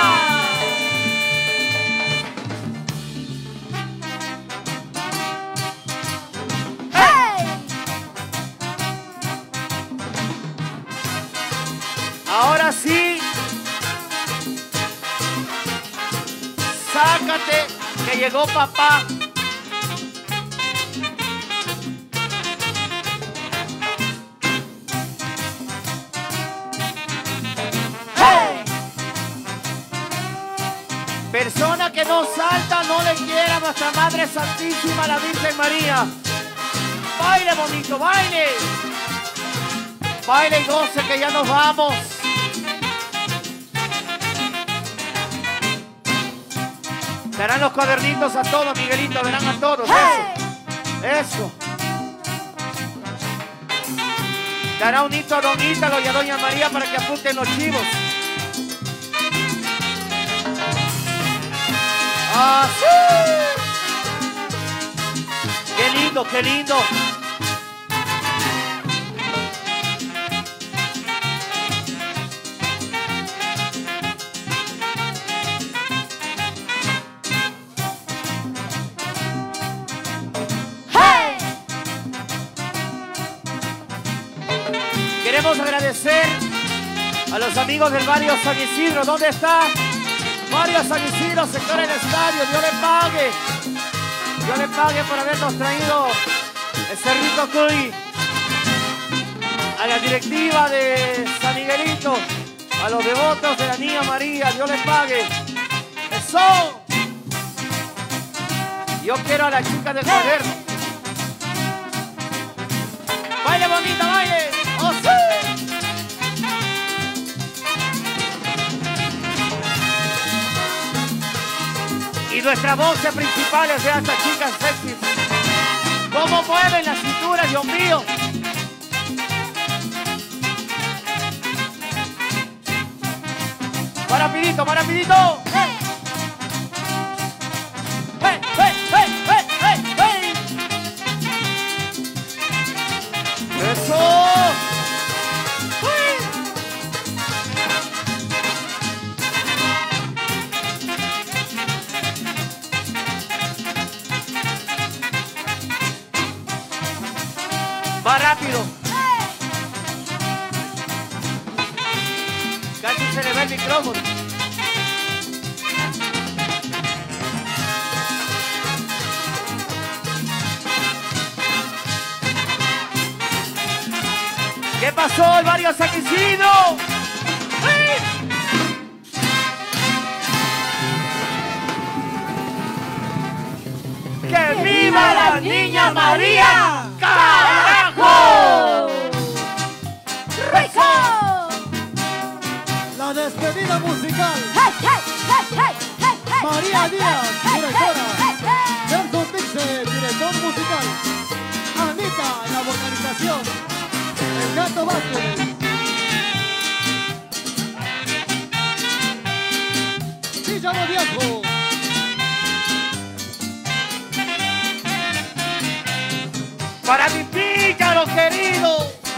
Ahora sí, sácate que llegó papá. ¡Hey! Persona que no salta no le quiera a nuestra Madre Santísima, la Virgen María. Baile bonito, baile. Baile y goce que ya nos vamos. Darán los cuadernitos a todos, Miguelito, darán a todos. Eso. Eso. Dará un hito a Don Ítalo y a Doña María para que apunten los chivos. ¡Así! ¡Qué lindo, qué lindo! Queremos agradecer a los amigos del barrio San Isidro. ¿Dónde está? Barrio San Isidro, sector del estadio. Dios le pague. Dios le pague por habernos traído ese rico cuy. A la directiva de San Miguelito, a los devotos de la Niña María, Dios les pague. ¡Eso! Yo quiero a la chica del cuaderno. ¡Baile bonita, baile! ¡Oh, sí! Y nuestras voces principales de estas chicas sexy. ¿Cómo mueven la cintura, Dios mío? Más rapidito, más rapidito. ¡Hey! ¡Hey, hey, hey, hey, hey, hey! ¡Eso! ¡Hey! Más rápido. Casi se le ve el micrófono. ¿Qué pasó, el barrio San Isidro? ¡Sí! ¡Que viva la Niña María! ¡Carajo! ¡Rico! La despedida musical. Hey, hey, hey, hey, hey, hey, María hey, Díaz, hey, directora. hey, hey, Nelson Dixe, director musical. Anita, en la vocalización. El Gato Vázquez. Villano Viejo. Para mi píllaro querido.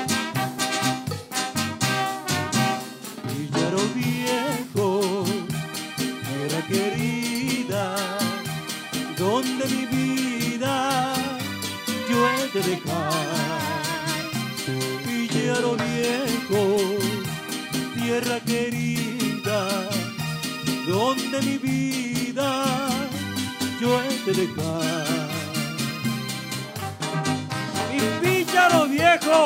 Villaro viejo, tierra querida, donde mi vida yo he de dejar. Villaro viejo, tierra querida, donde mi vida yo he de dejar. Mi pícharo viejo,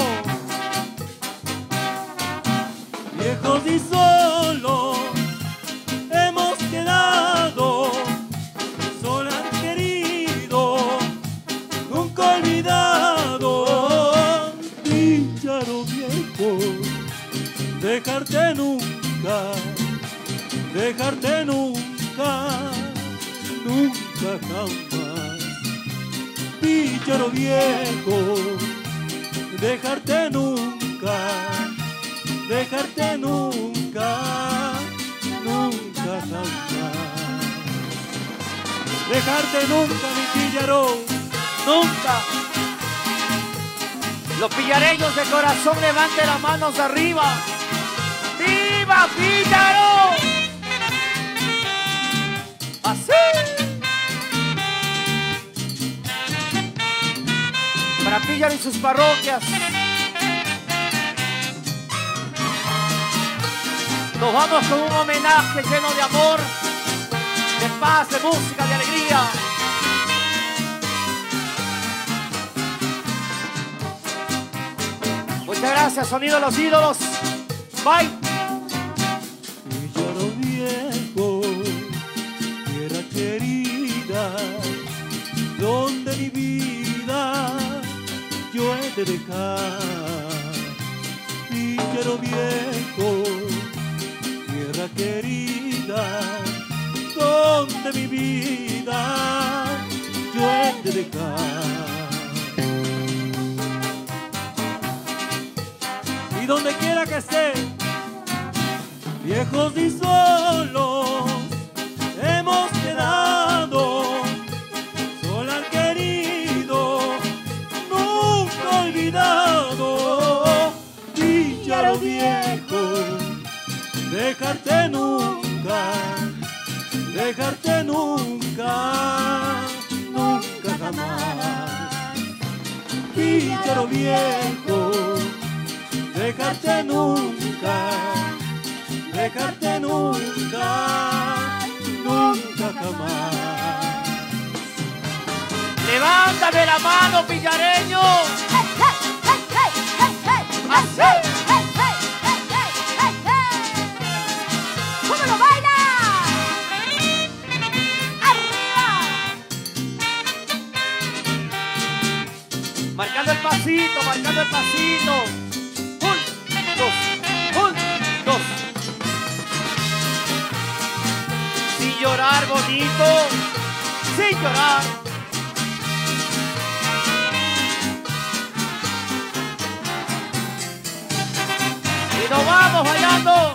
viejos y solos hemos quedado, solas querido, nunca olvidado. Pícharo viejo, dejarte nunca, dejarte nunca, nunca jamás. Pícharo viejo, dejarte nunca, dejarte nunca, nunca jamás. Dejarte nunca, mi píllaro, Nunca. Los pillareños de corazón levanten las manos arriba. ¡Viva Píllaro! Así. Para Píllaro y sus parroquias. Nos vamos con un homenaje lleno de amor, de paz, de música, de alegría. Muchas gracias, sonido de los ídolos. Bye. Píllaro viejo, tierra querida, donde mi vida yo he de dejar. Píllaro viejo, tierra querida, donde mi vida yo he de dejar. Y donde quiera que esté, viejos y solos hemos quedado, solo al querido, nunca olvidado. Píllaro viejo, dejarte nunca, dejarte nunca, nunca jamás. Píllaro viejo, dejarte nunca, dejarte nunca, nunca jamás. Levántame la mano, pillareño. Así. ¿Cómo lo baila? ¡Arriba! Marcando el pasito, marcando el pasito. Un, dos, un, dos. Sin llorar bonito, sin llorar. Y nos vamos bailando.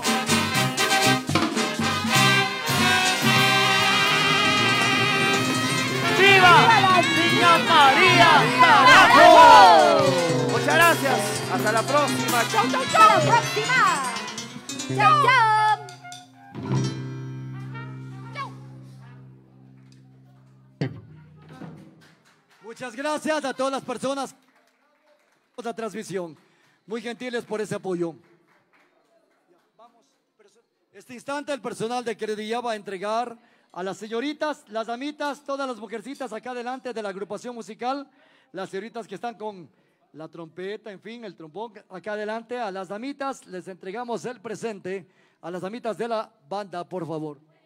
¡Viva Niña María! ¡Carajo! Muchas gracias. Hasta la próxima. Chau, chau, ¡Hasta la próxima! ¡Chao, chao! Muchas gracias a todas las personas de la transmisión. Muy gentiles por ese apoyo. Este instante el personal de Queredilla va a entregar a las señoritas, las damitas, todas las mujercitas acá adelante de la agrupación musical, las señoritas que están con la trompeta, en fin, el trombón, acá adelante a las damitas les entregamos el presente, a las damitas de la banda, por favor.